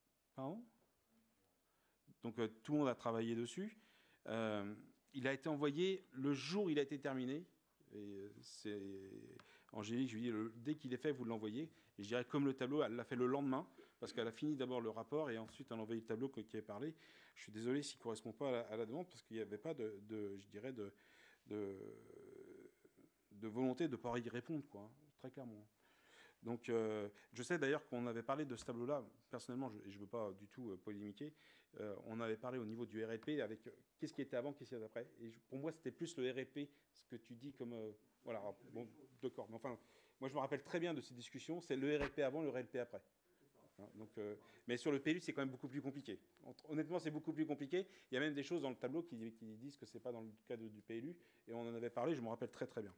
Donc euh, tout le monde a travaillé dessus. Euh, il a été envoyé le jour où il a été terminé. Et c'est Angélique, je lui dis, le, dès qu'il est fait, vous l'envoyez. Et je dirais, comme le tableau, elle l'a fait le lendemain, parce qu'elle a fini d'abord le rapport et ensuite elle a envoyé le tableau qui avait parlé. Je suis désolé s'il ne correspond pas à la, à la demande, parce qu'il n'y avait pas de, de, je dirais, de, de, de volonté de ne pas y répondre, quoi, très clairement. Donc, euh, je sais d'ailleurs qu'on avait parlé de ce tableau-là. Personnellement, je ne veux pas du tout euh, polémiquer. Euh, on avait parlé au niveau du R L P avec euh, qu'est-ce qui était avant, qu'est-ce qui était après. Et je, pour moi, c'était plus le R L P, ce que tu dis comme... Euh, voilà, bon, d'accord. Mais enfin, moi, je me rappelle très bien de ces discussions. C'est le R L P avant, le R L P après. Hein, donc, euh, mais sur le P L U, c'est quand même beaucoup plus compliqué. Honnêtement, c'est beaucoup plus compliqué. Il y a même des choses dans le tableau qui, qui disent que ce n'est pas dans le cadre du P L U. Et on en avait parlé, je me rappelle très très bien.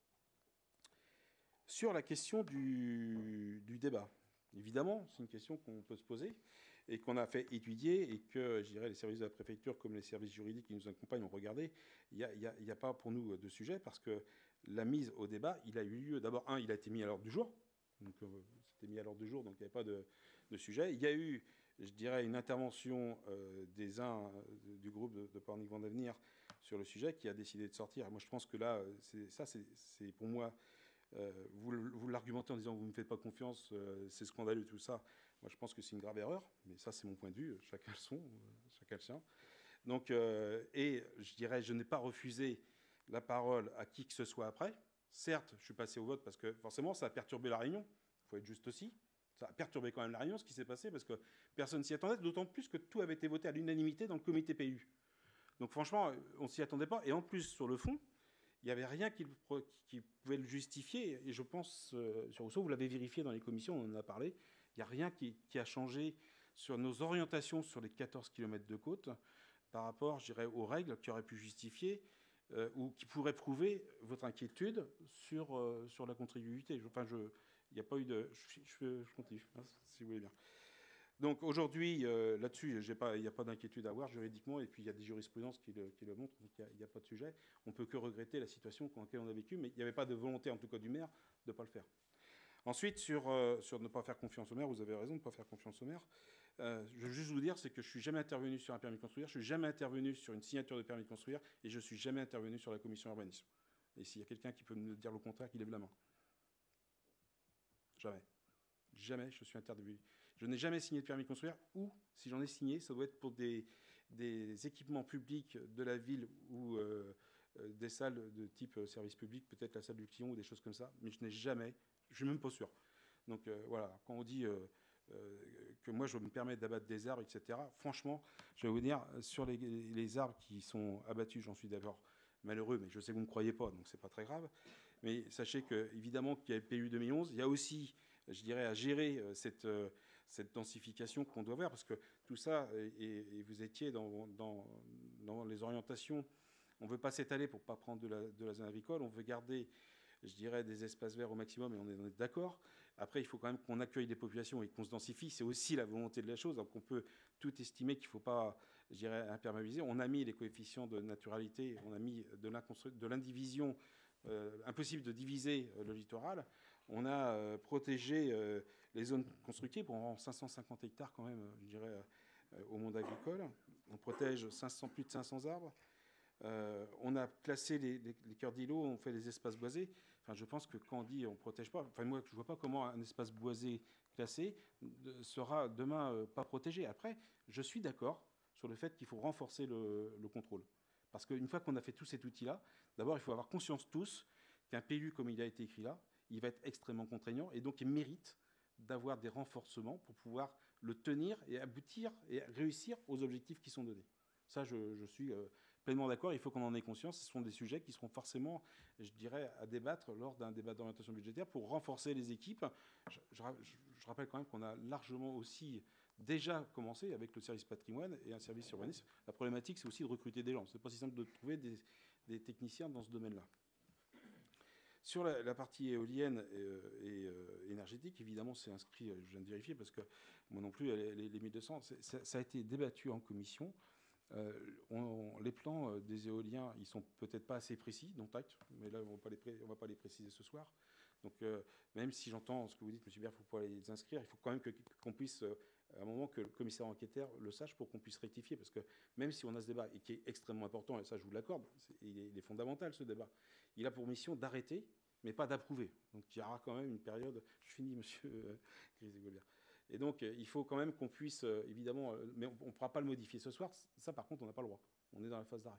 Sur la question du, du débat, évidemment, c'est une question qu'on peut se poser et qu'on a fait étudier et que, je dirais, les services de la préfecture comme les services juridiques qui nous accompagnent ont regardé. Il n'y a, a, a pas pour nous de sujet parce que la mise au débat, il a eu lieu, d'abord, un, il a été mis à l'ordre du jour. Donc, euh, c'était mis à l'ordre du jour, donc il n'y avait pas de, de sujet. Il y a eu, je dirais, une intervention euh, des uns euh, du groupe de, de Pornic-Vent d'Avenir sur le sujet qui a décidé de sortir. Moi, je pense que là, c'est, ça, c'est, c'est pour moi... Euh, vous, vous l'argumentez en disant vous ne me faites pas confiance, euh, c'est scandaleux, tout ça. Moi, je pense que c'est une grave erreur, mais ça, c'est mon point de vue. Chacun le son, euh, chacun le sien. Donc, euh, et je dirais, je n'ai pas refusé la parole à qui que ce soit après. Certes, je suis passé au vote parce que forcément, ça a perturbé la réunion. Il faut être juste aussi. Ça a perturbé quand même la réunion, ce qui s'est passé, parce que personne s'y attendait, d'autant plus que tout avait été voté à l'unanimité dans le comité P U. Donc, franchement, on s'y attendait pas. Et en plus, sur le fond, il n'y avait rien qui, qui pouvait le justifier. Et je pense, euh, sur Rousseau, vous l'avez vérifié dans les commissions, on en a parlé, il n'y a rien qui, qui a changé sur nos orientations sur les quatorze kilomètres de côte par rapport, je dirais, aux règles qui auraient pu justifier euh, ou qui pourraient prouver votre inquiétude sur, euh, sur la contributivité. Enfin, je, il n'y a pas eu de... Je, je, je continue, hein, si vous voulez bien. Donc aujourd'hui, euh, là-dessus, il n'y a pas d'inquiétude à avoir juridiquement, et puis il y a des jurisprudences qui le, qui le montrent, donc il n'y a, a pas de sujet. On ne peut que regretter la situation dans laquelle on a vécu, mais il n'y avait pas de volonté, en tout cas du maire, de ne pas le faire. Ensuite, sur, euh, sur ne pas faire confiance au maire, vous avez raison de ne pas faire confiance au maire. Euh, je veux juste vous dire, c'est que je ne suis jamais intervenu sur un permis de construire, je ne suis jamais intervenu sur une signature de permis de construire, et je ne suis jamais intervenu sur la commission urbanisme. Et s'il y a quelqu'un qui peut me dire le contraire, qu'il lève la main. Jamais. Jamais je suis intervenu. Je n'ai jamais signé de permis de construire, ou si j'en ai signé, ça doit être pour des, des équipements publics de la ville ou euh, euh, des salles de type service public, peut-être la salle du client ou des choses comme ça, mais je n'ai jamais, je ne suis même pas sûr. Donc euh, voilà, quand on dit euh, euh, que moi je me permets d'abattre des arbres, et cetera, franchement, je vais vous dire, sur les, les arbres qui sont abattus, j'en suis d'abord malheureux, mais je sais que vous ne me croyez pas, donc c'est pas très grave. Mais sachez que, évidemment, qu'il y a le P L U deux mille onze, il y a aussi, je dirais, à gérer cette, cette densification qu'on doit voir, parce que tout ça, et, et vous étiez dans, dans, dans les orientations, on ne veut pas s'étaler pour ne pas prendre de la, de la zone agricole, on veut garder, je dirais, des espaces verts au maximum, et on est, on est d'accord. Après, il faut quand même qu'on accueille des populations et qu'on se densifie. C'est aussi la volonté de la chose. Donc, on peut tout estimer qu'il ne faut pas, je dirais, imperméabiliser. On a mis les coefficients de naturalité, on a mis de l'indivision, euh, impossible de diviser euh, le littoral. On a euh, protégé euh, les zones constructives pour cinq cent cinquante hectares quand même, je dirais, euh, au monde agricole. On protège cinq cents, plus de cinq cents arbres. Euh, on a classé les, les, les cœurs d'îlots, on fait les espaces boisés. Enfin, je pense que quand on dit on ne protège pas, enfin, moi, je ne vois pas comment un espace boisé classé sera demain euh, pas protégé. Après, je suis d'accord sur le fait qu'il faut renforcer le, le contrôle. Parce qu'une fois qu'on a fait tout cet outil-là, d'abord, il faut avoir conscience tous qu'un P L U, comme il a été écrit là, il va être extrêmement contraignant et donc il mérite d'avoir des renforcements pour pouvoir le tenir et aboutir et réussir aux objectifs qui sont donnés. Ça, je, je suis... Euh, pleinement d'accord, il faut qu'on en ait conscience. Ce sont des sujets qui seront forcément, je dirais, à débattre lors d'un débat d'orientation budgétaire pour renforcer les équipes. Je, je, je rappelle quand même qu'on a largement aussi déjà commencé avec le service patrimoine et un service urbanisme. La problématique, c'est aussi de recruter des gens. Ce n'est pas si simple de trouver des, des techniciens dans ce domaine-là. Sur la, la partie éolienne et, et euh, énergétique, évidemment, c'est inscrit, je viens de vérifier, parce que moi non plus, les, les mille deux cents, ça, ça a été débattu en commission. Euh, on, les plans euh, des éoliens, ils sont peut-être pas assez précis, dont acte, mais là, on ne va pas les préciser ce soir. Donc, euh, même si j'entends ce que vous dites, M. Biard, il faut pouvoir les inscrire, il faut quand même que, qu'on puisse, euh, à un moment, que le commissaire enquêteur le sache pour qu'on puisse rectifier. Parce que même si on a ce débat, et qui est extrêmement important, et ça, je vous l'accorde, il, il est fondamental, ce débat, il a pour mission d'arrêter, mais pas d'approuver. Donc, il y aura quand même une période... Je finis, M. Grisé-Gaulière. Et donc, il faut quand même qu'on puisse, euh, évidemment, euh, mais on ne pourra pas le modifier ce soir. Ça, par contre, on n'a pas le droit. On est dans la phase d'arrêt.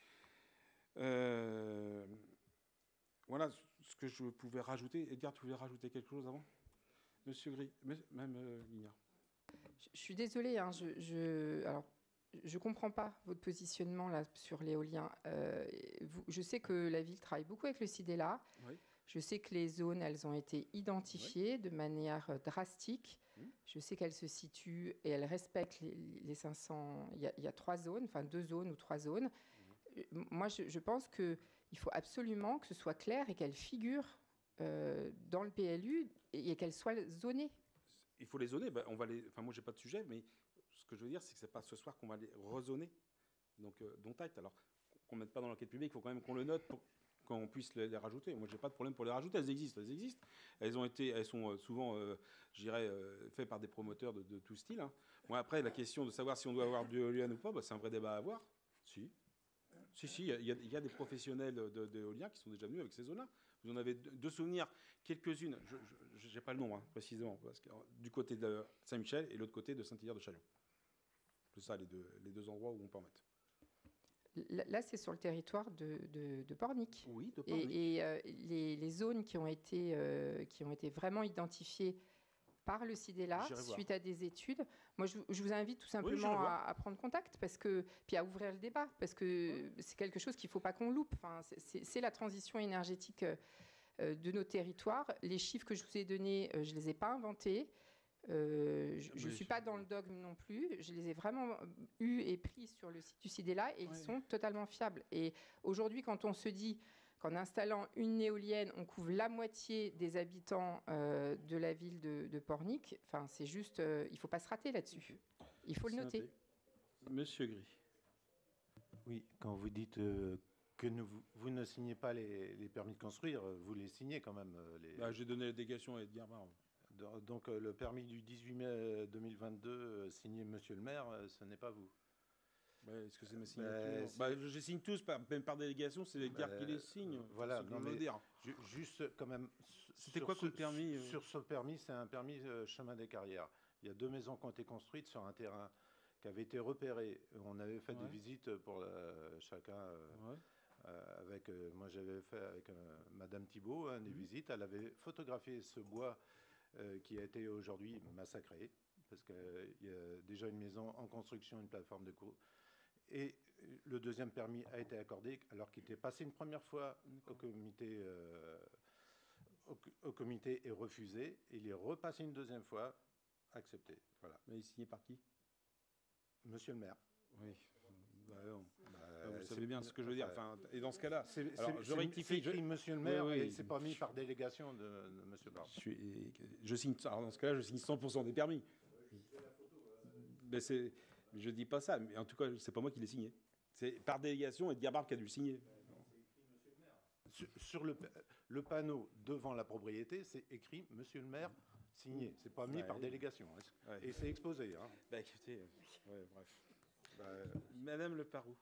Euh, voilà ce que je pouvais rajouter. Edgar, tu voulais rajouter quelque chose avant ? Monsieur Gris, même euh, Lignard. Je, je suis désolée. Hein, je, je, alors, je ne comprends pas votre positionnement là, sur l'éolien. Euh, vous, je sais que la ville travaille beaucoup avec le CIDELA. Oui. Je sais que les zones, elles ont été identifiées oui. de manière drastique. Mmh. Je sais qu'elles se situent et elles respectent les, les cinq cents... Il y, a, il y a trois zones, enfin deux zones ou trois zones. Mmh. Moi, je, je pense qu'il faut absolument que ce soit clair et qu'elles figurent euh, dans le P L U et, et qu'elles soient zonées. Il faut les zoner. Ben, on va les... Enfin, moi, je n'ai pas de sujet, mais ce que je veux dire, c'est que ce n'est pas ce soir qu'on va les rezoner. Donc, euh, dont acte. Alors, qu'on ne mette pas dans l'enquête publique, il faut quand même qu'on le note pour... qu'on puisse les, les rajouter. Moi, je n'ai pas de problème pour les rajouter. Elles existent, elles existent. Elles, ont été, elles sont souvent, euh, je dirais, euh, faites par des promoteurs de, de tout style. Hein. Moi, après, la question de savoir si on doit avoir du éolien ou pas, bah, c'est un vrai débat à avoir. Si. Si, si, il y, y, y a des professionnels d'éolien qui sont déjà venus avec ces zones-là. Vous en avez deux souvenirs, quelques-unes. Je n'ai pas le nom, hein, précisément, parce que, du côté de Saint-Michel et l'autre côté de Saint-Hilaire-de-Châlons. C'est ça, les deux, les deux endroits où on peut en mettre. Là, c'est sur le territoire de, de, de Pornic. Oui, de Pornic. Et, et euh, les, les zones qui ont, été, euh, qui ont été vraiment identifiées par le CIDELA suite à des études, moi, je, je vous invite tout simplement oui, à, à prendre contact, parce que, puis à ouvrir le débat, parce que oui. c'est quelque chose qu'il ne faut pas qu'on loupe. Enfin, c'est la transition énergétique euh, de nos territoires. Les chiffres que je vous ai donnés, euh, je ne les ai pas inventés. Euh, je ne suis pas dans le dogme non plus. Je les ai vraiment eus et pris sur le site du CIDELA et ouais. ils sont totalement fiables. Et aujourd'hui, quand on se dit qu'en installant une éolienne, on couvre la moitié des habitants euh, de la ville de, de Pornic, enfin, c'est juste, euh, il ne faut pas se rater là-dessus. Il faut le noter. Noté. Monsieur Gris. Oui, quand vous dites euh, que nous, vous, vous ne signez pas les, les permis de construire, vous les signez quand même. Les... Bah, j'ai donné la délégation à Edgar Barbe. Donc le permis du dix-huit mai deux mille vingt-deux signé Monsieur le maire, ce n'est pas vous. Ouais, est-ce que c'est ma signature bah, bah, je signe tous, par, même par délégation, c'est les gars bah, qui les signent. Euh, voilà, non, mais dire. Juste quand même. C'était quoi comme permis euh... Sur ce permis, c'est un permis euh, chemin des carrières. Il y a deux maisons qui ont été construites sur un terrain qui avait été repéré. On avait fait Ouais. des visites pour la- chacun. euh, Ouais. euh, avec, euh, moi, j'avais fait avec euh, Madame Thibault hein, des Mhm. visites. Elle avait photographié ce bois euh, qui a été aujourd'hui massacré parce qu'il y a déjà une maison en construction, une plateforme de cours. Et le deuxième permis a été accordé alors qu'il était passé une première fois au comité, euh, au, au comité et refusé. Il est repassé une deuxième fois, accepté. Voilà. Mais il est signé par qui? Monsieur le maire. Oui. Bah non. Bah, Vous c'est- savez bien ce que je veux dire. enfin, Enfin, et dans ce cas-là, c'est alors c'est- je c'est- rectifie. c'est écrit je- Monsieur le maire Oui, oui. et c'est pas mis par délégation de, de Monsieur Barbe. Je, suis, je signe. Alors dans ce cas-là, je signe cent pour cent des permis. Mais c'est, je dis pas ça. Mais en tout cas, c'est pas moi qui l'ai signé. C'est par délégation et Diabarbe qui a dû le signer. Sur, sur le, le panneau devant la propriété, c'est écrit Monsieur le maire signé. C'est pas mis Ouais. par délégation. hein. Ouais. Et c'est exposé. Hein. Bah écoutez, euh, ouais, bref. Bah, Madame Le Parou,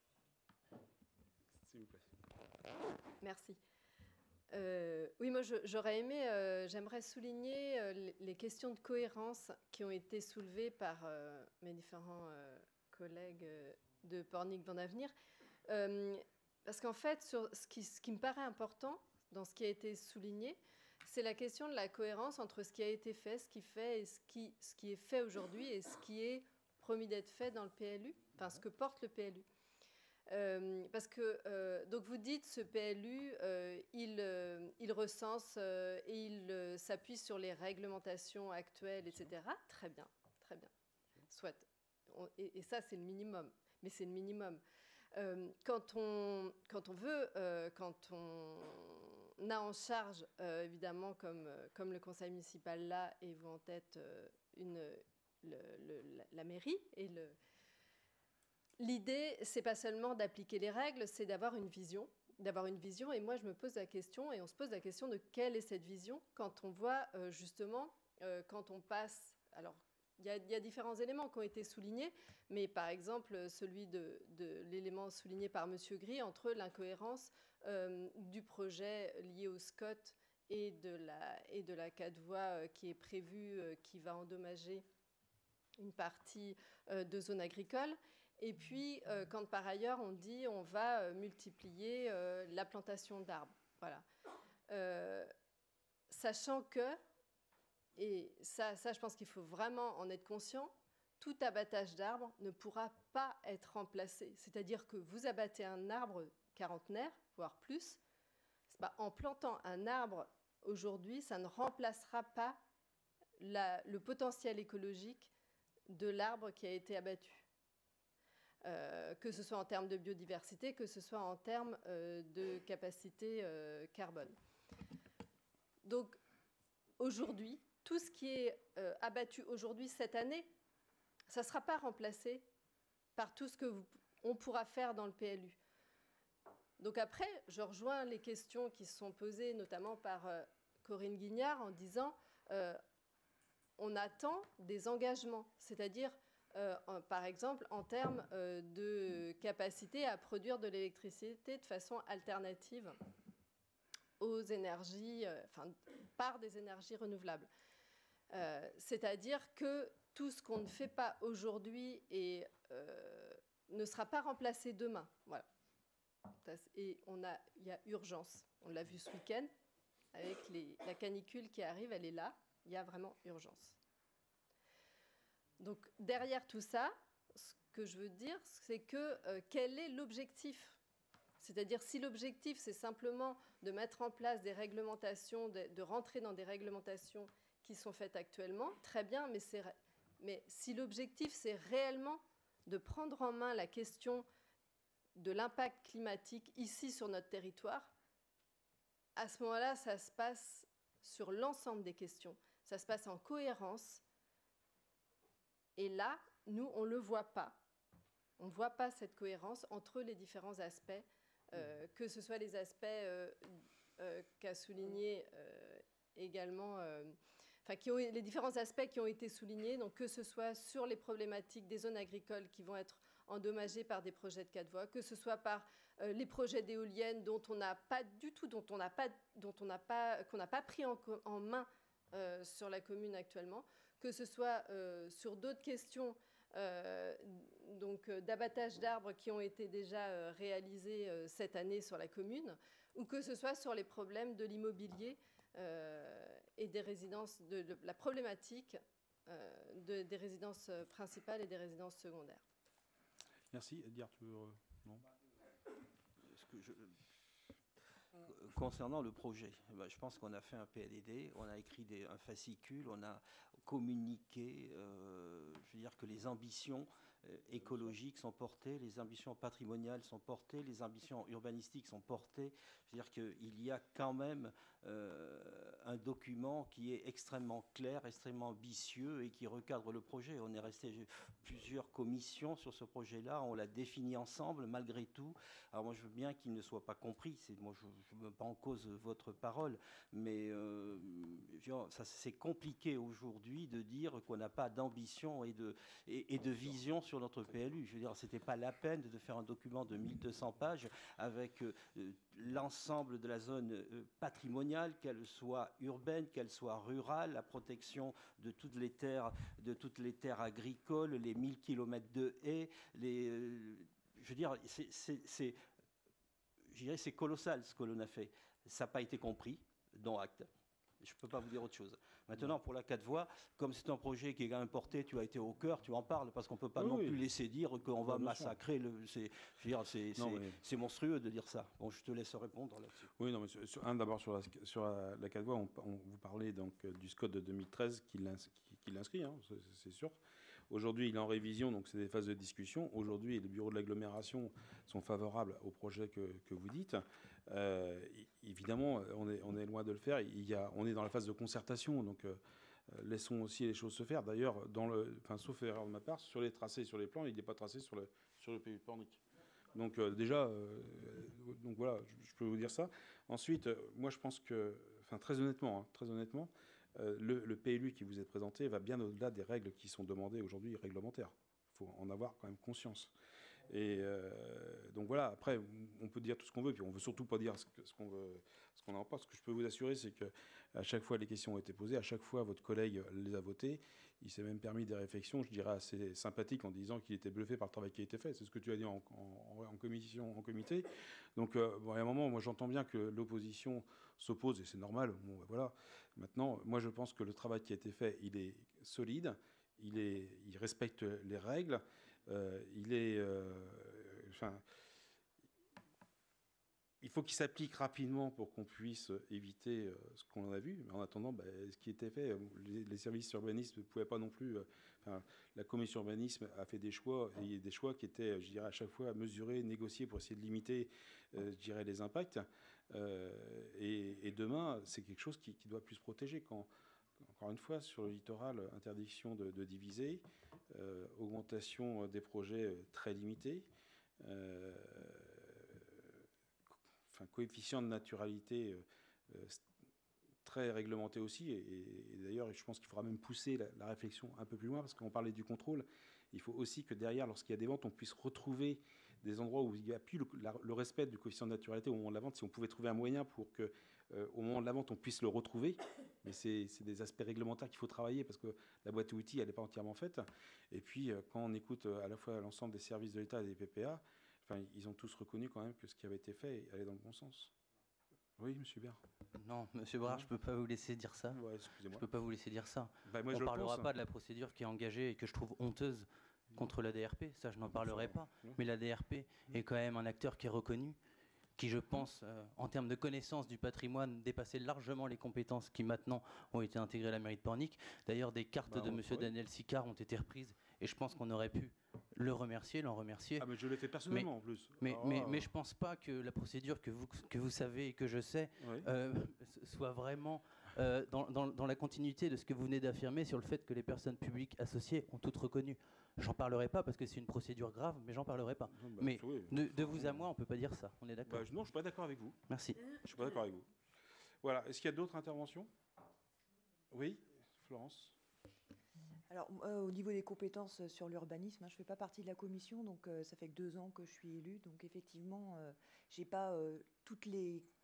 s'il vous plaît. Merci. Euh, oui, moi, je- j'aurais aimé, euh, j'aimerais souligner euh, les- les questions de cohérence qui ont été soulevées par euh, mes différents euh, collègues euh, de Pornic Vent d'Avenir. Euh, parce qu'en fait, sur ce, qui, ce qui me paraît important dans ce qui a été souligné, c'est la question de la cohérence entre ce qui a été fait, ce qui, fait et ce, qui, ce qui est fait aujourd'hui et ce qui est promis d'être fait dans le P L U, enfin ce que porte le P L U. Euh, parce que, euh, donc vous dites, ce P L U, euh, il, euh, il recense euh, et il euh, s'appuie sur les réglementations actuelles, et cetera. Très bien, très bien. Soit. On- et, et ça, c'est le minimum. Mais c'est le minimum. Euh, quand, on, quand on veut, euh, quand on a en charge, euh, évidemment, comme, euh, comme le conseil municipal là, et vous en tête, euh, une, le, le, la, la mairie et le... L'idée, c'est pas seulement d'appliquer les règles, c'est d'avoir une vision, d'avoir une vision. Et moi, je me pose la question, et on se pose la question de quelle est cette vision quand on voit euh, justement, euh, quand on passe. Alors, il y, y a différents éléments qui ont été soulignés, mais par exemple, celui de, de l'élément souligné par Monsieur Gris entre l'incohérence euh, du projet lié au S C O T et de la, et de la quatre voies euh, qui est prévue, euh, qui va endommager une partie euh, de zone agricole. Et puis, euh, quand par ailleurs, on dit on va euh, multiplier euh, la plantation d'arbres. Voilà. Euh, sachant que, et ça, ça je pense qu'il faut vraiment en être conscient, tout abattage d'arbres ne pourra pas être remplacé. C'est-à-dire que vous abattez un arbre quarantenaire, voire plus, bah, en plantant un arbre aujourd'hui, ça ne remplacera pas la, le potentiel écologique de l'arbre qui a été abattu. Euh, que ce soit en termes de biodiversité, que ce soit en termes euh, de capacité euh, carbone. Donc, aujourd'hui, tout ce qui est euh, abattu aujourd'hui, cette année, ça ne sera pas remplacé par tout ce qu'on pourra faire dans le P L U. Donc après, je rejoins les questions qui se sont posées, notamment par euh, Corinne Guignard, en disant euh, on attend des engagements, c'est-à-dire Euh, en, par exemple, en termes euh, de capacité à produire de l'électricité de façon alternative aux énergies, euh, enfin, par des énergies renouvelables. Euh, c'est-à-dire que tout ce qu'on ne fait pas aujourd'hui et, euh, ne sera pas remplacé demain. Voilà. Et on a, il y a urgence. On l'a vu ce week-end, avec les, la canicule qui arrive, elle est là. Il y a vraiment urgence. Donc, derrière tout ça, ce que je veux dire, c'est que euh, quel est l'objectif ? C'est-à-dire, si l'objectif, c'est simplement de mettre en place des réglementations, de, de rentrer dans des réglementations qui sont faites actuellement, très bien, mais, c'est, mais si l'objectif, c'est réellement de prendre en main la question de l'impact climatique ici sur notre territoire, à ce moment-là, ça se passe sur l'ensemble des questions. Ça se passe en cohérence. Et là, nous, on ne le voit pas. On ne voit pas cette cohérence entre les différents aspects, euh, que ce soit les aspects euh, euh, qu'a souligné euh, également, euh, enfin, qui ont, les différents aspects qui ont été soulignés, donc que ce soit sur les problématiques des zones agricoles qui vont être endommagées par des projets de quatre voies, que ce soit par euh, les projets d'éoliennes dont on n'a pas du tout, dont on n'a pas, dont on n'a pas, qu'on n'a pas pris en, en main euh, sur la commune actuellement, que ce soit euh, sur d'autres questions euh, donc euh, d'abattage d'arbres qui ont été déjà euh, réalisés euh, cette année sur la commune, ou que ce soit sur les problèmes de l'immobilier euh, et des résidences, de, de la problématique euh, de, des résidences principales et des résidences secondaires. Merci. Edgar, tu veux... euh, non Ce que je... Concernant le projet, ben, je pense qu'on a fait un P A D D, on a écrit des, un fascicule, on a communiqué, euh, je veux dire que les ambitions euh, écologiques sont portées, les ambitions patrimoniales sont portées, les ambitions urbanistiques sont portées. Je veux dire qu'il y a quand même euh, un document qui est extrêmement clair, extrêmement ambitieux et qui recadre le projet. On est resté plusieurs commissions sur ce projet-là, on l'a défini ensemble malgré tout. Alors moi je veux bien qu'il ne soit pas compris, c'est, moi je ne mets pas en cause votre parole, mais euh, ça, c'est compliqué aujourd'hui de dire qu'on n'a pas d'ambition et de, et, et de vision sur notre P L U. Je veux dire, ce n'était pas la peine de faire un document de mille deux cents pages avec euh, l'ensemble de la zone euh, patrimoniale, qu'elle soit urbaine, qu'elle soit rurale, la protection de toutes les terres, de toutes les terres agricoles, les mille kilomètres de haies, les... Euh, je veux dire, c'est... c'est, c'est je dirais c'est colossal ce que l'on a fait. Ça n'a pas été compris, dont acte. Je ne peux pas vous dire autre chose. Maintenant, pour la quatre voies, comme c'est un projet qui est quand même porté, tu as été au cœur, tu en parles, parce qu'on ne peut pas oui, non oui. plus laisser dire qu'on va massacrer. Le, c'est, je veux dire, c'est, c'est, mais... c'est monstrueux de dire ça. Bon, je te laisse répondre là-dessus. Oui, non, mais sur, sur, un, d'abord sur la, sur la, la quatre voies, on, on, vous parlez donc du S C O D de deux mille treize qui, qui, qui l'inscrit, hein, c'est, c'est sûr. Aujourd'hui, il est en révision, donc c'est des phases de discussion. Aujourd'hui, les bureaux de l'agglomération sont favorables au projet que, que vous dites. Euh, évidemment, on est, on est loin de le faire. Il y a, on est dans la phase de concertation, donc euh, laissons aussi les choses se faire. D'ailleurs, dans le, enfin, sauf erreur de ma part, sur les tracés, sur les plans, il n'est pas tracé sur le, sur le P U de Pornic. Donc euh, déjà, euh, donc voilà, je, je peux vous dire ça. Ensuite, euh, moi, je pense que, enfin, très honnêtement, hein, très honnêtement. Euh, le, le P L U qui vous est présenté va bien au-delà des règles qui sont demandées aujourd'hui réglementaires. Il faut en avoir quand même conscience. Et euh, donc voilà, après, on peut dire tout ce qu'on veut, puis on ne veut surtout pas dire ce, que, ce qu'on veut, ce qu'on en pense. Ce que je peux vous assurer, c'est qu'à chaque fois les questions ont été posées, à chaque fois votre collègue les a votées. Il s'est même permis des réflexions, je dirais, assez sympathiques en disant qu'il était bluffé par le travail qui a été fait. C'est ce que tu as dit en, en, en commission, en comité. Donc, euh, bon, à un moment, moi, j'entends bien que l'opposition s'oppose, et c'est normal. Bon, ben, voilà. Maintenant, moi, je pense que le travail qui a été fait, il est solide, il, est, il respecte les règles, euh, il est... Euh, enfin, il faut qu'il s'applique rapidement pour qu'on puisse éviter euh, ce qu'on a vu. Mais en attendant, bah, ce qui était fait, les, les services urbanisme ne pouvaient pas non plus... Euh, enfin, la commission urbanisme a fait des choix, et des choix qui étaient, je dirais, à chaque fois mesurés, négociés pour essayer de limiter, euh, je dirais, les impacts. Euh, et, et demain, c'est quelque chose qui, qui doit plus se protéger. Quand, encore une fois, sur le littoral, interdiction de, de diviser, euh, augmentation des projets très limités, euh, enfin, coefficient de naturalité euh, très réglementé aussi. Et, et, et d'ailleurs, je pense qu'il faudra même pousser la, la réflexion un peu plus loin, parce qu'on parlait du contrôle. Il faut aussi que derrière, lorsqu'il y a des ventes, on puisse retrouver des endroits où il n'y a plus le, la, le respect du coefficient de naturalité au moment de la vente. Si on pouvait trouver un moyen pour que, euh, au moment de la vente, on puisse le retrouver. Mais c'est, c'est des aspects réglementaires qu'il faut travailler, parce que la boîte à outils, elle n'est pas entièrement faite. Et puis, euh, quand on écoute à la fois l'ensemble des services de l'État et des P P A, enfin, ils ont tous reconnu quand même que ce qui avait été fait allait dans le bon sens. Oui, monsieur Bert. Non, monsieur Brard, je ne peux pas vous laisser dire ça. Ouais, excusez-moi. Je ne peux pas vous laisser dire ça. Bah, moi, on ne parlera pense. pas de la procédure qui est engagée et que je trouve honteuse contre la D R P. Ça, je n'en parlerai pas. Mais la D R P est quand même un acteur qui est reconnu, qui, je pense, euh, en termes de connaissance du patrimoine, dépassait largement les compétences qui maintenant ont été intégrées à la mairie de Pornic. D'ailleurs, des cartes bah, de monsieur oui. Daniel Sicard ont été reprises et je pense qu'on aurait pu le remercier, l'en remercier. Ah, mais je l'ai fait personnellement mais, en plus. Mais, ah, mais, ah, mais je ne pense pas que la procédure que vous, que vous savez et que je sais oui. euh, soit vraiment euh, dans, dans, dans la continuité de ce que vous venez d'affirmer sur le fait que les personnes publiques associées ont toutes reconnu. J'en parlerai pas parce que c'est une procédure grave, mais j'en parlerai pas. Non, bah, mais oui. de, de vous à moi, on ne peut pas dire ça. On est d'accord ? Bah, non, je ne suis pas d'accord avec vous. Merci. Je ne suis pas d'accord avec vous. Voilà. Est-ce qu'il y a d'autres interventions ? Oui, Florence ? Alors, euh, au niveau des compétences sur l'urbanisme, hein, je ne fais pas partie de la commission, donc euh, ça fait que deux ans que je suis élue. Donc, effectivement, euh, je n'ai pas euh, toutes les,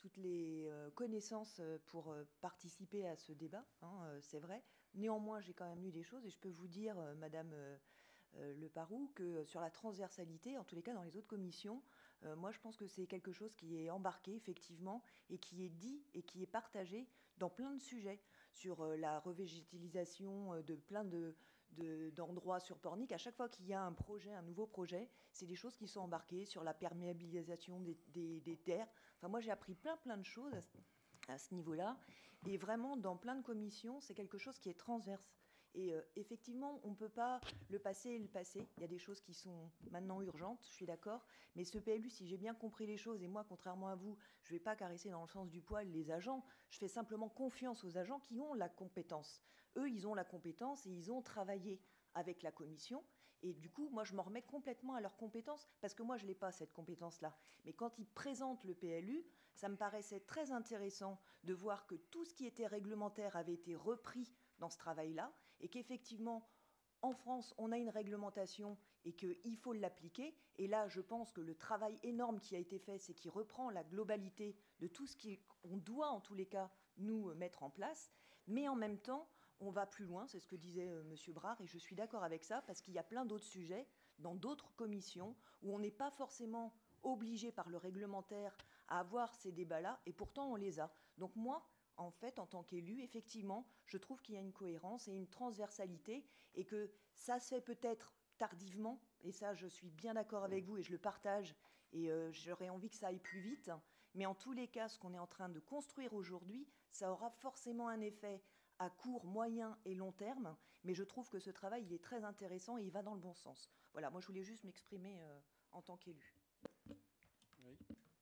toutes les euh, connaissances pour euh, participer à ce débat, hein, euh, c'est vrai. Néanmoins, j'ai quand même lu des choses et je peux vous dire, euh, Madame euh, euh, Le Parou, que sur la transversalité, en tous les cas dans les autres commissions, euh, moi je pense que c'est quelque chose qui est embarqué effectivement et qui est dit et qui est partagé dans plein de sujets, sur euh, la revégétalisation de plein de, de, d'endroits sur Pornic. À chaque fois qu'il y a un projet, un nouveau projet, c'est des choses qui sont embarquées sur la perméabilisation des, des, des terres. Enfin, moi j'ai appris plein plein de choses à ce niveau-là. Et vraiment, dans plein de commissions, c'est quelque chose qui est transverse. Et euh, effectivement, on ne peut pas le passé et le passé. Il y a des choses qui sont maintenant urgentes, je suis d'accord. Mais ce P L U, si j'ai bien compris les choses, et moi, contrairement à vous, je ne vais pas caresser dans le sens du poil les agents, je fais simplement confiance aux agents qui ont la compétence. Eux, ils ont la compétence et ils ont travaillé avec la commission. Et du coup, moi, je m'en remets complètement à leurs compétences, parce que moi, je n'ai pas cette compétence-là. Mais quand ils présentent le P L U, ça me paraissait très intéressant de voir que tout ce qui était réglementaire avait été repris dans ce travail-là, et qu'effectivement, en France, on a une réglementation et qu'il faut l'appliquer. Et là, je pense que le travail énorme qui a été fait, c'est qu'il reprend la globalité de tout ce qu'on doit, en tous les cas, nous mettre en place. Mais en même temps, on va plus loin, c'est ce que disait euh, M. Brard, et je suis d'accord avec ça, parce qu'il y a plein d'autres sujets, dans d'autres commissions, où on n'est pas forcément obligé par le réglementaire à avoir ces débats-là, et pourtant on les a. Donc moi, en fait, en tant qu'élu, effectivement, je trouve qu'il y a une cohérence et une transversalité, et que ça se fait peut-être tardivement, et ça, je suis bien d'accord avec vous, et je le partage, et euh, j'aurais envie que ça aille plus vite, mais en tous les cas, ce qu'on est en train de construire aujourd'hui, ça aura forcément un effet à court, moyen et long terme, mais je trouve que ce travail, il est très intéressant et il va dans le bon sens. Voilà, moi je voulais juste m'exprimer euh, en tant qu'élu. Oui.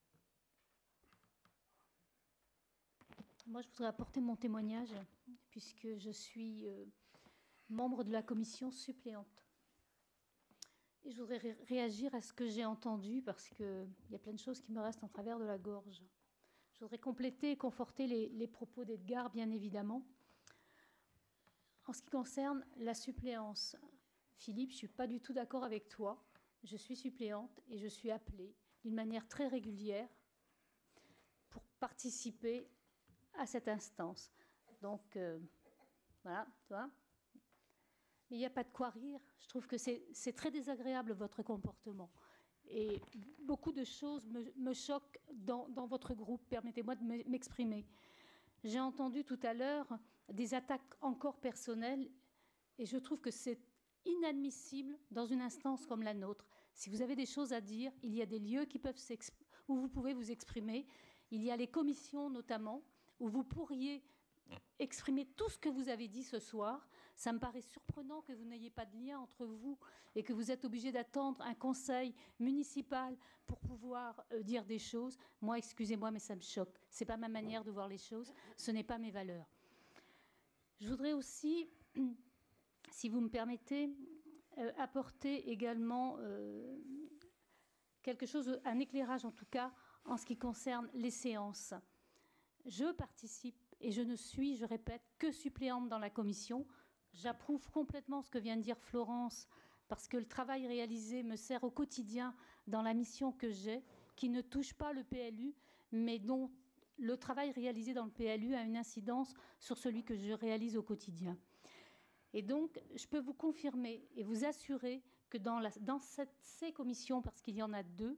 Moi, je voudrais apporter mon témoignage, puisque je suis euh, membre de la commission suppléante. Et je voudrais ré réagir à ce que j'ai entendu, parce qu'il y a plein de choses qui me restent en travers de la gorge. Je voudrais compléter et conforter les, les propos d'Edgar, bien évidemment. En ce qui concerne la suppléance, Philippe, je ne suis pas du tout d'accord avec toi. Je suis suppléante et je suis appelée d'une manière très régulière pour participer à cette instance. Donc, euh, voilà, tu vois. Mais il n'y a pas de quoi rire. Je trouve que c'est très désagréable, votre comportement. Et beaucoup de choses me, me choquent dans, dans votre groupe. Permettez-moi de m'exprimer. J'ai entendu tout à l'heure des attaques encore personnelles, et je trouve que c'est inadmissible dans une instance comme la nôtre. Si vous avez des choses à dire, il y a des lieux qui peuvent où vous pouvez vous exprimer. Il y a les commissions notamment, où vous pourriez exprimer tout ce que vous avez dit ce soir. Ça me paraît surprenant que vous n'ayez pas de lien entre vous et que vous êtes obligé d'attendre un conseil municipal pour pouvoir euh, dire des choses. Moi, excusez-moi, mais ça me choque. Ce n'est pas ma manière de voir les choses. Ce n'est pas mes valeurs. Je voudrais aussi, si vous me permettez, euh, apporter également euh, quelque chose, un éclairage en tout cas, en ce qui concerne les séances. Je participe et je ne suis, je répète, que suppléante dans la commission. J'approuve complètement ce que vient de dire Florence, parce que le travail réalisé me sert au quotidien dans la mission que j'ai, qui ne touche pas le P L U, mais dont le travail réalisé dans le P L U a une incidence sur celui que je réalise au quotidien. Et donc, je peux vous confirmer et vous assurer que dans, la, dans cette, ces commissions, parce qu'il y en a deux,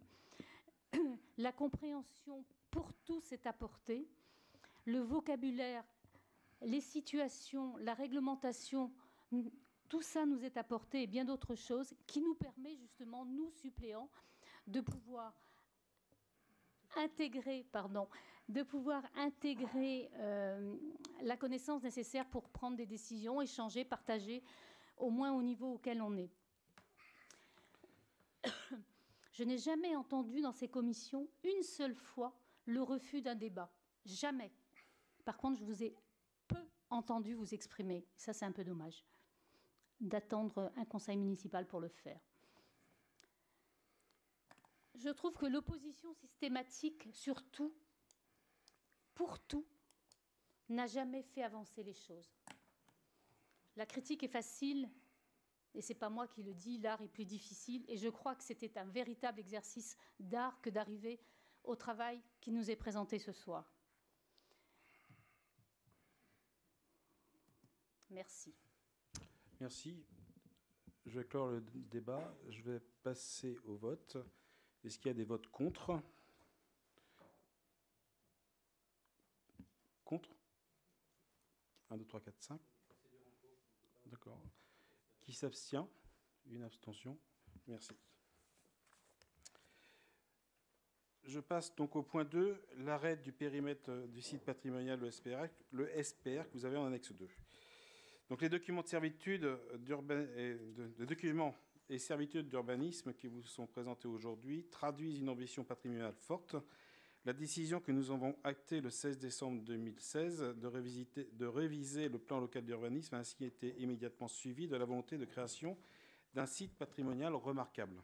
la compréhension pour tous est apportée, le vocabulaire, les situations, la réglementation, tout ça nous est apporté et bien d'autres choses qui nous permet justement, nous suppléants, de pouvoir intégrer, pardon, de pouvoir intégrer euh, la connaissance nécessaire pour prendre des décisions, échanger, partager, au moins au niveau auquel on est. Je n'ai jamais entendu dans ces commissions une seule fois le refus d'un débat. Jamais. Par contre, je vous ai peu entendu vous exprimer. Ça, c'est un peu dommage d'attendre un conseil municipal pour le faire. Je trouve que l'opposition systématique, surtout, pour tout, n'a jamais fait avancer les choses. La critique est facile, et ce n'est pas moi qui le dis, l'art est plus difficile, et je crois que c'était un véritable exercice d'art que d'arriver au travail qui nous est présenté ce soir. Merci. Merci. Je vais clore le débat. Je vais passer au vote. Est-ce qu'il y a des votes contre? Contre? un, deux, trois, quatre, cinq. D'accord. Qui s'abstient? Une abstention. Merci. Je passe donc au point deux, l'arrêt du périmètre du site patrimonial, le S P R, le S P R que vous avez en annexe deux. Donc les documents de servitude d'urban, de, de documents et servitudes d'urbanisme qui vous sont présentés aujourd'hui traduisent une ambition patrimoniale forte. La décision que nous avons actée le seize décembre deux mille seize de, révisiter, de réviser le plan local d'urbanisme a ainsi été immédiatement suivie de la volonté de création d'un site patrimonial remarquable.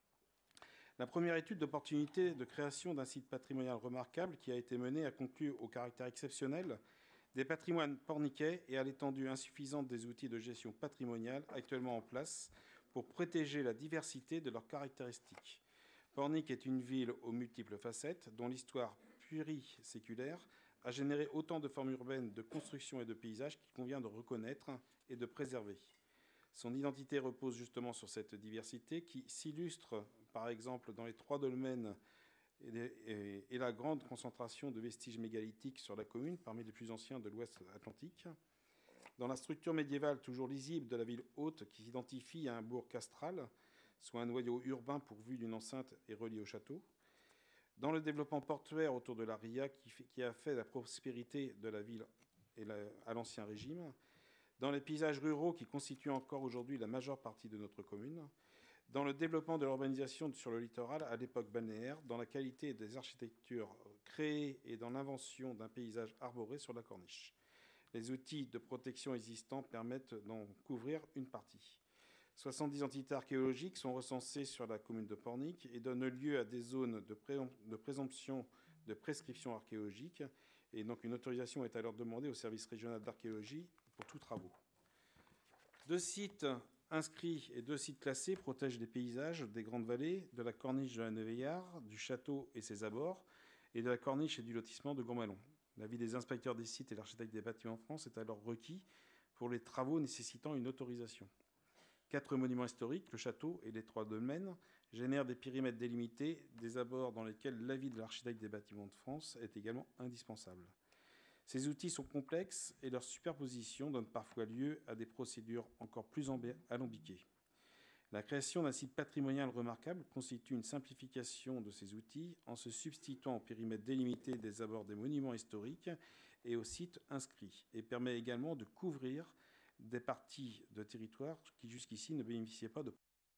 La première étude d'opportunité de création d'un site patrimonial remarquable qui a été menée a conclu au caractère exceptionnel des patrimoines porniquais et à l'étendue insuffisante des outils de gestion patrimoniale actuellement en place pour protéger la diversité de leurs caractéristiques. Pornic est une ville aux multiples facettes, dont l'histoire pluriséculaire a généré autant de formes urbaines, de construction et de paysages qu'il convient de reconnaître et de préserver. Son identité repose justement sur cette diversité qui s'illustre, par exemple, dans les trois dolmens et, et, et la grande concentration de vestiges mégalithiques sur la commune, parmi les plus anciens de l'Ouest Atlantique. Dans la structure médiévale toujours lisible de la ville haute qui s'identifie à un bourg castral, soit un noyau urbain pourvu d'une enceinte et relié au château. Dans le développement portuaire autour de la Ria, qui, fait, qui a fait la prospérité de la ville et la, à l'Ancien Régime. Dans les paysages ruraux qui constituent encore aujourd'hui la majeure partie de notre commune. Dans le développement de l'urbanisation sur le littoral à l'époque balnéaire. Dans la qualité des architectures créées et dans l'invention d'un paysage arboré sur la corniche. Les outils de protection existants permettent d'en couvrir une partie. soixante-dix entités archéologiques sont recensées sur la commune de Pornic et donnent lieu à des zones de, pré de présomption de prescription archéologique. Et donc une autorisation est alors demandée au service régional d'archéologie pour tous travaux. Deux sites inscrits et deux sites classés protègent les paysages des grandes vallées, de la corniche de la Neuveillard, du château et ses abords, et de la corniche et du lotissement de Gourmalon. L'avis des inspecteurs des sites et l'architecte des bâtiments de France est alors requis pour les travaux nécessitant une autorisation. Quatre monuments historiques, le château et les trois dolmens, génèrent des périmètres délimités, des abords dans lesquels l'avis de l'architecte des bâtiments de France est également indispensable. Ces outils sont complexes et leur superposition donne parfois lieu à des procédures encore plus alambiquées. La création d'un site patrimonial remarquable constitue une simplification de ces outils en se substituant au périmètre délimité des abords des monuments historiques et aux sites inscrits, et permet également de couvrir des parties de territoire qui jusqu'ici ne bénéficiaient pas de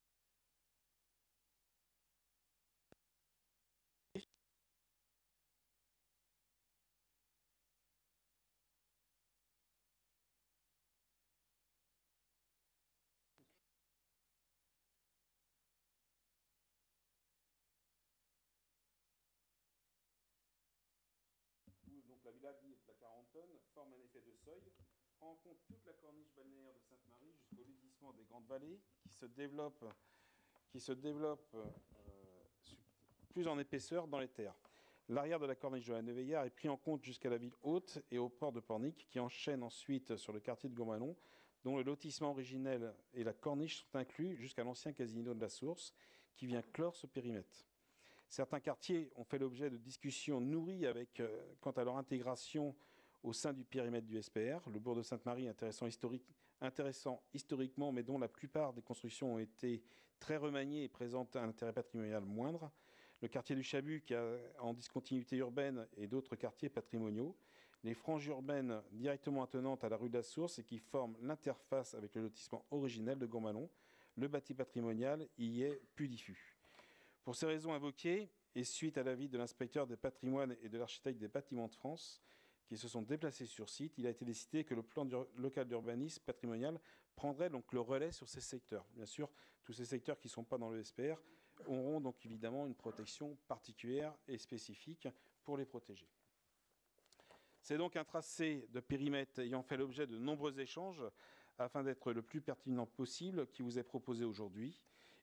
donc la villa dite la quarantaine forme un effet de seuil, prend en compte toute la corniche balnéaire de Sainte-Marie jusqu'au lotissement des grandes vallées qui se développe, qui se développe euh, plus en épaisseur dans les terres. L'arrière de la corniche de la Neuveillard est pris en compte jusqu'à la ville haute et au port de Pornic qui enchaîne ensuite sur le quartier de Gourmalon dont le lotissement originel et la corniche sont inclus jusqu'à l'ancien casino de la Source qui vient clore ce périmètre. Certains quartiers ont fait l'objet de discussions nourries avec, euh, quant à leur intégration au sein du périmètre du S P R. Le bourg de Sainte-Marie, intéressant, historique, intéressant historiquement, mais dont la plupart des constructions ont été très remaniées et présentent un intérêt patrimonial moindre. Le quartier du Chabut, qui est en discontinuité urbaine, et d'autres quartiers patrimoniaux. Les franges urbaines directement attenantes à la rue de la Source et qui forment l'interface avec le lotissement originel de Gourmalon. Le bâti patrimonial y est plus diffus. Pour ces raisons invoquées, et suite à l'avis de l'inspecteur des patrimoines et de l'architecte des bâtiments de France, qui se sont déplacés sur site, il a été décidé que le plan local d'urbanisme patrimonial prendrait donc le relais sur ces secteurs. Bien sûr, tous ces secteurs qui ne sont pas dans le S P R auront donc évidemment une protection particulière et spécifique pour les protéger. C'est donc un tracé de périmètre ayant fait l'objet de nombreux échanges afin d'être le plus pertinent possible qui vous est proposé aujourd'hui.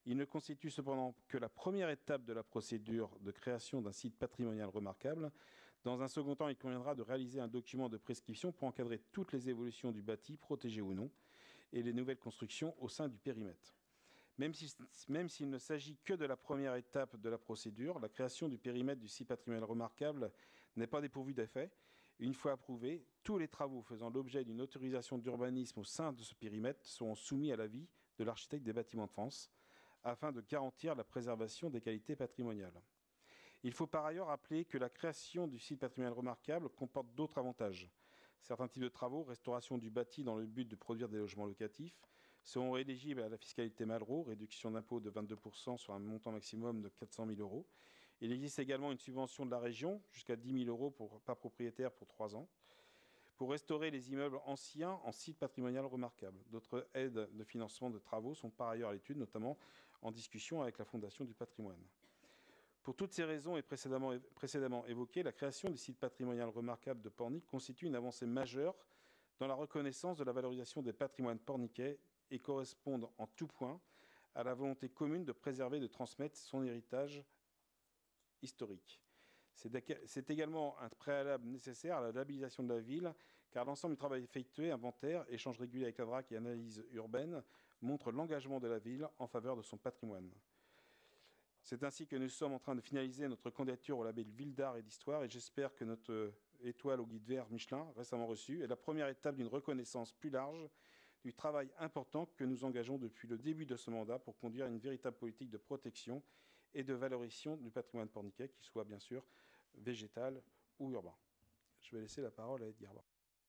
Il ne constitue cependant que la première étape de la procédure de création d'un site patrimonial remarquable. Dans un second temps, il conviendra de réaliser un document de prescription pour encadrer toutes les évolutions du bâti, protégé ou non, et les nouvelles constructions au sein du périmètre. Même si, même s'il ne s'agit que de la première étape de la procédure, la création du périmètre du site patrimonial remarquable n'est pas dépourvue d'effet. Une fois approuvés, tous les travaux faisant l'objet d'une autorisation d'urbanisme au sein de ce périmètre seront soumis à l'avis de l'architecte des bâtiments de France, afin de garantir la préservation des qualités patrimoniales. Il faut par ailleurs rappeler que la création du site patrimonial remarquable comporte d'autres avantages. Certains types de travaux, restauration du bâti dans le but de produire des logements locatifs, seront éligibles à la fiscalité Malraux, réduction d'impôt de vingt-deux pour cent sur un montant maximum de quatre cent mille euros. Il existe également une subvention de la région, jusqu'à dix mille euros pour, par propriétaire pour trois ans, pour restaurer les immeubles anciens en site patrimonial remarquable. D'autres aides de financement de travaux sont par ailleurs à l'étude, notamment en discussion avec la Fondation du patrimoine. Pour toutes ces raisons et précédemment, précédemment évoquées, la création du site patrimonial remarquable de Pornic constitue une avancée majeure dans la reconnaissance de la valorisation des patrimoines porniquais et correspondent en tout point à la volonté commune de préserver et de transmettre son héritage historique. C'est également un préalable nécessaire à la labellisation de la ville, car l'ensemble du travail effectué, inventaire, échange régulier avec la D R A C et analyse urbaine, montre l'engagement de la ville en faveur de son patrimoine. C'est ainsi que nous sommes en train de finaliser notre candidature au label Ville d'Art et d'Histoire, et j'espère que notre étoile au guide vert Michelin, récemment reçue, est la première étape d'une reconnaissance plus large du travail important que nous engageons depuis le début de ce mandat pour conduire une véritable politique de protection et de valorisation du patrimoine porniquais, qu'il soit bien sûr végétal ou urbain. Je vais laisser la parole à Edgar Barbe.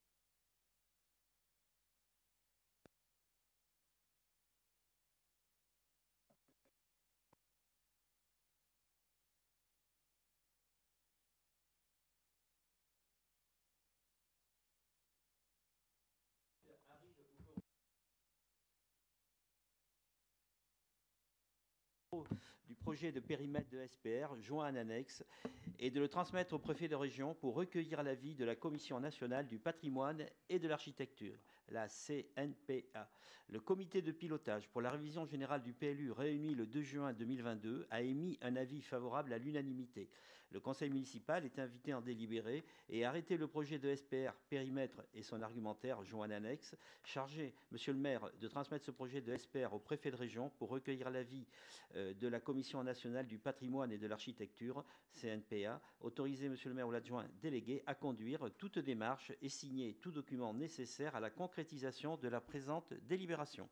Du projet de périmètre de S P R joint en annexe et de le transmettre au préfet de région pour recueillir l'avis de la Commission nationale du patrimoine et de l'architecture, la C N P A. Le comité de pilotage pour la révision générale du P L U réuni le deux juin deux mille vingt-deux a émis un avis favorable à l'unanimité. Le conseil municipal est invité à en délibérer et a arrêté le projet de S P R périmètre et son argumentaire joint en annexe. Chargé, monsieur le maire, de transmettre ce projet de S P R au préfet de région pour recueillir l'avis euh, de la Commission nationale du patrimoine et de l'architecture, C N P A. Autorisé, monsieur le maire ou l'adjoint délégué, à conduire toute démarche et signer tout document nécessaire à la concrétisation de la présente délibération.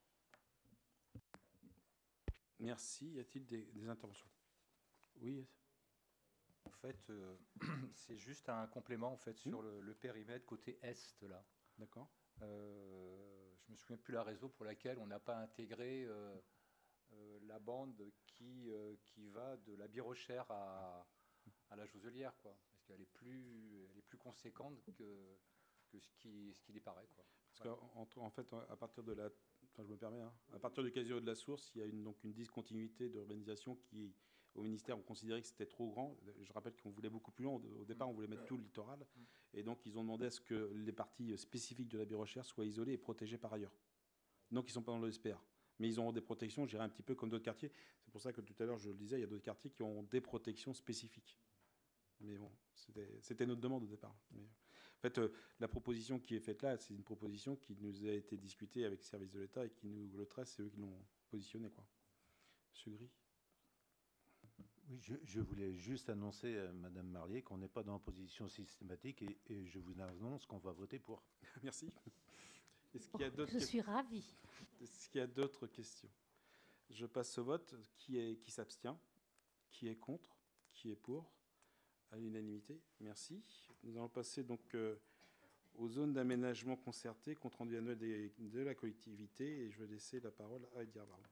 Merci. Y a-t-il des, des interventions? Oui. En fait, euh, c'est juste un complément en fait, sur mmh. le, le périmètre côté est, là. D'accord. Euh, je ne me souviens plus la raison pour laquelle on n'a pas intégré euh, euh, la bande qui, euh, qui va de la Birochère à, à la Joselière, quoi. Parce qu'elle est plus, elle est plus conséquente que, que ce qui, ce qui y paraît, quoi. Parce voilà. qu'en en fait, à partir de la, enfin, je me permets, hein, à partir du casino de la Source, il y a une, donc une discontinuité d'urbanisation qui, au ministère, on considérait que c'était trop grand. Je rappelle qu'on voulait beaucoup plus long. Au départ, on voulait mettre tout le littoral. Et donc, ils ont demandé à ce que les parties spécifiques de la Birochère soient isolées et protégées par ailleurs. Donc, ils ne sont pas dans le S P R. Mais ils auront des protections, je dirais, un petit peu comme d'autres quartiers. C'est pour ça que tout à l'heure, je le disais, il y a d'autres quartiers qui ont des protections spécifiques. Mais bon, c'était notre demande au départ. Mais, en fait, euh, la proposition qui est faite là, c'est une proposition qui nous a été discutée avec les services de l'État et qui nous le tresse, c'est eux qui l'ont positionné, quoi. Monsieur Gris. Oui, je, je voulais juste annoncer à Madame Marlier qu'on n'est pas dans l'opposition systématique et, et je vous annonce qu'on va voter pour. Merci. Est-ce qu'il y a d'autres Je suis ravie. Est-ce qu'il y a d'autres questions? Je passe au vote. Qui est, qui s'abstient? Qui est contre? Qui est pour? À l'unanimité. Merci. Nous allons passer donc euh, aux zones d'aménagement concerté, compte rendu annuel des, de la collectivité, et je vais laisser la parole à Edgar Barbe.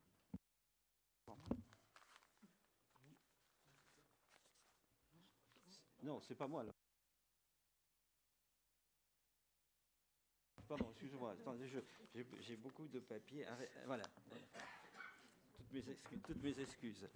Non, c'est pas moi là. Pardon, excusez-moi. Attendez, j'ai beaucoup de papiers. Arrête, voilà. Toutes mes excuses. Toutes mes excuses.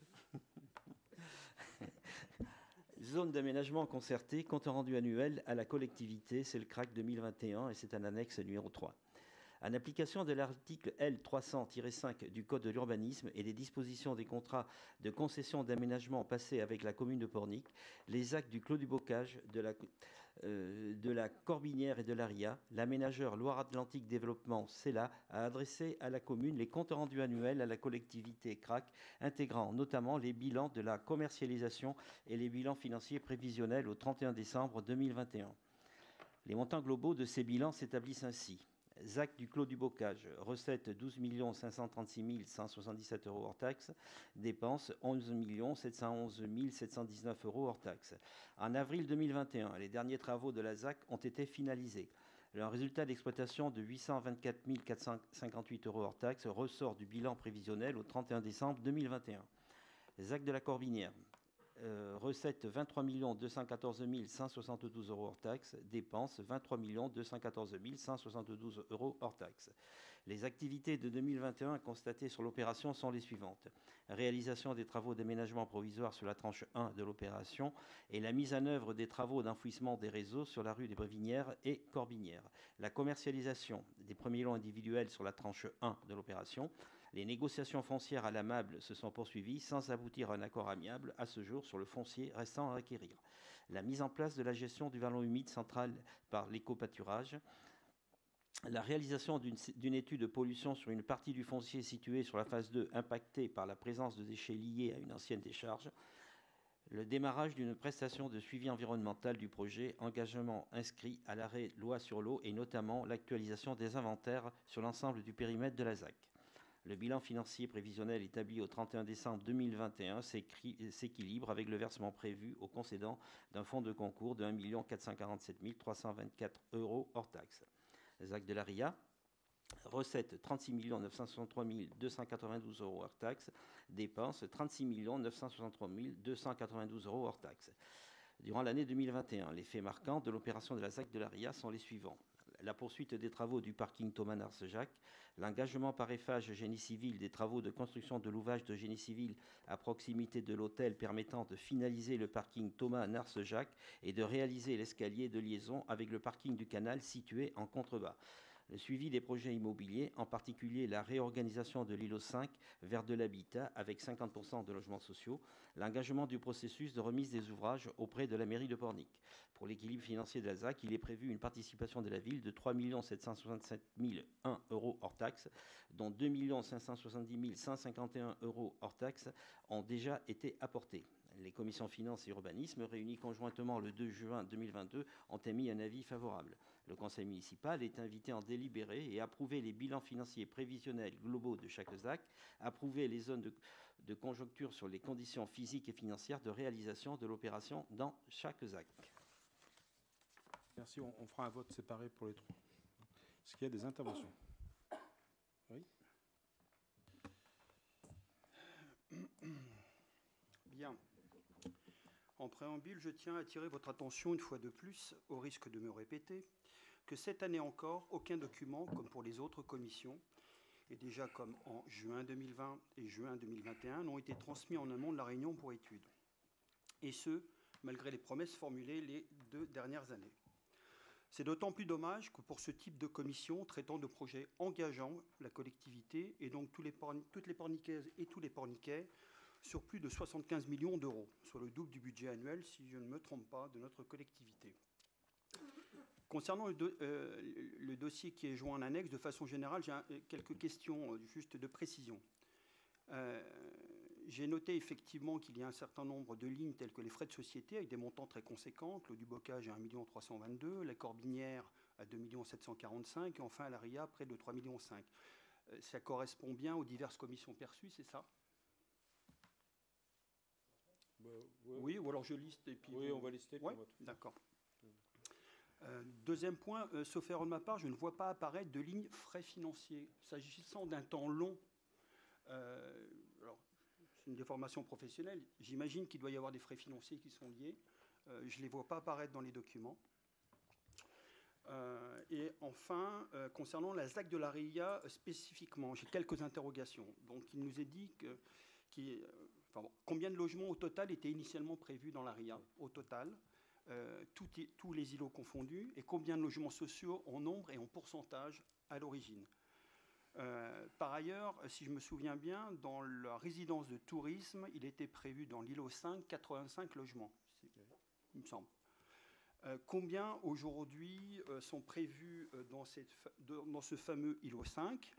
Zone d'aménagement concerté, compte rendu annuel à la collectivité, c'est le C R A C deux mille vingt et un et c'est un annexe numéro trois. En application de l'article L trois cents tiret cinq du Code de l'urbanisme et des dispositions des contrats de concession d'aménagement passés avec la commune de Pornic, les actes du Clos du Bocage, de la, euh, de la Corbinière et de l'Aria, l'aménageur Loire-Atlantique Développement, C E L A, a adressé à la commune les comptes rendus annuels à la collectivité C R A C, intégrant notamment les bilans de la commercialisation et les bilans financiers prévisionnels au trente et un décembre deux mille vingt et un. Les montants globaux de ces bilans s'établissent ainsi. Z A C du Clos du Bocage, recettes douze millions cinq cent trente-six mille cent soixante-dix-sept euros hors taxes, dépenses onze millions sept cent onze mille sept cent dix-neuf euros hors taxes. En avril deux mille vingt et un, les derniers travaux de la Z A C ont été finalisés. Le résultat d'exploitation de huit cent vingt-quatre mille quatre cent cinquante-huit euros hors taxes ressort du bilan prévisionnel au trente et un décembre deux mille vingt et un. Z A C de la Corbinière. Euh, recettes vingt-trois millions deux cent quatorze mille cent soixante-douze euros hors taxes, dépenses vingt-trois millions deux cent quatorze mille cent soixante-douze euros hors taxes. Les activités de deux mille vingt et un constatées sur l'opération sont les suivantes. Réalisation des travaux d'aménagement provisoire sur la tranche un de l'opération et la mise en œuvre des travaux d'enfouissement des réseaux sur la rue des Brévinières et Corbinières. La commercialisation des premiers lots individuels sur la tranche un de l'opération. Les négociations foncières à l'amable se sont poursuivies sans aboutir à un accord amiable à ce jour sur le foncier restant à acquérir. La mise en place de la gestion du vallon humide central par l'éco-pâturage. La réalisation d'une étude de pollution sur une partie du foncier située sur la phase deux impactée par la présence de déchets liés à une ancienne décharge. Le démarrage d'une prestation de suivi environnemental du projet, engagement inscrit à l'arrêt loi sur l'eau et notamment l'actualisation des inventaires sur l'ensemble du périmètre de la Z A C. Le bilan financier prévisionnel établi au trente et un décembre deux mille vingt et un s'équilibre avec le versement prévu au concédant d'un fonds de concours de un million quatre cent quarante-sept mille trois cent vingt-quatre euros hors taxes. Z A C de la R I A, recettes trente-six millions neuf cent soixante-trois mille deux cent quatre-vingt-douze euros hors taxes, dépenses trente-six millions neuf cent soixante-trois mille deux cent quatre-vingt-douze euros hors taxes. Durant l'année deux mille vingt et un, les faits marquants de l'opération de la Z A C de la R I A sont les suivants. La poursuite des travaux du parking Thomas-Narcejac, l'engagement par Eiffage Génie Civil des travaux de construction de l'ouvrage de génie civil à proximité de l'hôtel permettant de finaliser le parking Thomas-Narcejac et de réaliser l'escalier de liaison avec le parking du canal situé en contrebas. Le suivi des projets immobiliers, en particulier la réorganisation de l'îlot cinq vers de l'habitat avec cinquante pour cent de logements sociaux, l'engagement du processus de remise des ouvrages auprès de la mairie de Pornic. Pour l'équilibre financier de la Z A C, il est prévu une participation de la ville de trois millions sept cent soixante-sept mille un euros hors taxes, dont deux millions cinq cent soixante-dix mille cent cinquante et un euros hors taxes ont déjà été apportés. Les commissions finances et urbanisme, réunies conjointement le deux juin deux mille vingt-deux, ont émis un avis favorable. Le conseil municipal est invité à en délibérer et approuver les bilans financiers prévisionnels globaux de chaque Z A C, approuver les zones de, de conjoncture sur les conditions physiques et financières de réalisation de l'opération dans chaque Z A C. Merci, on, on fera un vote séparé pour les trois. Est-ce qu'il y a des interventions? Oui. Bien. En préambule, je tiens à attirer votre attention une fois de plus, au risque de me répéter, que cette année encore, aucun document, comme pour les autres commissions, et déjà comme en juin deux mille vingt et juin deux mille vingt et un, n'ont été transmis en amont de la réunion pour étude. Et ce, malgré les promesses formulées les deux dernières années. C'est d'autant plus dommage que pour ce type de commission traitant de projets engageant la collectivité et donc tous les porni- toutes les porniquaises et tous les porniquais sur plus de soixante-quinze millions d'euros, soit le double du budget annuel, si je ne me trompe pas, de notre collectivité. Concernant le, do- euh, le dossier qui est joint en annexe, de façon générale, j'ai un, quelques questions euh, juste de précision. Euh, J'ai noté effectivement qu'il y a un certain nombre de lignes telles que les frais de société avec des montants très conséquents, le du Bocage à un million trois cent vingt-deux, la Corbinière à deux millions sept cent quarante-cinq et enfin à l'A R I A près de trois millions cinq. Euh, ça correspond bien aux diverses commissions perçues, c'est ça? Bah, ouais. Oui, ou alors je liste et puis... Oui, vous... on va lister. Ouais, d'accord. Euh, deuxième point, euh, sauf erreur de ma part, je ne vois pas apparaître de ligne frais financiers. S'agissant d'un temps long, euh, alors, c'est une déformation professionnelle, j'imagine qu'il doit y avoir des frais financiers qui sont liés. Euh, je ne les vois pas apparaître dans les documents. Euh, et enfin, euh, concernant la Z A C de la R I A euh, spécifiquement, j'ai quelques interrogations. Donc, il nous est dit que, qui, euh, enfin bon, combien de logements au total étaient initialement prévus dans la R I A au total? euh, tout, tous les îlots confondus, et combien de logements sociaux en nombre et en pourcentage à l'origine. Euh, par ailleurs, si je me souviens bien, dans la résidence de tourisme, il était prévu dans l'îlot cinq, quatre-vingt-cinq logements, il me semble. Euh, combien aujourd'hui euh, sont prévus euh, dans, cette, de, dans ce fameux îlot cinq?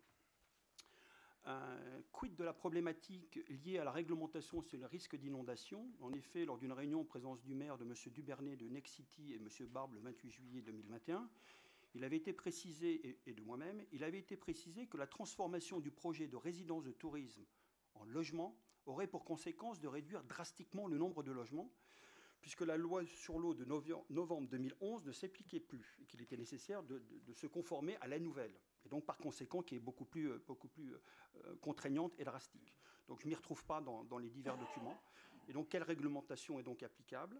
Euh, quid de la problématique liée à la réglementation sur le risque d'inondation? En effet, lors d'une réunion en présence du maire de M. Dubernet de Nexity et M. Barbe le vingt-huit juillet deux mille vingt et un, il avait été précisé, et, et de moi-même, il avait été précisé que la transformation du projet de résidence de tourisme en logement aurait pour conséquence de réduire drastiquement le nombre de logements, puisque la loi sur l'eau de novembre deux mille onze ne s'appliquait plus et qu'il était nécessaire de, de, de se conformer à la nouvelle, et donc par conséquent qui est beaucoup plus, beaucoup plus euh, contraignante et drastique. Donc je ne m'y retrouve pas dans, dans les divers documents. Et donc quelle réglementation est donc applicable?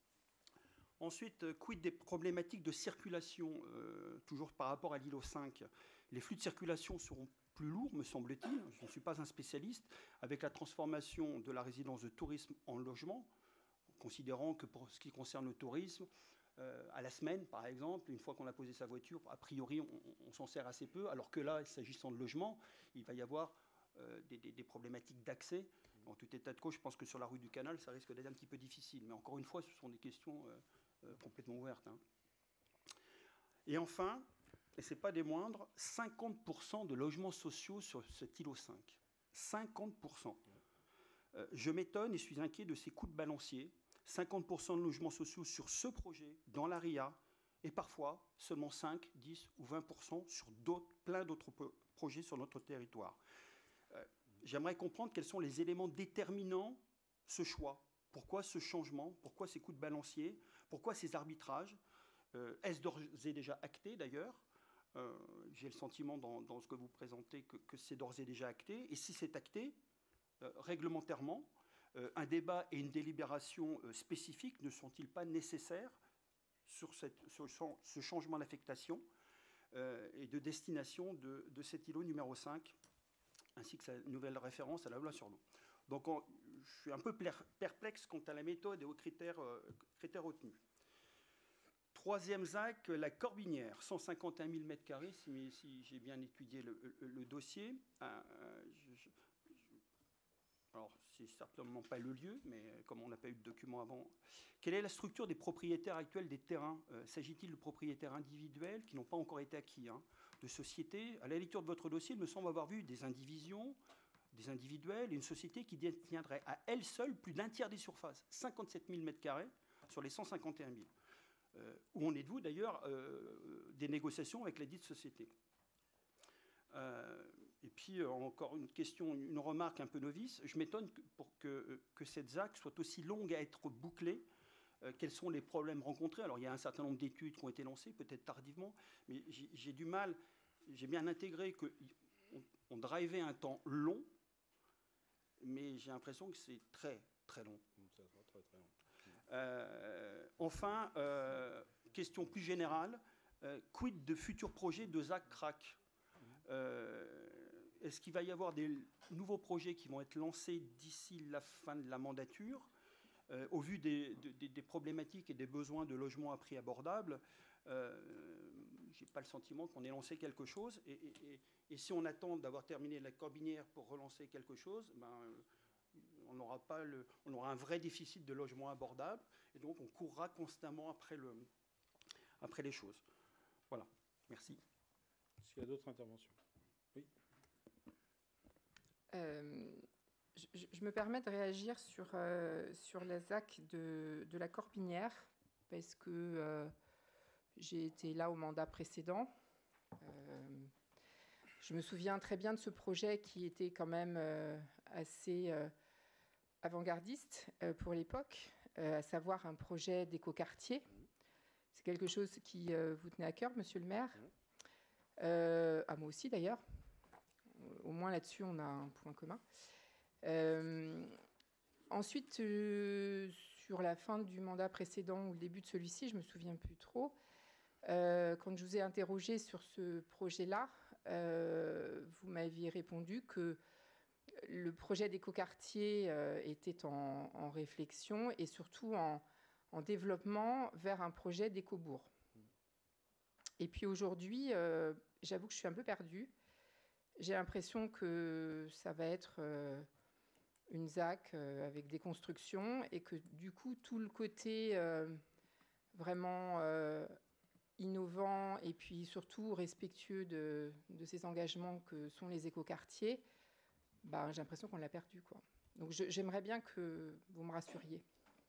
Ensuite, quid des problématiques de circulation, euh, toujours par rapport à l'îlot cinq? Les flux de circulation seront plus lourds, me semble-t-il, je ne suis pas un spécialiste, avec la transformation de la résidence de tourisme en logement, considérant que pour ce qui concerne le tourisme, euh, à la semaine, par exemple, une fois qu'on a posé sa voiture, a priori, on, on s'en sert assez peu, alors que là, s'agissant de logement, il va y avoir euh, des, des, des problématiques d'accès. En tout état de cause, je pense que sur la rue du Canal, ça risque d'être un petit peu difficile. Mais encore une fois, ce sont des questions euh, euh, complètement ouvertes. Hein. Et enfin, et ce n'est pas des moindres, cinquante pour cent de logements sociaux sur cet îlot cinq. cinquante pour cent. Euh, je m'étonne et suis inquiet de ces coûts de balancier. cinquante pour cent de logements sociaux sur ce projet, dans la R I A, et parfois seulement cinq, dix ou vingt pour cent sur plein d'autres projets sur notre territoire. Euh, J'aimerais comprendre quels sont les éléments déterminants ce choix. Pourquoi ce changement? Pourquoi ces coups de balancier? Pourquoi ces arbitrages? euh, Est-ce d'ores et déjà acté d'ailleurs? euh, J'ai le sentiment dans, dans ce que vous présentez que, que c'est d'ores et déjà acté. Et si c'est acté, euh, réglementairement, euh, un débat et une délibération euh, spécifiques ne sont-ils pas nécessaires sur, cette, sur ce changement d'affectation euh, et de destination de, de cet îlot numéro cinq, ainsi que sa nouvelle référence à la loi sur l'eau? Donc on, je suis un peu perplexe quant à la méthode et aux critères, euh, critères retenus. Troisième Z A C, la Corbinière, cent cinquante et un mille mètres carrés, si, si j'ai bien étudié le, le, le dossier. Euh, je, je, alors, c'est certainement pas le lieu, mais comme on n'a pas eu de document avant. Quelle est la structure des propriétaires actuels des terrains? euh, S'agit-il de propriétaires individuels qui n'ont pas encore été acquis, hein, de sociétés? À la lecture de votre dossier, il me semble avoir vu des indivisions, des individuels et une société qui détiendrait à elle seule plus d'un tiers des surfaces, cinquante-sept mille mètres carrés sur les cent cinquante et un mille. Euh, où en êtes-vous d'ailleurs euh, des négociations avec la dite société? euh, Et puis euh, encore une question, une remarque un peu novice. Je m'étonne que, pour que, que cette Z A C soit aussi longue à être bouclée. Euh, quels sont les problèmes rencontrés? Alors il y a un certain nombre d'études qui ont été lancées, peut-être tardivement, mais j'ai du mal, j'ai bien intégré qu'on on drivait un temps long, mais j'ai l'impression que c'est très, très long. Ça sera très, très long. Euh, enfin, euh, question plus générale, euh, quid de futurs projets de Z A C C R A C? euh, Est-ce qu'il va y avoir des nouveaux projets qui vont être lancés d'ici la fin de la mandature, euh, au vu des, des, des problématiques et des besoins de logements à prix abordable? euh, Je n'ai pas le sentiment qu'on ait lancé quelque chose. Et, et, et, et si on attend d'avoir terminé la Corbinière pour relancer quelque chose, ben, on aura, pas le, on aura un vrai déficit de logements abordables, et donc on courra constamment après, le, après les choses. Voilà, merci. Est-ce qu'il y a d'autres interventions? Oui. Euh, je, je me permets de réagir sur, euh, sur la Z A C de, de la Corbinière, parce que euh, j'ai été là au mandat précédent. Euh, je me souviens très bien de ce projet qui était quand même euh, assez euh, avant-gardiste euh, pour l'époque, euh, à savoir un projet d'écoquartier. C'est quelque chose qui euh, vous tenait à cœur, monsieur le maire. Euh, à moi aussi, d'ailleurs. Au moins là-dessus, on a un point commun. Euh, ensuite, euh, sur la fin du mandat précédent ou le début de celui-ci, je ne me souviens plus trop, euh, quand je vous ai interrogé sur ce projet-là, euh, vous m'aviez répondu que le projet d'écoquartier euh, était en, en réflexion et surtout en, en développement vers un projet d'écobourg. Et puis aujourd'hui, euh, j'avoue que je suis un peu perdue. J'ai l'impression que ça va être euh, une Z A C euh, avec des constructions et que du coup, tout le côté euh, vraiment euh, innovant et puis surtout respectueux de, de ces engagements que sont les écoquartiers, bah, j'ai l'impression qu'on l'a perdu, quoi. Donc je, j'aimerais bien que vous me rassuriez.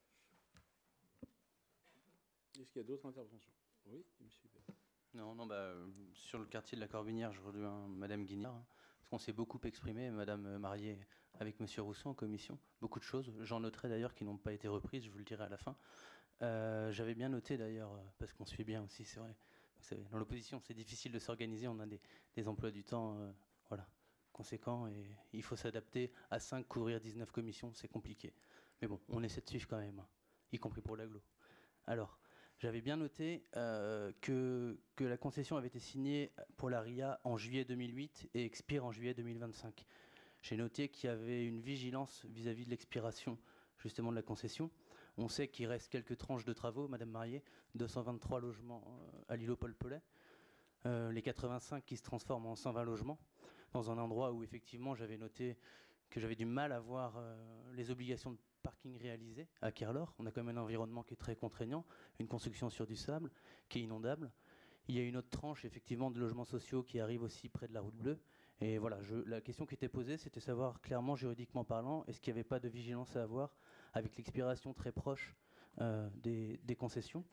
Est-ce qu'il y a d'autres interventions? Oui, monsieur. Non, non, bah, euh, sur le quartier de la Corbinière, je rejoins Madame Guignard, hein, parce qu'on s'est beaucoup exprimé, Madame Marié, avec Monsieur Rousseau en commission, beaucoup de choses. J'en noterai d'ailleurs qui n'ont pas été reprises, je vous le dirai à la fin. Euh, J'avais bien noté d'ailleurs, parce qu'on se fait bien aussi, c'est vrai. Vous savez, dans l'opposition, c'est difficile de s'organiser, on a des, des emplois du temps, euh, voilà, conséquents, et il faut s'adapter à cinq, couvrir dix-neuf commissions, c'est compliqué. Mais bon, on essaie de suivre quand même, hein, y compris pour l'agglo. Alors, j'avais bien noté euh, que, que la concession avait été signée pour la R I A en juillet deux mille huit et expire en juillet deux mille vingt-cinq. J'ai noté qu'il y avait une vigilance vis-à-vis de l'expiration justement de la concession. On sait qu'il reste quelques tranches de travaux, Madame Marié, deux cent vingt-trois logements à l'îlot Paul Pellet, euh, les quatre-vingt-cinq qui se transforment en cent vingt logements, dans un endroit où effectivement j'avais noté que j'avais du mal à voir euh, les obligations de parking réalisé à Kerlor. On a quand même un environnement qui est très contraignant, une construction sur du sable qui est inondable. Il y a une autre tranche effectivement de logements sociaux qui arrive aussi près de la route bleue. Et voilà, je, la question qui était posée, c'était savoir clairement, juridiquement parlant, est-ce qu'il n'y avait pas de vigilance à avoir avec l'expiration très proche euh, des, des concessions.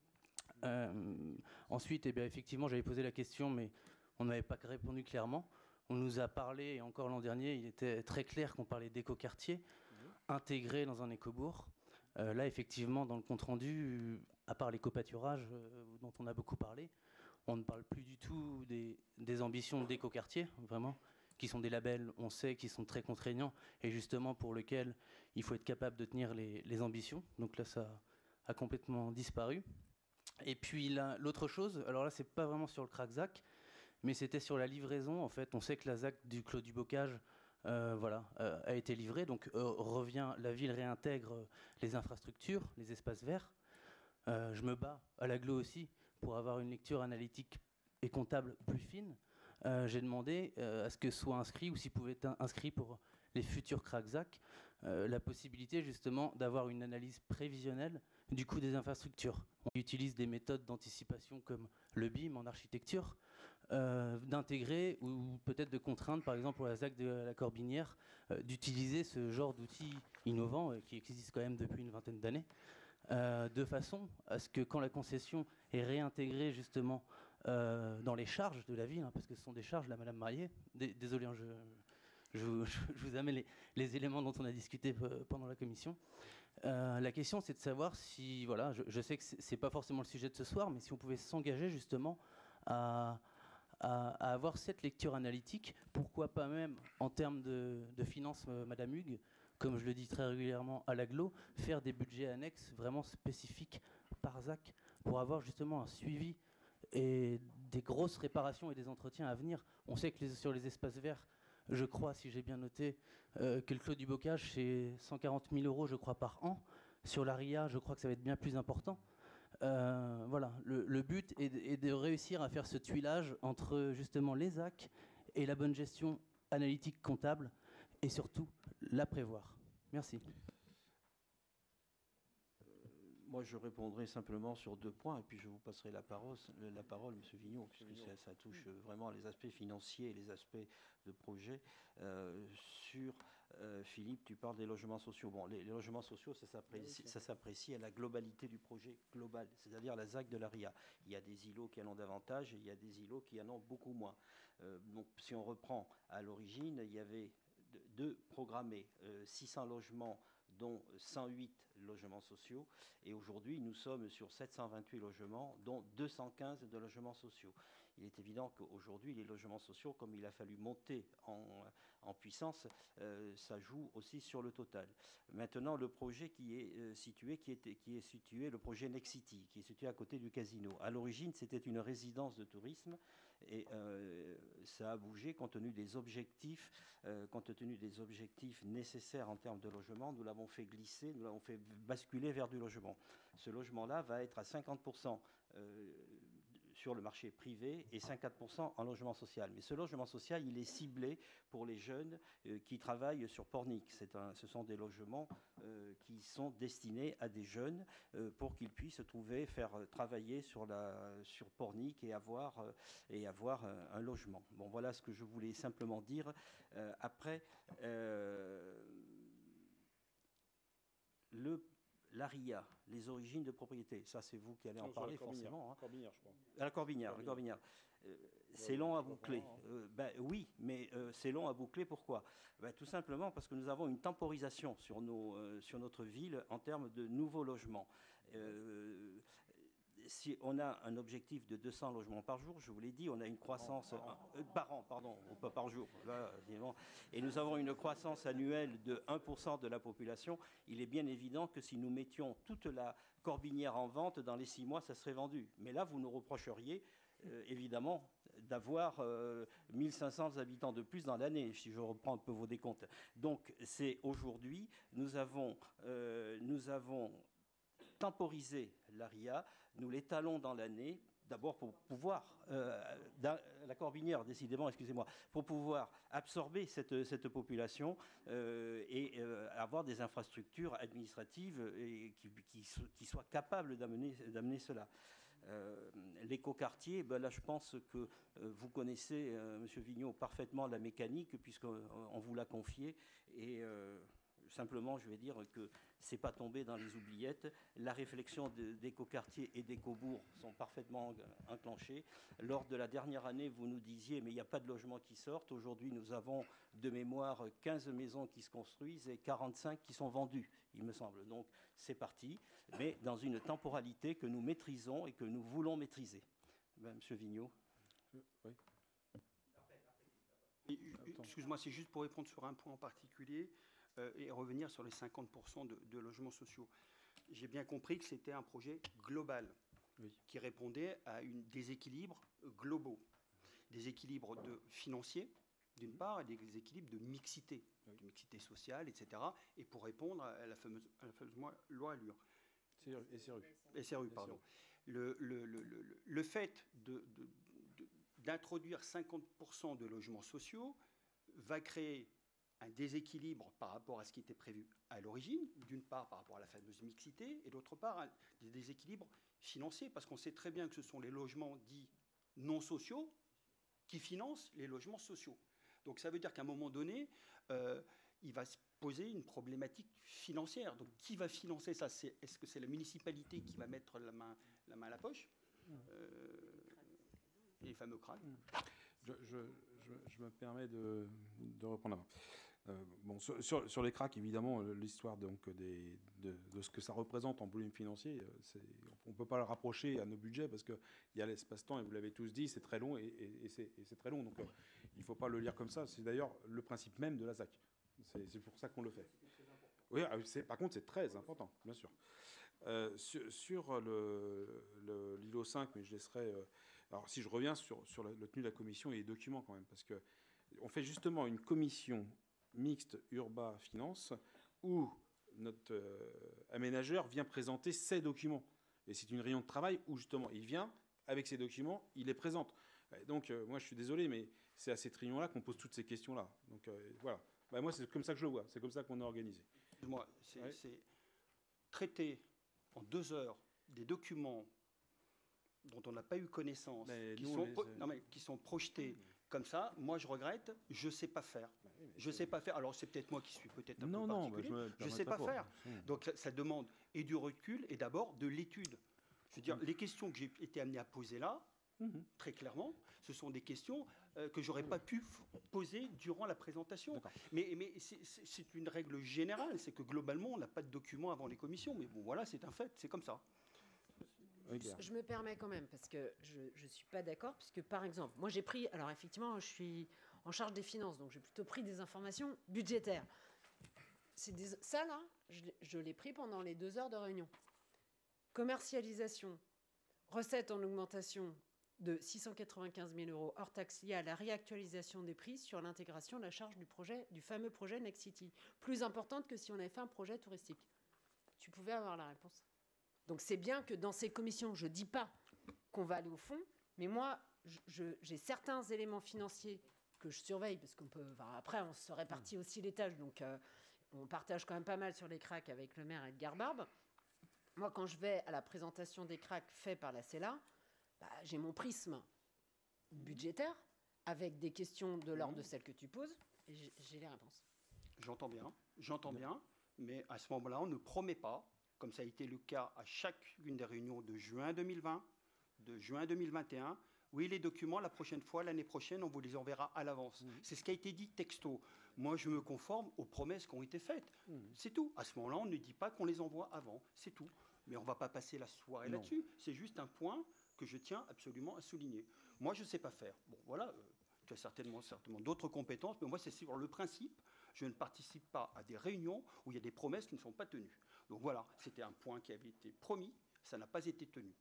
Euh, ensuite, eh bien, effectivement, j'avais posé la question, mais on n'avait pas répondu clairement. On nous a parlé, et encore l'an dernier, il était très clair qu'on parlait d'écoquartier intégré dans un écobourg. Euh, là, effectivement, dans le compte-rendu, à part l'éco-pâturage euh, dont on a beaucoup parlé, on ne parle plus du tout des, des ambitions d'écoquartier, vraiment, qui sont des labels, on sait, qui sont très contraignants, et justement pour lesquels il faut être capable de tenir les, les ambitions. Donc là, ça a complètement disparu. Et puis là, l'autre chose, alors là, c'est pas vraiment sur le Crac-Zac, mais c'était sur la livraison. En fait, on sait que la Z A C du Clos du Bocage Euh, voilà, euh, a été livré. Donc euh, revient, la ville réintègre euh, les infrastructures, les espaces verts. Euh, je me bats à l'agglo aussi pour avoir une lecture analytique et comptable plus fine. Euh, J'ai demandé euh, à ce que soit inscrit, ou s'il pouvait être inscrit pour les futurs Crac-Zac, euh, la possibilité justement d'avoir une analyse prévisionnelle du coût des infrastructures. On utilise des méthodes d'anticipation comme le B I M en architecture, Euh, d'intégrer ou peut-être de contraindre, par exemple pour la Z A C de la Corbinière, euh, d'utiliser ce genre d'outils innovants euh, qui existent quand même depuis une vingtaine d'années, euh, de façon à ce que quand la concession est réintégrée justement euh, dans les charges de la ville, hein, parce que ce sont des charges, là, Madame Marié, dé désolé, hein, je, je, je vous amène les, les éléments dont on a discuté pendant la commission. Euh, la question, c'est de savoir si, voilà, je, je sais que c'est pas forcément le sujet de ce soir, mais si on pouvait s'engager justement à À, à avoir cette lecture analytique, pourquoi pas même en termes de, de finances, euh, Madame Hugues, comme je le dis très régulièrement à l'agglo, faire des budgets annexes vraiment spécifiques par Z A C pour avoir justement un suivi et des grosses réparations et des entretiens à venir. On sait que les, sur les espaces verts, je crois, si j'ai bien noté, euh, que le Clos du Bocage, c'est cent quarante mille euros, je crois, par an. Sur l'A R I A, je crois que ça va être bien plus important. Euh, voilà, le, le but est de, est de réussir à faire ce tuilage entre justement les Z A C et la bonne gestion analytique comptable et surtout la prévoir. Merci. Euh, moi, je répondrai simplement sur deux points et puis je vous passerai la parole, la parole M. Vignon, puisque ça, ça touche vraiment les aspects financiers et les aspects de projet. Euh, sur Euh, Philippe, tu parles des logements sociaux. Bon, les, les logements sociaux, ça s'apprécie à la globalité du projet global, c'est-à-dire la Z A C de l'A R I A. Il y a des îlots qui en ont davantage et il y a des îlots qui en ont beaucoup moins. Euh, donc, si on reprend à l'origine, il y avait deux programmés, euh, six cents logements, dont cent huit logements sociaux. Et aujourd'hui, nous sommes sur sept cent vingt-huit logements, dont deux cent quinze de logements sociaux. Il est évident qu'aujourd'hui, les logements sociaux, comme il a fallu monter en, en puissance, euh, ça joue aussi sur le total. Maintenant, le projet qui est euh, situé, qui est, qui est situé, le projet Nexity, qui est situé à côté du casino. À l'origine, c'était une résidence de tourisme et euh, ça a bougé compte tenu des objectifs, euh, compte tenu des objectifs nécessaires en termes de logement. Nous l'avons fait glisser, nous l'avons fait basculer vers du logement. Ce logement-là va être à cinquante pour cent euh, sur le marché privé et cinquante pour cent en logement social. Mais ce logement social, il est ciblé pour les jeunes euh, qui travaillent sur Pornic. C'est un, ce sont des logements euh, qui sont destinés à des jeunes euh, pour qu'ils puissent trouver, faire euh, travailler sur, la, sur Pornic et avoir, euh, et avoir euh, un logement. Bon, voilà ce que je voulais simplement dire. Euh, après, euh, le l'A R I A, les origines de propriété, ça c'est vous qui allez en non, parler Corbinière, forcément. Hein. Corbinière, je crois. À la Corbinière, la Corbinière. Euh, c'est long à boucler. Euh, ben, oui, mais euh, c'est long à boucler, pourquoi? Ben, tout simplement parce que nous avons une temporisation sur, nos, euh, sur notre ville en termes de nouveaux logements. Euh, si on a un objectif de deux cents logements par jour, je vous l'ai dit, on a une croissance par an, euh, par an pardon, pas par jour, là, et nous avons une croissance annuelle de un pour cent de la population. Il est bien évident que si nous mettions toute la Corbinière en vente, dans les six mois, ça serait vendu. Mais là, vous nous reprocheriez, euh, évidemment, d'avoir euh, mille cinq cents habitants de plus dans l'année, si je reprends un peu vos décomptes. Donc, c'est aujourd'hui, nous avons, euh, nous avons temporisé l'A R I A, nous l'étalons dans l'année, d'abord pour pouvoir, euh, la Corbinière, décidément, excusez-moi, pour pouvoir absorber cette, cette population euh, et euh, avoir des infrastructures administratives et qui, qui, qui soient capables d'amener, d'amener cela. Euh, l'écoquartier, ben là je pense que euh, vous connaissez, euh, Monsieur Vigneault, parfaitement la mécanique puisqu'on on vous l'a confié et euh, simplement je vais dire que c'est pas tombé dans les oubliettes. La réflexion d'écoquartier et d'écobourg sont parfaitement enclenchées. Lors de la dernière année, vous nous disiez mais il n'y a pas de logements qui sortent. Aujourd'hui, nous avons de mémoire quinze maisons qui se construisent et quarante-cinq qui sont vendues, il me semble. Donc c'est parti, mais dans une temporalité que nous maîtrisons et que nous voulons maîtriser. Ben, Monsieur Vigneault. Oui. Excuse-moi, c'est juste pour répondre sur un point en particulier. Euh, et revenir sur les cinquante pour cent de, de logements sociaux. J'ai bien compris que c'était un projet global oui. qui répondait à un déséquilibre globaux. Des équilibres de financiers, d'une part, et des équilibres de mixité, oui. de mixité sociale, et cetera. Et pour répondre à la fameuse, à la fameuse loi Allure. S R U. S R U, pardon. Le, le, le, le, le fait de, de, de, d'introduire cinquante pour cent de logements sociaux va créer un déséquilibre par rapport à ce qui était prévu à l'origine, d'une part par rapport à la fameuse mixité, et d'autre part un des déséquilibres financiers, parce qu'on sait très bien que ce sont les logements dits non sociaux qui financent les logements sociaux. Donc ça veut dire qu'à un moment donné, euh, il va se poser une problématique financière. Donc qui va financer ça? C'est, est-ce que c'est la municipalité qui va mettre la main, la main à la poche euh, les fameux crânes. Je, je, je, je me permets de, de reprendre la main. Euh, bon, sur, sur, sur les cracks, évidemment, l'histoire donc des, de, de ce que ça représente en volume financier, on ne peut pas le rapprocher à nos budgets parce qu'il y a l'espace-temps, et vous l'avez tous dit, c'est très long, et, et, et c'est très long. Donc, euh, il ne faut pas le lire comme ça. C'est d'ailleurs le principe même de la Z A C. C'est pour ça qu'on le fait. Oui, par contre, c'est très important, bien sûr. Euh, sur sur l'I L O cinq, mais je laisserai... Euh, alors, si je reviens sur, sur le, le tenu de la commission et les documents quand même, parce qu'on fait justement une commission mixte Urba-Finance où notre euh, aménageur vient présenter ses documents. Et c'est une réunion de travail où justement il vient avec ses documents, il les présente. Et donc, euh, moi, je suis désolé, mais c'est à cette réunion-là qu'on pose toutes ces questions-là. Donc, euh, voilà. Bah, moi, c'est comme ça que je le vois. C'est comme ça qu'on est organisé. Moi, c'est ouais. traiter en deux heures des documents dont on n'a pas eu connaissance, qui, nous, sont, les... non, mais, qui sont projetés mmh. comme ça. Moi, je regrette, je ne sais pas faire. Bah oui, je ne sais pas faire. Alors, c'est peut-être moi qui suis peut-être un non, peu non, particulier. Bah, je ne sais pas, pas faire. Mmh. Donc, ça, ça demande et du recul et d'abord de l'étude. Je veux dire, mmh. les questions que j'ai été amené à poser là, mmh. très clairement, ce sont des questions euh, que je n'aurais mmh. pas pu poser durant la présentation. Mais, mais c'est une règle générale, c'est que globalement, on n'a pas de documents avant les commissions. Mais bon, voilà, c'est un fait, c'est comme ça. Oui, Claire. Je me permets quand même, parce que je ne suis pas d'accord, puisque par exemple, moi j'ai pris, alors effectivement, je suis en charge des finances, donc j'ai plutôt pris des informations budgétaires. C'est des, ça là, je, je l'ai pris pendant les deux heures de réunion. Commercialisation, recettes en augmentation de six cent quatre-vingt-quinze mille euros hors taxe liée à la réactualisation des prix sur l'intégration de la charge du projet, du fameux projet Next City, plus importante que si on avait fait un projet touristique. Tu pouvais avoir la réponse. Donc c'est bien que dans ces commissions, je ne dis pas qu'on va aller au fond, mais moi, je, je, j'ai certains éléments financiers que je surveille, parce qu'on peut. Enfin, après, on se répartit aussi les tâches, donc euh, on partage quand même pas mal sur les cracks avec le maire Edgar Barbe. Moi, quand je vais à la présentation des cracks faits par la C E L A, bah, j'ai mon prisme budgétaire avec des questions de l'ordre de celles que tu poses, et j'ai, j'ai les réponses. J'entends bien, j'entends bien, mais à ce moment-là, on ne promet pas, comme ça a été le cas à chacune des réunions de juin deux mille vingt, de juin deux mille vingt et un. Oui, les documents, la prochaine fois, l'année prochaine, on vous les enverra à l'avance. Mmh. C'est ce qui a été dit texto. Moi, je me conforme aux promesses qui ont été faites. Mmh. C'est tout. À ce moment-là, on ne dit pas qu'on les envoie avant. C'est tout. Mais on ne va pas passer la soirée non. là-dessus. C'est juste un point que je tiens absolument à souligner. Moi, je ne sais pas faire. Bon, voilà, euh, tu as certainement, certainement d'autres compétences, mais moi, c'est sur le principe. Je ne participe pas à des réunions où il y a des promesses qui ne sont pas tenues. Donc voilà, c'était un point qui avait été promis, ça n'a pas été tenu.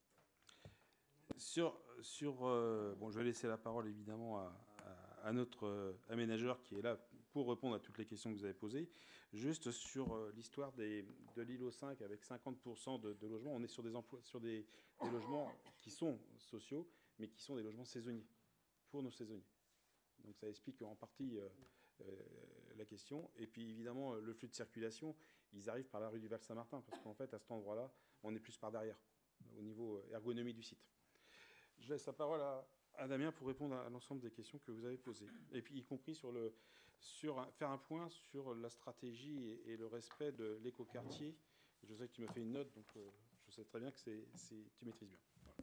Sur, sur euh, bon, je vais laisser la parole évidemment à, à, à notre euh, aménageur qui est là pour répondre à toutes les questions que vous avez posées. Juste sur euh, l'histoire des, de l'I L O cinq avec cinquante pour cent de, de logements, on est sur des emplois, sur des, des logements qui sont sociaux, mais qui sont des logements saisonniers pour nos saisonniers. Donc ça explique en partie euh, euh, la question. Et puis évidemment le flux de circulation, ils arrivent par la rue du Val-Saint-Martin parce qu'en fait à cet endroit-là, on est plus par derrière au niveau ergonomie du site. Je laisse la parole à, à Damien pour répondre à l'ensemble des questions que vous avez posées. Et puis, y compris sur le, sur, faire un point sur la stratégie et, et le respect de l'écoquartier. Je sais que tu m'as fait une note, donc euh, je sais très bien que c'est, c'est, tu maîtrises bien. Voilà.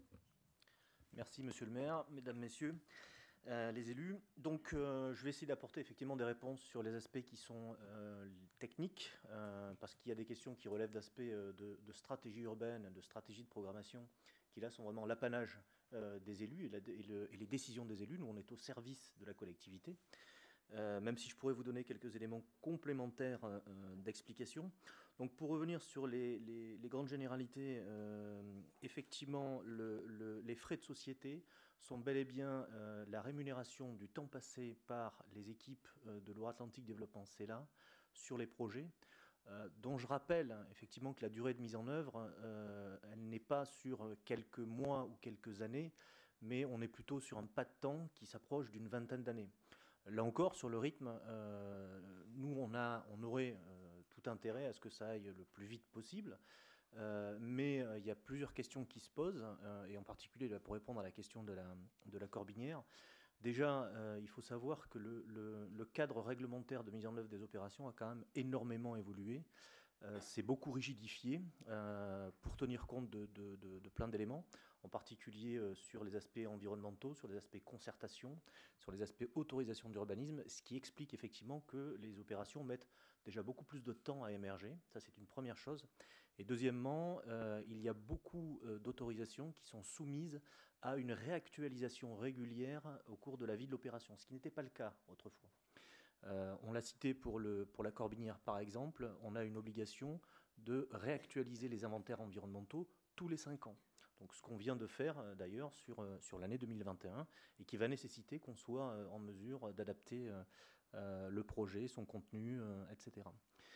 Merci, monsieur le maire, mesdames, messieurs, euh, les élus. Donc, euh, je vais essayer d'apporter effectivement des réponses sur les aspects qui sont euh, techniques, euh, parce qu'il y a des questions qui relèvent d'aspects euh, de, de stratégie urbaine, de stratégie de programmation, qui là sont vraiment l'apanage euh, des élus et, la, et, le, et les décisions des élus. Nous, on est au service de la collectivité, euh, même si je pourrais vous donner quelques éléments complémentaires euh, d'explication. Donc, pour revenir sur les, les, les grandes généralités, euh, effectivement, le, le, les frais de société sont bel et bien euh, la rémunération du temps passé par les équipes euh, de Loire-Atlantique Développement C E L A sur les projets. Euh, dont je rappelle hein, effectivement que la durée de mise en œuvre, euh, elle n'est pas sur quelques mois ou quelques années, mais on est plutôt sur un pas de temps qui s'approche d'une vingtaine d'années. Là encore, sur le rythme, euh, nous, on, a, on aurait euh, tout intérêt à ce que ça aille le plus vite possible, euh, mais euh, il y a plusieurs questions qui se posent, euh, et en particulier là, pour répondre à la question de la, de la Corbinière. Déjà, euh, il faut savoir que le, le, le cadre réglementaire de mise en œuvre des opérations a quand même énormément évolué. Euh, c'est beaucoup rigidifié euh, pour tenir compte de, de, de, de plein d'éléments, en particulier euh, sur les aspects environnementaux, sur les aspects concertation, sur les aspects autorisation d'urbanisme, ce qui explique effectivement que les opérations mettent déjà beaucoup plus de temps à émerger. Ça, c'est une première chose. Et deuxièmement, euh, il y a beaucoup euh, d'autorisations qui sont soumises à une réactualisation régulière au cours de la vie de l'opération, ce qui n'était pas le cas autrefois. Euh, on l'a cité pour, le, pour la Corbinière, par exemple, on a une obligation de réactualiser les inventaires environnementaux tous les cinq ans. Donc ce qu'on vient de faire euh, d'ailleurs sur, euh, sur l'année deux mille vingt et un et qui va nécessiter qu'on soit euh, en mesure d'adapter euh, euh, le projet, son contenu, euh, et cetera.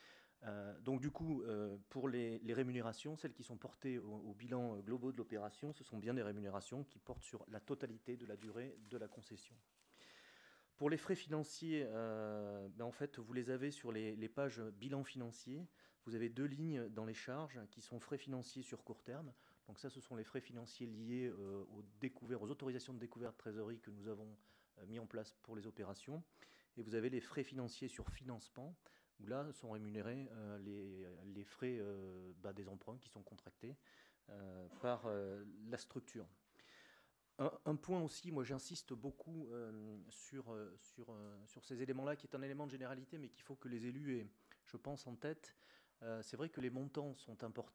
Euh, donc du coup, euh, pour les, les rémunérations, celles qui sont portées au, au bilan global de l'opération, ce sont bien des rémunérations qui portent sur la totalité de la durée de la concession. Pour les frais financiers, euh, ben en fait, vous les avez sur les, les pages bilan financier. Vous avez deux lignes dans les charges qui sont frais financiers sur court terme. Donc ça, ce sont les frais financiers liés euh, aux, découvertes, aux autorisations de découverte trésorerie que nous avons euh, mis en place pour les opérations. Et vous avez les frais financiers sur financement, où là sont rémunérés euh, les, les frais euh, bah, des emprunts qui sont contractés euh, par euh, la structure. Un, un point aussi, moi j'insiste beaucoup euh, sur, euh, sur, euh, sur ces éléments-là, qui est un élément de généralité, mais qu'il faut que les élus aient, je pense, en tête. Euh, c'est vrai que les montants sont importants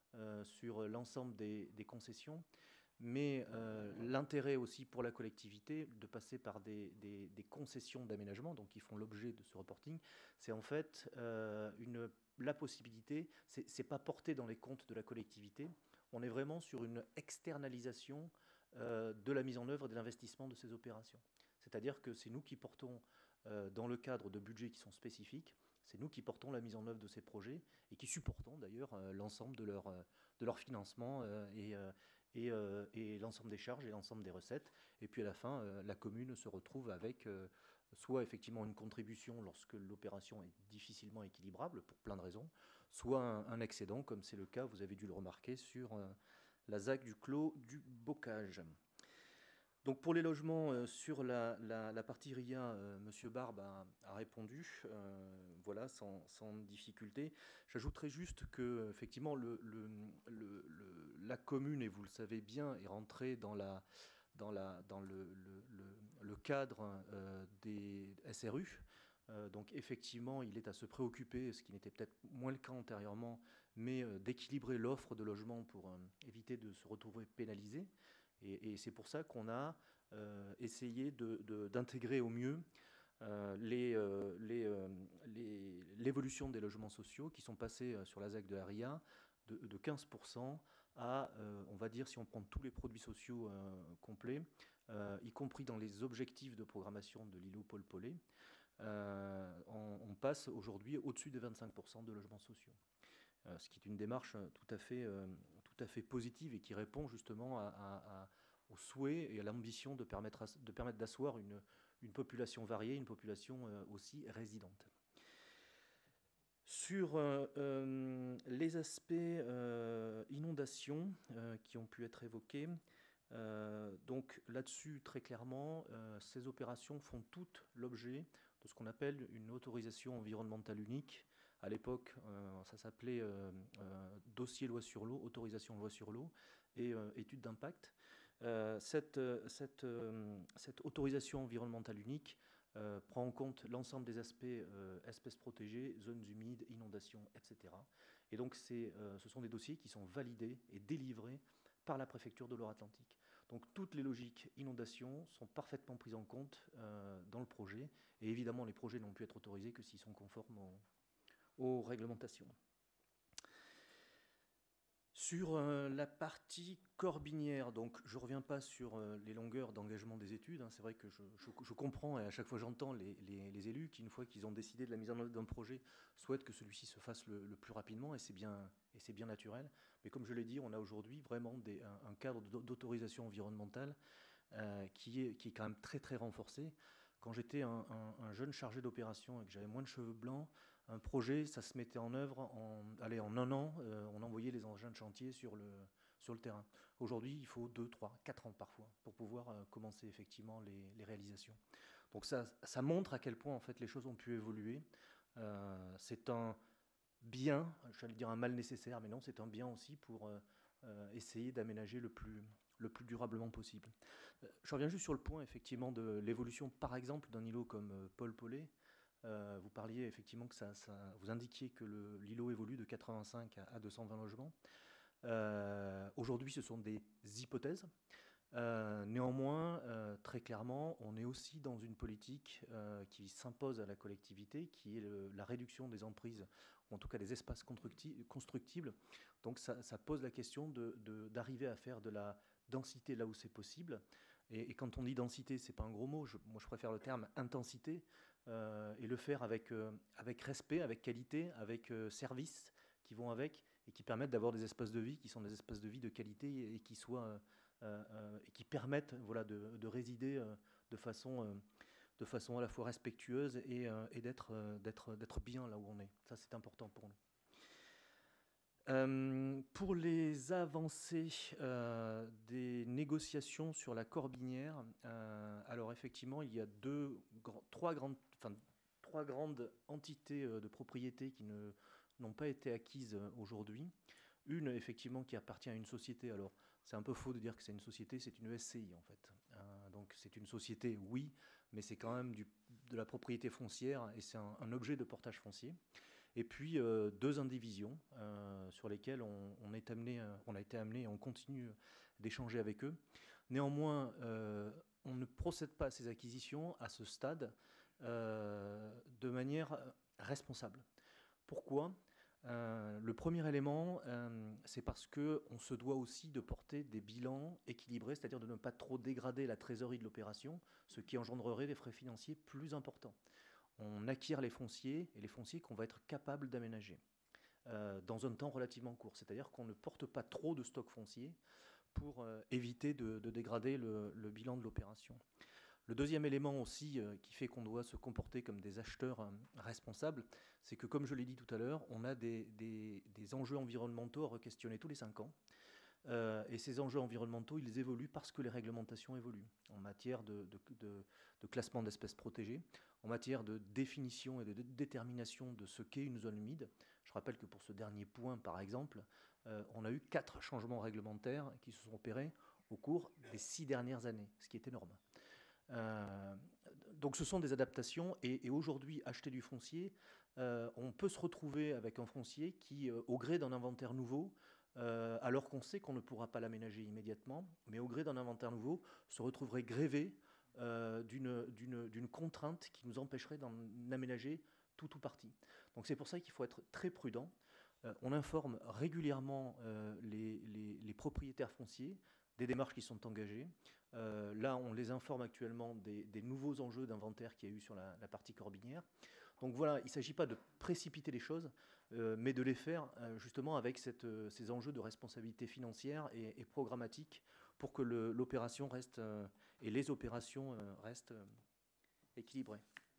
euh, sur l'ensemble des, des concessions, mais euh, l'intérêt aussi pour la collectivité de passer par des, des, des concessions d'aménagement, donc qui font l'objet de ce reporting, c'est en fait euh, une, la possibilité, c'est, c'est pas porté dans les comptes de la collectivité, on est vraiment sur une externalisation euh, de la mise en œuvre et de l'investissement de ces opérations. C'est-à-dire que c'est nous qui portons, euh, dans le cadre de budgets qui sont spécifiques, c'est nous qui portons la mise en œuvre de ces projets et qui supportons d'ailleurs euh, l'ensemble de leur, euh, de leur financement euh, et, euh, et, euh, et l'ensemble des charges et l'ensemble des recettes. Et puis à la fin, euh, la commune se retrouve avec euh, soit effectivement une contribution lorsque l'opération est difficilement équilibrable pour plein de raisons, soit un, un excédent, comme c'est le cas, vous avez dû le remarquer, sur euh, la Z A C du Clos du Bocage. Donc pour les logements, euh, sur la, la, la partie R I A, euh, M. Barbe a, a répondu, euh, voilà, sans, sans difficulté. J'ajouterais juste que effectivement le, le, le, le, la commune, et vous le savez bien, est rentrée dans, la, dans, la, dans le, le, le, le cadre euh, des S R U. Euh, donc effectivement, il est à se préoccuper, ce qui n'était peut-être moins le cas antérieurement, mais euh, d'équilibrer l'offre de logements pour euh, éviter de se retrouver pénalisé. Et, et c'est pour ça qu'on a euh, essayé de, de, d'intégrer au mieux euh, les, euh, les, euh, les, l'évolution des logements sociaux qui sont passés sur la Z A C de la R I A de, de quinze pour cent à, euh, on va dire, si on prend tous les produits sociaux euh, complets, euh, y compris dans les objectifs de programmation de l'I L O Paul Paulet, euh, on, on passe aujourd'hui au-dessus des vingt-cinq pour cent de logements sociaux. Euh, ce qui est une démarche tout à fait, euh, tout à fait positive et qui répond justement à, à, à, au souhait et à l'ambition de permettre, à, de permettre d'asseoir une, une population variée, une population euh, aussi résidente. Sur euh, euh, les aspects euh, inondations euh, qui ont pu être évoqués, euh, donc là-dessus, très clairement, euh, ces opérations font toutes l'objet de ce qu'on appelle une autorisation environnementale unique. À l'époque, euh, ça s'appelait euh, euh, dossier loi sur l'eau, autorisation loi sur l'eau et euh, étude d'impact. Euh, cette, cette, euh, cette autorisation environnementale unique euh, prend en compte l'ensemble des aspects euh, espèces protégées, zones humides, inondations, et cetera. Et donc c'est, euh, ce sont des dossiers qui sont validés et délivrés par la préfecture de Loire-Atlantique. Donc toutes les logiques inondations sont parfaitement prises en compte euh, dans le projet. Et évidemment, les projets n'ont pu être autorisés que s'ils sont conformes aux aux réglementations. Sur euh, la partie corbinière, donc je ne reviens pas sur euh, les longueurs d'engagement des études, hein, c'est vrai que je, je, je comprends et à chaque fois j'entends les, les, les élus qui, une fois qu'ils ont décidé de la mise en œuvre d'un projet, souhaitent que celui-ci se fasse le, le plus rapidement et c'est bien, et c'est bien naturel. Mais comme je l'ai dit, on a aujourd'hui vraiment des, un, un cadre d'autorisation environnementale euh, qui, est, qui est quand même très très renforcé. Quand j'étais un, un, un jeune chargé d'opération et que j'avais moins de cheveux blancs, un projet, ça se mettait en œuvre en, allez, en un an, euh, on envoyait les engins de chantier sur le, sur le terrain. Aujourd'hui, il faut deux, trois, quatre ans parfois pour pouvoir euh, commencer effectivement les, les réalisations. Donc ça, ça montre à quel point en fait les choses ont pu évoluer. Euh, c'est un bien, j'allais dire un mal nécessaire, mais non, c'est un bien aussi pour euh, euh, essayer d'aménager le plus, le plus durablement possible. Euh, je reviens juste sur le point effectivement de l'évolution, par exemple, d'un îlot comme euh, Paul Paulet. Euh, vous parliez effectivement que ça, ça vous indiquiez que le, l'îlot évolue de quatre-vingt-cinq à, à deux cent vingt logements. Euh, aujourd'hui, ce sont des hypothèses. Euh, néanmoins, euh, très clairement, on est aussi dans une politique euh, qui s'impose à la collectivité, qui est le, la réduction des emprises, ou en tout cas des espaces constructibles. Donc ça, ça pose la question de, de, d'arriver à faire de la densité là où c'est possible. Et, et quand on dit densité, c'est pas un gros mot. Je, moi, je préfère le terme intensité. Euh, et le faire avec, euh, avec respect, avec qualité, avec euh, services qui vont avec et qui permettent d'avoir des espaces de vie qui sont des espaces de vie de qualité et, et qui, soient, euh, euh, et qui permettent voilà, de, de résider euh, de, façon, euh, de façon à la fois respectueuse et, euh, et d'être, euh, d'être, d'être bien là où on est. Ça, c'est important pour nous. Euh, pour les avancées euh, des négociations sur la Corbinière, euh, alors effectivement, il y a deux, gr- trois, grandes, enfin, trois grandes entités euh, de propriété qui ne, n'ont pas été acquises euh, aujourd'hui. Une, effectivement, qui appartient à une société. Alors, c'est un peu faux de dire que c'est une société, c'est une S C I, en fait. Euh, donc, c'est une société, oui, mais c'est quand même du, de la propriété foncière et c'est un, un objet de portage foncier. et puis euh, deux indivisions euh, sur lesquelles on, on, est amené, on a été amené et on continue d'échanger avec eux. Néanmoins, euh, on ne procède pas à ces acquisitions à ce stade euh, de manière responsable. Pourquoi ? Euh, le premier élément, euh, c'est parce qu'on se doit aussi de porter des bilans équilibrés, c'est-à-dire de ne pas trop dégrader la trésorerie de l'opération, ce qui engendrerait des frais financiers plus importants. On acquiert les fonciers, et les fonciers qu'on va être capable d'aménager euh, dans un temps relativement court, c'est-à-dire qu'on ne porte pas trop de stock foncier pour euh, éviter de, de dégrader le, le bilan de l'opération. Le deuxième élément aussi euh, qui fait qu'on doit se comporter comme des acheteurs euh, responsables, c'est que, comme je l'ai dit tout à l'heure, on a des, des, des enjeux environnementaux à re-questionner tous les cinq ans. Euh, et ces enjeux environnementaux, ils évoluent parce que les réglementations évoluent en matière de, de, de, de classement d'espèces protégées, en matière de définition et de détermination de ce qu'est une zone humide. Je rappelle que pour ce dernier point, par exemple, euh, on a eu quatre changements réglementaires qui se sont opérés au cours des six dernières années, ce qui est énorme. Euh, donc ce sont des adaptations, et, et aujourd'hui, acheter du foncier, euh, on peut se retrouver avec un foncier qui, euh, au gré d'un inventaire nouveau, euh, alors qu'on sait qu'on ne pourra pas l'aménager immédiatement, mais au gré d'un inventaire nouveau, se retrouverait grévé euh, d'une, d'une, d'une contrainte qui nous empêcherait d'en aménager tout ou partie. Donc c'est pour ça qu'il faut être très prudent. Euh, on informe régulièrement euh, les, les, les propriétaires fonciers des démarches qui sont engagées. Euh, là, on les informe actuellement des, des nouveaux enjeux d'inventaire qu'il y a eu sur la, la partie corbinière. Donc voilà, il ne s'agit pas de précipiter les choses, euh, mais de les faire euh, justement avec cette, euh, ces enjeux de responsabilité financière et, et programmatique pour que le, l'opération reste, euh, et les opérations euh, restent euh, équilibrées.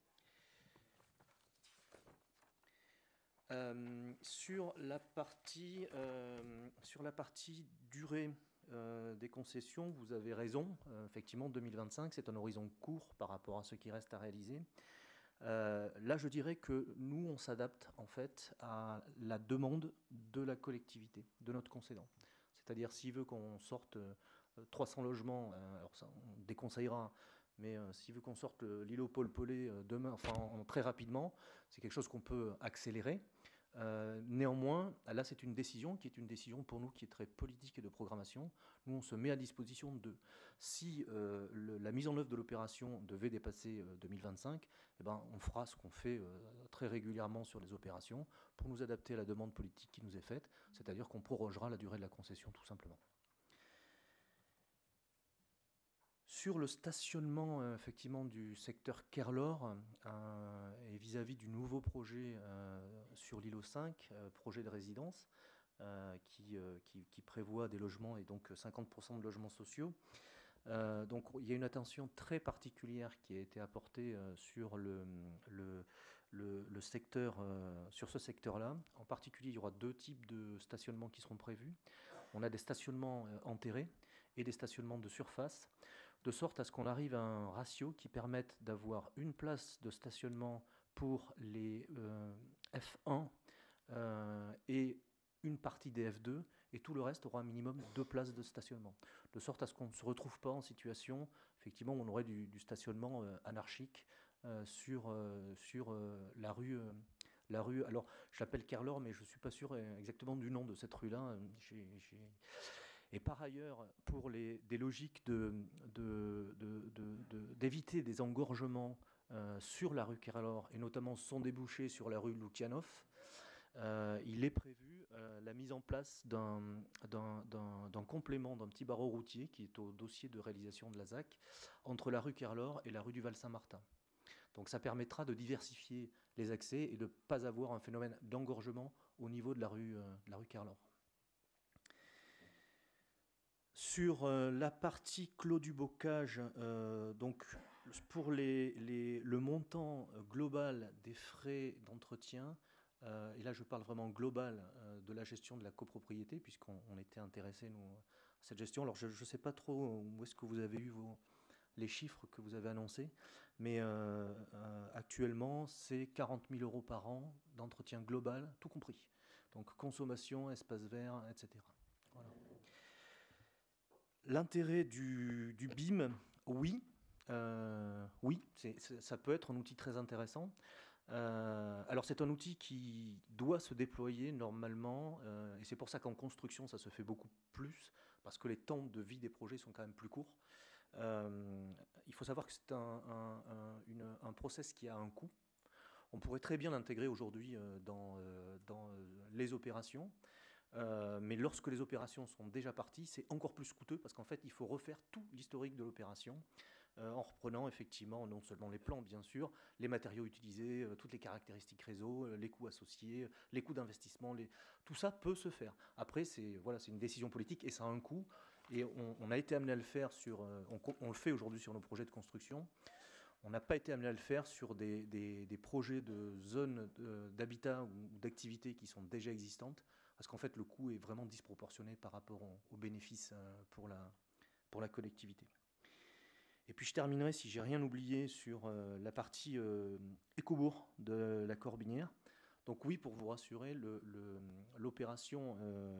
Euh, sur la partie, euh, sur la partie durée euh, des concessions, vous avez raison. Euh, effectivement, deux mille vingt-cinq, c'est un horizon court par rapport à ce qui reste à réaliser. Euh, là, je dirais que nous, on s'adapte en fait à la demande de la collectivité, de notre concédant. C'est-à-dire, s'il veut qu'on sorte euh, trois cents logements, euh, alors ça, on déconseillera. Mais euh, s'il veut qu'on sorte l'îlot Paul Paulet euh, demain, enfin en, en, très rapidement, c'est quelque chose qu'on peut accélérer. Euh, néanmoins, là, c'est une décision qui est une décision pour nous qui est très politique et de programmation. Nous, on se met à disposition de. Si euh, le, la mise en œuvre de l'opération devait dépasser euh, deux mille vingt-cinq, eh ben, on fera ce qu'on fait euh, très régulièrement sur les opérations pour nous adapter à la demande politique qui nous est faite, c'est-à-dire qu'on prorogera la durée de la concession tout simplement. Sur le stationnement euh, effectivement du secteur Kerlor euh, et vis-à-vis du nouveau projet euh, sur l'îlot cinq, euh, projet de résidence euh, qui, euh, qui, qui prévoit des logements et donc cinquante pour cent de logements sociaux. Euh, donc il y a une attention très particulière qui a été apportée euh, sur le, le, le, le secteur, euh, sur ce secteur-là. En particulier, il y aura deux types de stationnements qui seront prévus. On a des stationnements euh, enterrés et des stationnements de surface, de sorte à ce qu'on arrive à un ratio qui permette d'avoir une place de stationnement pour les euh, F un euh, et une partie des F deux, et tout le reste aura un minimum deux places de stationnement, de sorte à ce qu'on ne se retrouve pas en situation, effectivement, où on aurait du, du stationnement euh, anarchique euh, sur, euh, sur euh, la rue... Euh, la rue, alors je l'appelle Kerlor, mais je ne suis pas sûr exactement du nom de cette rue-là. J'ai... j'ai... Et par ailleurs, pour les, des logiques de, de, de, de, de, d'éviter des engorgements euh, sur la rue Kerlor, et notamment son débouché sur la rue Loukhanov, euh, il est prévu euh, la mise en place d'un, d'un, d'un, d'un complément, d'un petit barreau routier qui est au dossier de réalisation de la Z A C, entre la rue Kerlor et la rue du Val-Saint-Martin. Donc ça permettra de diversifier les accès et de ne pas avoir un phénomène d'engorgement au niveau de la rue, euh, de la rue Kerlor. Sur euh, la partie clos du bocage, euh, donc pour les, les, le montant global des frais d'entretien, euh, et là je parle vraiment global euh, de la gestion de la copropriété, puisqu'on on était intéressé nous à cette gestion. Alors je ne sais pas trop où est-ce que vous avez eu vos, les chiffres que vous avez annoncés, mais euh, euh, actuellement c'est quarante mille euros par an d'entretien global, tout compris. Donc consommation, espace vert, et cetera. Voilà. L'intérêt du, du B I M, oui, euh, oui, c'est, c'est, ça peut être un outil très intéressant. Euh, alors c'est un outil qui doit se déployer normalement, euh, et c'est pour ça qu'en construction ça se fait beaucoup plus, parce que les temps de vie des projets sont quand même plus courts. Euh, il faut savoir que c'est un, un, un, une, un process qui a un coût. On pourrait très bien l'intégrer aujourd'hui euh, dans, euh, dans euh, les opérations, euh, mais lorsque les opérations sont déjà parties, c'est encore plus coûteux, parce qu'en fait il faut refaire tout l'historique de l'opération, Euh, en reprenant effectivement non seulement les plans bien sûr, les matériaux utilisés, euh, toutes les caractéristiques réseau, euh, les coûts associés, euh, les coûts d'investissement, les... tout ça peut se faire. Après c'est voilà, c'est une décision politique et ça a un coût, et on, on a été amené à le faire sur, euh, on, on le fait aujourd'hui sur nos projets de construction. On n'a pas été amené à le faire sur des, des, des projets de zones d'habitat ou d'activités qui sont déjà existantes, parce qu'en fait le coût est vraiment disproportionné par rapport aux, aux bénéfices euh, pour la, pour la collectivité. Et puis je terminerai, si j'ai rien oublié, sur euh, la partie euh, écobourg de la Corbinière. Donc oui, pour vous rassurer, l'opération euh,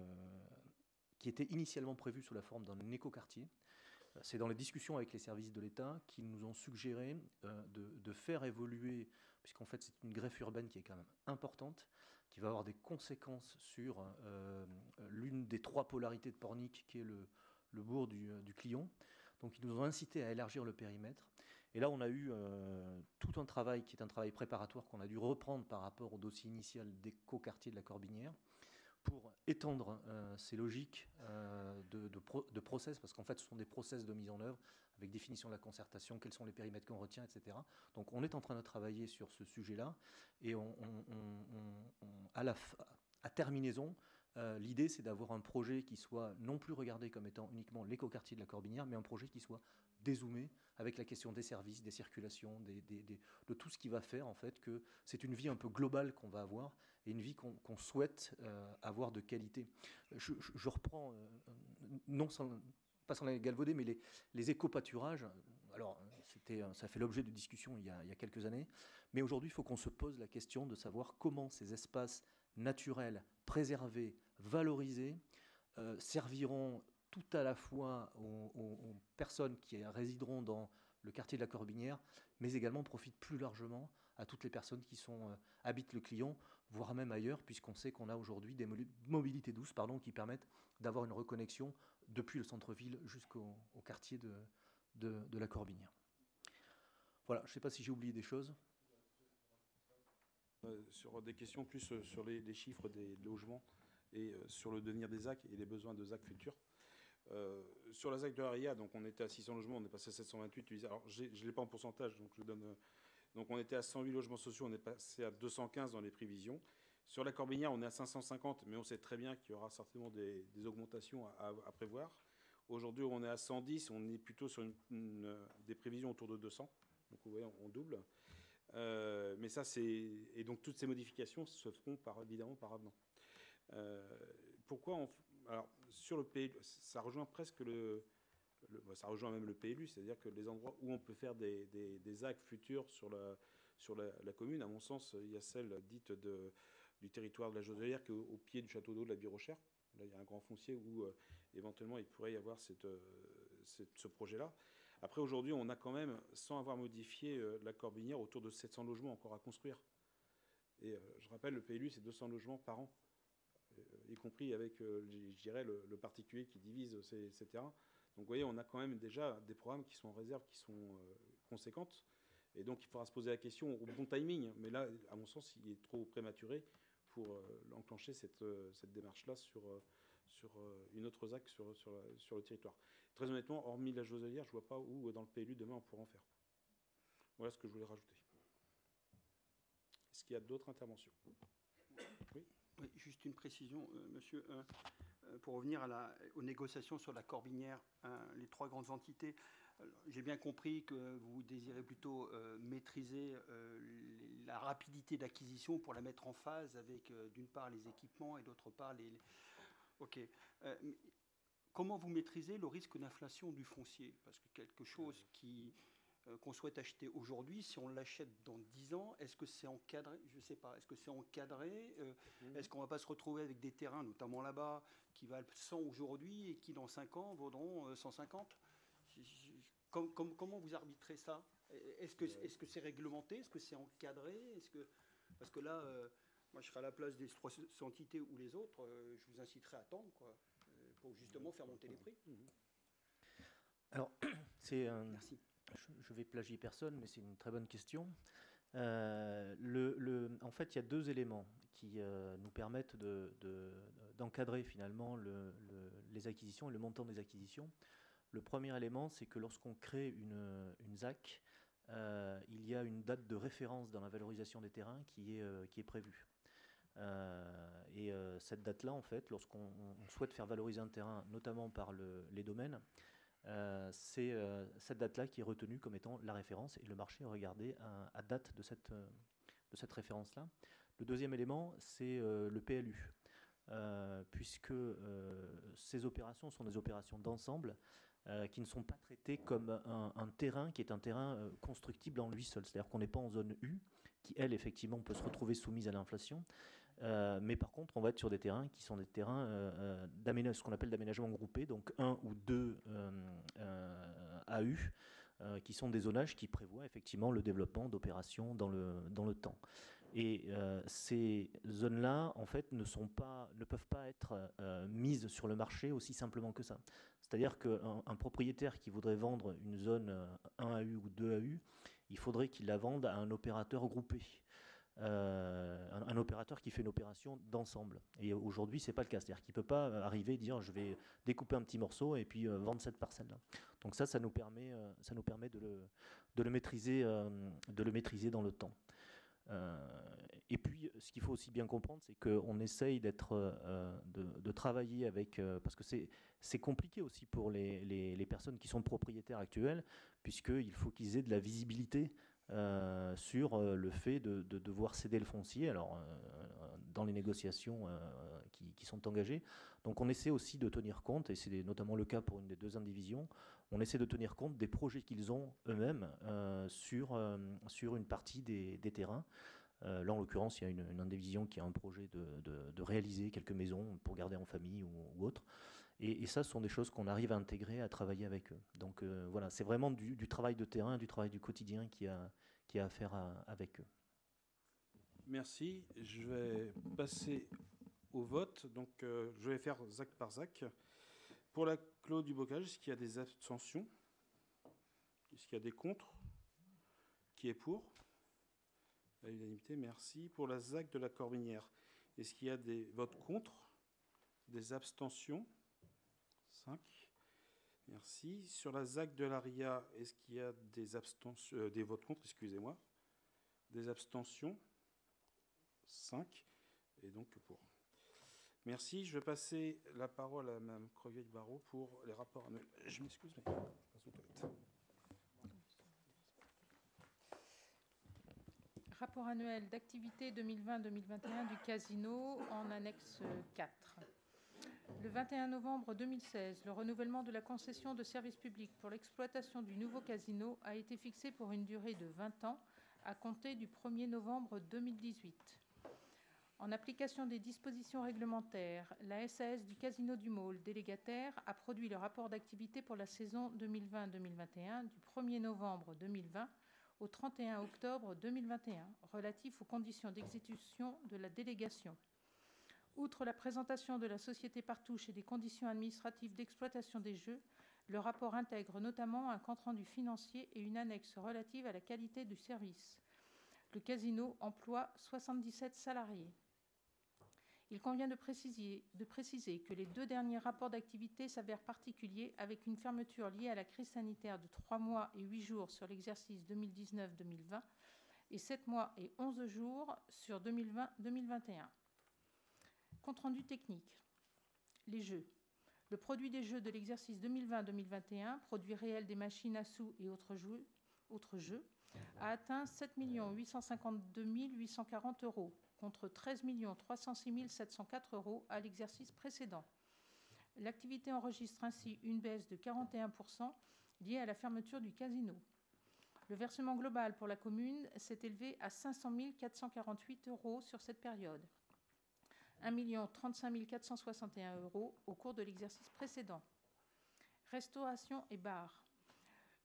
qui était initialement prévue sous la forme d'un écoquartier, c'est dans les discussions avec les services de l'État qu'ils nous ont suggéré euh, de, de faire évoluer, puisqu'en fait c'est une greffe urbaine qui est quand même importante, qui va avoir des conséquences sur euh, l'une des trois polarités de Pornic, qui est le, le bourg du, du Clion. Donc ils nous ont incité à élargir le périmètre. Et là, on a eu euh, tout un travail qui est un travail préparatoire qu'on a dû reprendre par rapport au dossier initial d'éco-quartier de la Corbinière pour étendre euh, ces logiques euh, de, de, pro, de process, parce qu'en fait, ce sont des process de mise en œuvre avec définition de la concertation, quels sont les périmètres qu'on retient, et cetera. Donc on est en train de travailler sur ce sujet-là, et on, on, on, on, à, la, à terminaison, Euh, l'idée, c'est d'avoir un projet qui soit non plus regardé comme étant uniquement l'écoquartier de la Corbinière, mais un projet qui soit dézoomé avec la question des services, des circulations, des, des, des, de tout ce qui va faire en fait que c'est une vie un peu globale qu'on va avoir et une vie qu'on qu'on souhaite euh, avoir de qualité. Je, je, je reprends, euh, non sans, pas sans la galvauder, mais les, les éco-pâturages. Alors, c'était, ça fait l'objet de discussions il y a, il y a quelques années, mais aujourd'hui, il faut qu'on se pose la question de savoir comment ces espaces naturels, préservés, valorisés, euh, serviront tout à la fois aux, aux, aux personnes qui résideront dans le quartier de la Corbinière, mais également profitent plus largement à toutes les personnes qui sont, euh, habitent le Clion, voire même ailleurs, puisqu'on sait qu'on a aujourd'hui des mobilités douces pardon, qui permettent d'avoir une reconnexion depuis le centre-ville jusqu'au au quartier de, de, de la Corbinière. Voilà, je ne sais pas si j'ai oublié des choses. Euh, sur des questions plus euh, sur les, les chiffres des logements et euh, sur le devenir des Z A C et les besoins de Z A C futurs. Euh, sur la Z A C de l'A R I A, donc on était à six cents logements, on est passé à sept cent vingt-huit. Alors je ne l'ai pas en pourcentage, donc je donne. Euh, donc on était à cent huit logements sociaux, on est passé à deux cent quinze dans les prévisions. Sur la Corbinière, on est à cinq cent cinquante, mais on sait très bien qu'il y aura certainement des, des augmentations à, à, à prévoir. Aujourd'hui, on est à cent dix, on est plutôt sur une, une, des prévisions autour de deux cents. Donc vous voyez, on, on double. Euh, mais ça, c'est et donc toutes ces modifications se feront par, évidemment par avenant. Euh, pourquoi on, alors sur le P L U, ça rejoint presque le, le ça rejoint même le P L U, c'est-à-dire que les endroits où on peut faire des, des, des Z A C futurs sur la sur la, la commune, à mon sens, il y a celle dite de, du territoire de la Joselière qui est au, au pied du château d'eau de la Birochère. Là, il y a un grand foncier où euh, éventuellement il pourrait y avoir cette, euh, cette, ce projet-là. Après, aujourd'hui, on a quand même, sans avoir modifié euh, la Corbinière, autour de sept cents logements encore à construire. Et euh, je rappelle, le P L U, c'est deux cents logements par an, euh, y compris avec, euh, je dirais, le, le particulier qui divise ces, ces terrains. Donc, vous voyez, on a quand même déjà des programmes qui sont en réserve, qui sont euh, conséquentes. Et donc, il faudra se poser la question au bon timing. Mais là, à mon sens, il est trop prématuré pour euh, enclencher cette, euh, cette démarche-là sur... Euh, sur une autre Z A C sur, sur, sur le territoire. Très honnêtement, hormis la Joselière, je ne vois pas où dans le P L U demain on pourra en faire. Voilà ce que je voulais rajouter. Est-ce qu'il y a d'autres interventions? Oui. Oui, juste une précision, euh, monsieur. Euh, euh, pour revenir à la, aux négociations sur la Corbinière, hein, les trois grandes entités, j'ai bien compris que vous désirez plutôt euh, maîtriser euh, les, la rapidité d'acquisition pour la mettre en phase avec, euh, d'une part, les équipements et d'autre part, les... les... OK. Euh, comment vous maîtrisez le risque d'inflation du foncier? Parce que quelque chose qui, euh, qu'on souhaite acheter aujourd'hui, si on l'achète dans dix ans, est-ce que c'est encadré? Je ne sais pas. Est-ce que c'est encadré? euh, mmh. Est-ce qu'on ne va pas se retrouver avec des terrains, notamment là-bas, qui valent cent aujourd'hui et qui, dans cinq ans, vaudront cent cinquante? com, com, comment vous arbitrez ça? Est-ce que est-ce que c'est réglementé? Est-ce que c'est encadré? Est-ce que, parce que là, euh, moi, je serai à la place des trois entités ou les autres, euh, je vous inciterai à attendre, quoi, euh, pour justement faire monter les prix. Alors, c'est un, Merci. Je, je vais plagier personne, mais c'est une très bonne question. Euh, le, le, en fait, il y a deux éléments qui euh, nous permettent de, de, d'encadrer finalement le, le, les acquisitions et le montant des acquisitions. Le premier élément, c'est que lorsqu'on crée une, une Z A C, euh, il y a une date de référence dans la valorisation des terrains qui est, euh, qui est prévue. Euh, et euh, cette date-là, en fait, lorsqu'on souhaite faire valoriser un terrain, notamment par le, les domaines, Euh, c'est euh, cette date-là qui est retenue comme étant la référence, et le marché est regardé à, à date de cette, euh, de cette référence-là. Le deuxième élément, c'est euh, le P L U, euh, puisque euh, ces opérations sont des opérations d'ensemble euh, qui ne sont pas traitées comme un, un terrain qui est un terrain euh, constructible en lui seul. C'est-à-dire qu'on n'est pas en zone U, qui, elle, effectivement, peut se retrouver soumise à l'inflation. Euh, mais par contre, on va être sur des terrains qui sont des terrains euh, d'aménagement, ce qu'on appelle d'aménagement groupé, donc un ou deux euh, euh, A U, euh, qui sont des zonages qui prévoient effectivement le développement d'opérations dans le, dans le temps. Et euh, ces zones-là, en fait, ne, sont pas, ne peuvent pas être euh, mises sur le marché aussi simplement que ça. C'est-à-dire qu'un un propriétaire qui voudrait vendre une zone un A U ou deux A U, il faudrait qu'il la vende à un opérateur groupé. Euh, un, un opérateur qui fait une opération d'ensemble. Et aujourd'hui, c'est pas le cas. C'est-à-dire qu'il peut pas arriver et dire je vais découper un petit morceau et puis euh, vendre cette parcelle-là. Donc ça, ça nous permet, euh, ça nous permet de le, de le maîtriser, euh, de le maîtriser dans le temps. Euh, et puis, ce qu'il faut aussi bien comprendre, c'est qu'on essaye d'être, euh, de, de travailler avec, euh, parce que c'est, c'est compliqué aussi pour les, les, les personnes qui sont propriétaires actuels, puisqu'il faut qu'ils aient de la visibilité Euh, sur euh, le fait de, de devoir céder le foncier, alors euh, dans les négociations euh, qui, qui sont engagées. Donc on essaie aussi de tenir compte, et c'est notamment le cas pour une des deux indivisions, on essaie de tenir compte des projets qu'ils ont eux-mêmes euh, sur, euh, sur une partie des, des terrains. Euh, là, en l'occurrence, il y a une, une indivision qui a un projet de, de, de réaliser quelques maisons pour garder en famille ou, ou autre. Et, et ça, ce sont des choses qu'on arrive à intégrer, à travailler avec eux. Donc euh, voilà, c'est vraiment du, du travail de terrain, du travail du quotidien qui a, qui a à faire à, avec eux. Merci. Je vais passer au vote. Donc euh, je vais faire Z A C par Z A C. Pour la clos du bocage, est-ce qu'il y a des abstentions? Est-ce qu'il y a des contre? Qui est pour? À l'unanimité, merci. Pour la Z A C de la Corbinière, est-ce qu'il y a des votes contre? Des abstentions? cinq. Merci. Sur la Z A C de l'Aria, est-ce qu'il y a des, abstentions, euh, des votes contre, excusez-moi? Des abstentions? cinq. Et donc pour. Merci. Je vais passer la parole à Mme Crevier-Barreau pour les rapports annuels. Je m'excuse, mais je passe aux toilettes. Rapport annuel d'activité deux mille vingt deux mille vingt et un du casino en annexe quatre. Le vingt et un novembre deux mille seize, le renouvellement de la concession de service public pour l'exploitation du nouveau casino a été fixé pour une durée de vingt ans à compter du premier novembre deux mille dix-huit. En application des dispositions réglementaires, la S A S du Casino du Môle, délégataire, a produit le rapport d'activité pour la saison deux mille vingt deux mille vingt et un du premier novembre deux mille vingt au trente et un octobre deux mille vingt et un, relatif aux conditions d'exécution de la délégation. Outre la présentation de la société Partouche et des conditions administratives d'exploitation des jeux, le rapport intègre notamment un compte-rendu financier et une annexe relative à la qualité du service. Le casino emploie soixante-dix-sept salariés. Il convient de préciser, de préciser que les deux derniers rapports d'activité s'avèrent particuliers, avec une fermeture liée à la crise sanitaire de trois mois et huit jours sur l'exercice deux mille dix-neuf deux mille vingt et sept mois et onze jours sur deux mille vingt deux mille vingt et un. Compte-rendu technique. Les jeux. Le produit des jeux de l'exercice deux mille vingt deux mille vingt et un, produit réel des machines à sous et autres jeux, autres jeux a atteint sept millions huit cent cinquante-deux mille huit cent quarante euros, contre treize millions trois cent six mille sept cent quatre euros à l'exercice précédent. L'activité enregistre ainsi une baisse de quarante et un pour cent liée à la fermeture du casino. Le versement global pour la commune s'est élevé à cinq cent mille quatre cent quarante-huit euros sur cette période, un million trente-cinq mille quatre cent soixante et un euros au cours de l'exercice précédent. Restauration et bar.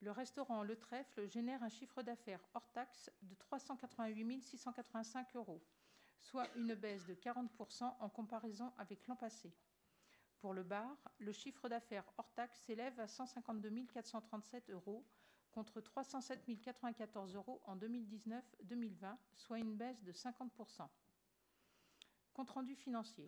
Le restaurant Le Trèfle génère un chiffre d'affaires hors taxe de trois cent quatre-vingt-huit mille six cent quatre-vingt-cinq euros, soit une baisse de quarante pour cent en comparaison avec l'an passé. Pour le bar, le chiffre d'affaires hors taxe s'élève à cent cinquante-deux mille quatre cent trente-sept euros contre trois cent sept mille quatre-vingt-quatorze euros en deux mille dix-neuf deux mille vingt, soit une baisse de cinquante pour cent. Compte-rendu financier.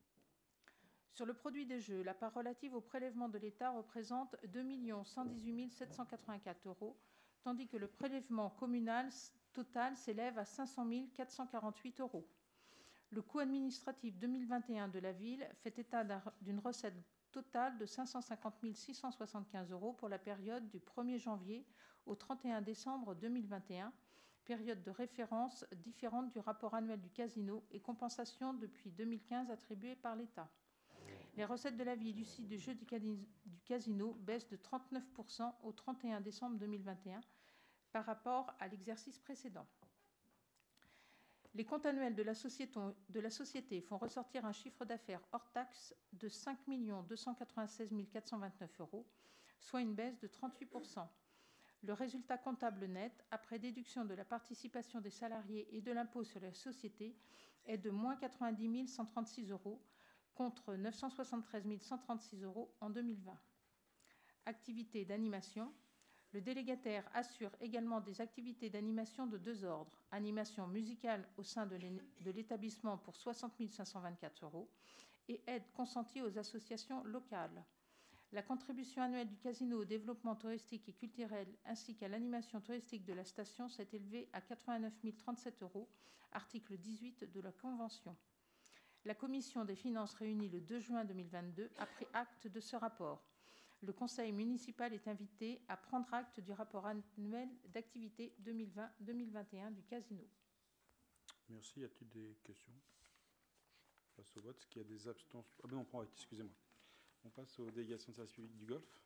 Sur le produit des jeux, la part relative au prélèvement de l'État représente deux millions cent dix-huit mille sept cent quatre-vingt-quatre euros, tandis que le prélèvement communal total s'élève à cinq cent mille quatre cent quarante-huit euros. Le coût administratif deux mille vingt et un de la ville fait état d'une recette totale de cinq cent cinquante mille six cent soixante-quinze euros pour la période du premier janvier au trente et un décembre deux mille vingt et un, période de référence différente du rapport annuel du casino et compensation depuis deux mille quinze attribuée par l'État. Les recettes de la ville du site de jeu du casino baissent de trente-neuf pour cent au trente et un décembre deux mille vingt et un par rapport à l'exercice précédent. Les comptes annuels de la société, de la société font ressortir un chiffre d'affaires hors taxe de cinq millions deux cent quatre-vingt-seize mille quatre cent vingt-neuf euros, soit une baisse de trente-huit pour cent. Le résultat comptable net, après déduction de la participation des salariés et de l'impôt sur la société, est de moins quatre-vingt-dix mille cent trente-six euros, contre neuf cent soixante-treize mille cent trente-six euros en deux mille vingt. Activités d'animation. Le délégataire assure également des activités d'animation de deux ordres. Animation musicale au sein de l'établissement pour soixante mille cinq cent vingt-quatre euros et aide consentie aux associations locales. La contribution annuelle du casino au développement touristique et culturel ainsi qu'à l'animation touristique de la station s'est élevée à quatre-vingt-neuf mille trente-sept euros, article dix-huit de la Convention. La Commission des finances réunie le deux juin deux mille vingt-deux a pris acte de ce rapport. Le Conseil municipal est invité à prendre acte du rapport annuel d'activité deux mille vingt deux mille vingt et un du casino. Merci. Y a-t-il des questions? On passe au vote. Est-ce qu'il y a des abstentions? Ah ben non, on prend, excusez-moi. On passe aux délégations de service public du Golfe.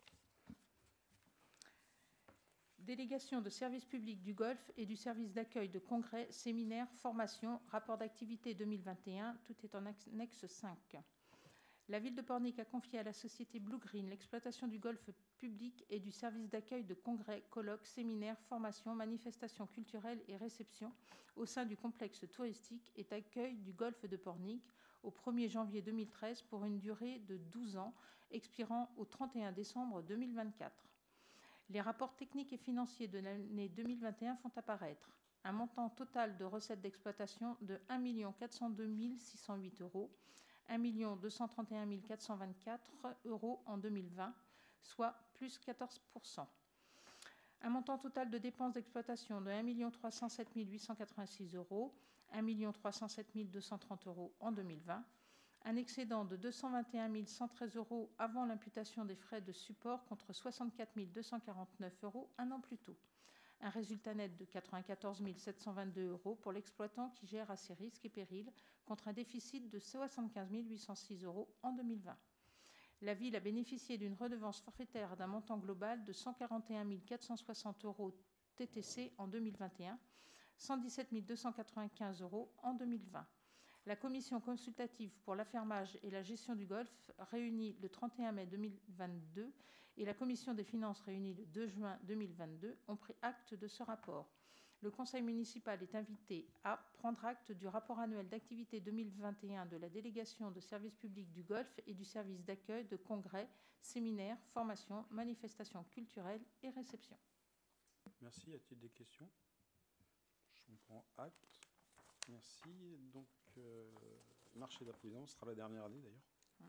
Délégation de service public du Golfe et du service d'accueil de congrès, séminaires, formations, rapport d'activité deux mille vingt et un, tout est en annexe cinq. La ville de Pornic a confié à la société Blue Green l'exploitation du golfe public et du service d'accueil de congrès, colloques, séminaires, formations, manifestations culturelles et réceptions au sein du complexe touristique et d'accueil du golfe de Pornic au premier janvier deux mille treize pour une durée de douze ans, expirant au trente et un décembre deux mille vingt-quatre. Les rapports techniques et financiers de l'année deux mille vingt et un font apparaître un montant total de recettes d'exploitation de un million quatre cent deux mille six cent huit euros, un million deux cent trente et un mille quatre cent vingt-quatre euros en deux mille vingt, soit plus quatorze pour cent. Un montant total de dépenses d'exploitation de un million trois cent sept mille huit cent quatre-vingt-six euros, un million trois cent sept mille deux cent trente euros en deux mille vingt. Un excédent de deux cent vingt et un mille cent treize euros avant l'imputation des frais de support contre soixante-quatre mille deux cent quarante-neuf euros un an plus tôt. Un résultat net de quatre-vingt-quatorze mille sept cent vingt-deux euros pour l'exploitant qui gère à ses risques et périls contre un déficit de soixante-quinze mille huit cent six euros en deux mille vingt. La ville a bénéficié d'une redevance forfaitaire d'un montant global de cent quarante et un mille quatre cent soixante euros T T C en deux mille vingt et un, cent dix-sept mille deux cent quatre-vingt-quinze euros en deux mille vingt. La commission consultative pour l'affermage et la gestion du golfe, réunie le trente et un mai deux mille vingt-deux, et la commission des finances, réunie le deux juin deux mille vingt-deux, ont pris acte de ce rapport. Le conseil municipal est invité à prendre acte du rapport annuel d'activité deux mille vingt et un de la délégation de service public du Golfe et du service d'accueil de congrès, séminaires, formations, manifestations culturelles et réceptions. Merci. Y a-t-il des questions? Je prends acte. Merci. Donc, euh, marché d'approvisionnement, ce sera la dernière année d'ailleurs.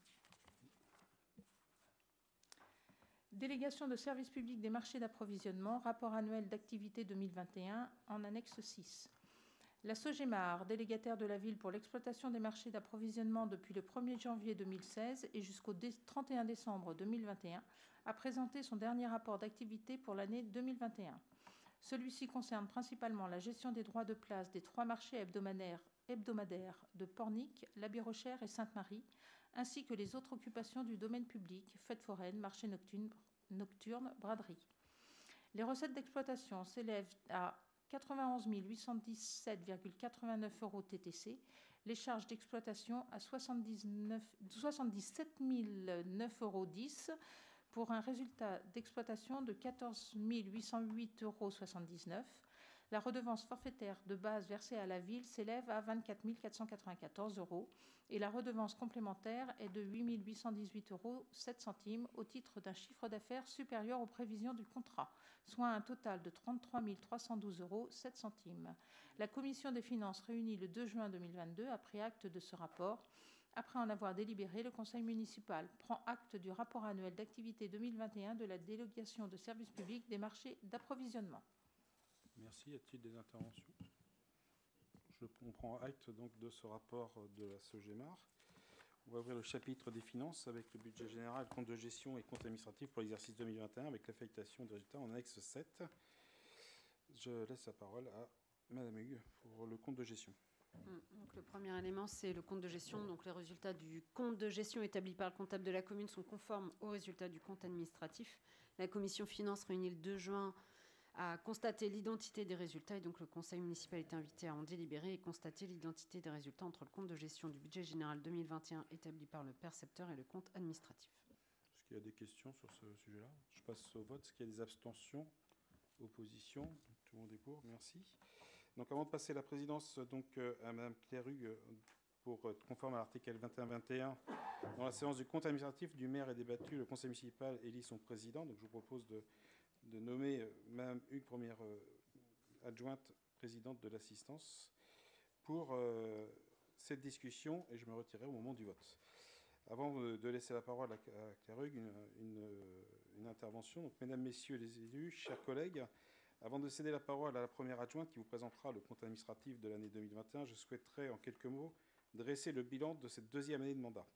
Délégation de service public des marchés d'approvisionnement, rapport annuel d'activité deux mille vingt et un, en annexe six. La Sogémar, délégataire de la ville pour l'exploitation des marchés d'approvisionnement depuis le premier janvier deux mille seize et jusqu'au trente et un décembre deux mille vingt et un, a présenté son dernier rapport d'activité pour l'année deux mille vingt et un. Celui-ci concerne principalement la gestion des droits de place des trois marchés hebdomadaires, hebdomadaires de Pornic, Labirochère et Sainte-Marie, ainsi que les autres occupations du domaine public, fêtes foraines, marchés nocturnes, nocturnes, braderies. Les recettes d'exploitation s'élèvent à quatre-vingt-onze mille huit cent dix-sept virgule quatre-vingt-neuf euros T T C, les charges d'exploitation à soixante-dix-sept mille neuf euros dix pour un résultat d'exploitation de quatorze mille huit cent huit euros soixante-dix-neuf. La redevance forfaitaire de base versée à la ville s'élève à vingt-quatre mille quatre cent quatre-vingt-quatorze euros et la redevance complémentaire est de huit mille huit cent dix-huit euros sept centimes au titre d'un chiffre d'affaires supérieur aux prévisions du contrat, soit un total de trente-trois mille trois cent douze euros sept centimes. La commission des finances réunie le deux juin deux mille vingt-deux a pris acte de ce rapport. Après en avoir délibéré, le conseil municipal prend acte du rapport annuel d'activité deux mille vingt et un de la délégation de services publics des marchés d'approvisionnement. Merci. Y a-t-il des interventions? Je prends acte donc de ce rapport de la SOGEMAR. On va ouvrir le chapitre des finances avec le budget général, compte de gestion et compte administratif pour l'exercice deux mille vingt et un avec l'affectation des résultats en annexe sept. Je laisse la parole à Madame Hugues pour le compte de gestion. Donc, le premier élément, c'est le compte de gestion. Donc, les résultats du compte de gestion établi par le comptable de la commune sont conformes aux résultats du compte administratif. La commission finances réunie le deux juin a constaté l'identité des résultats et donc le conseil municipal est invité à en délibérer et constater l'identité des résultats entre le compte de gestion du budget général deux mille vingt et un établi par le percepteur et le compte administratif. Est-ce qu'il y a des questions sur ce sujet-là? Je passe au vote. Est-ce qu'il y a des abstentions? Opposition? Tout le monde est pour. Merci. Donc, avant de passer la présidence donc, euh, à Mme Clérug euh, pour euh, conforme à l'article vingt et un vingt et un, dans la séance du compte administratif du maire est débattu, le conseil municipal élit son président. Donc, je vous propose de, de nommer euh, Mme Hugues, première euh, adjointe présidente de l'assistance, pour euh, cette discussion, et je me retirerai au moment du vote. Avant de laisser la parole à, à Clérug, une, une, une intervention. Donc, mesdames, messieurs les élus, chers collègues, avant de céder la parole à la première adjointe qui vous présentera le compte administratif de l'année deux mille vingt et un, je souhaiterais en quelques mots dresser le bilan de cette deuxième année de mandat.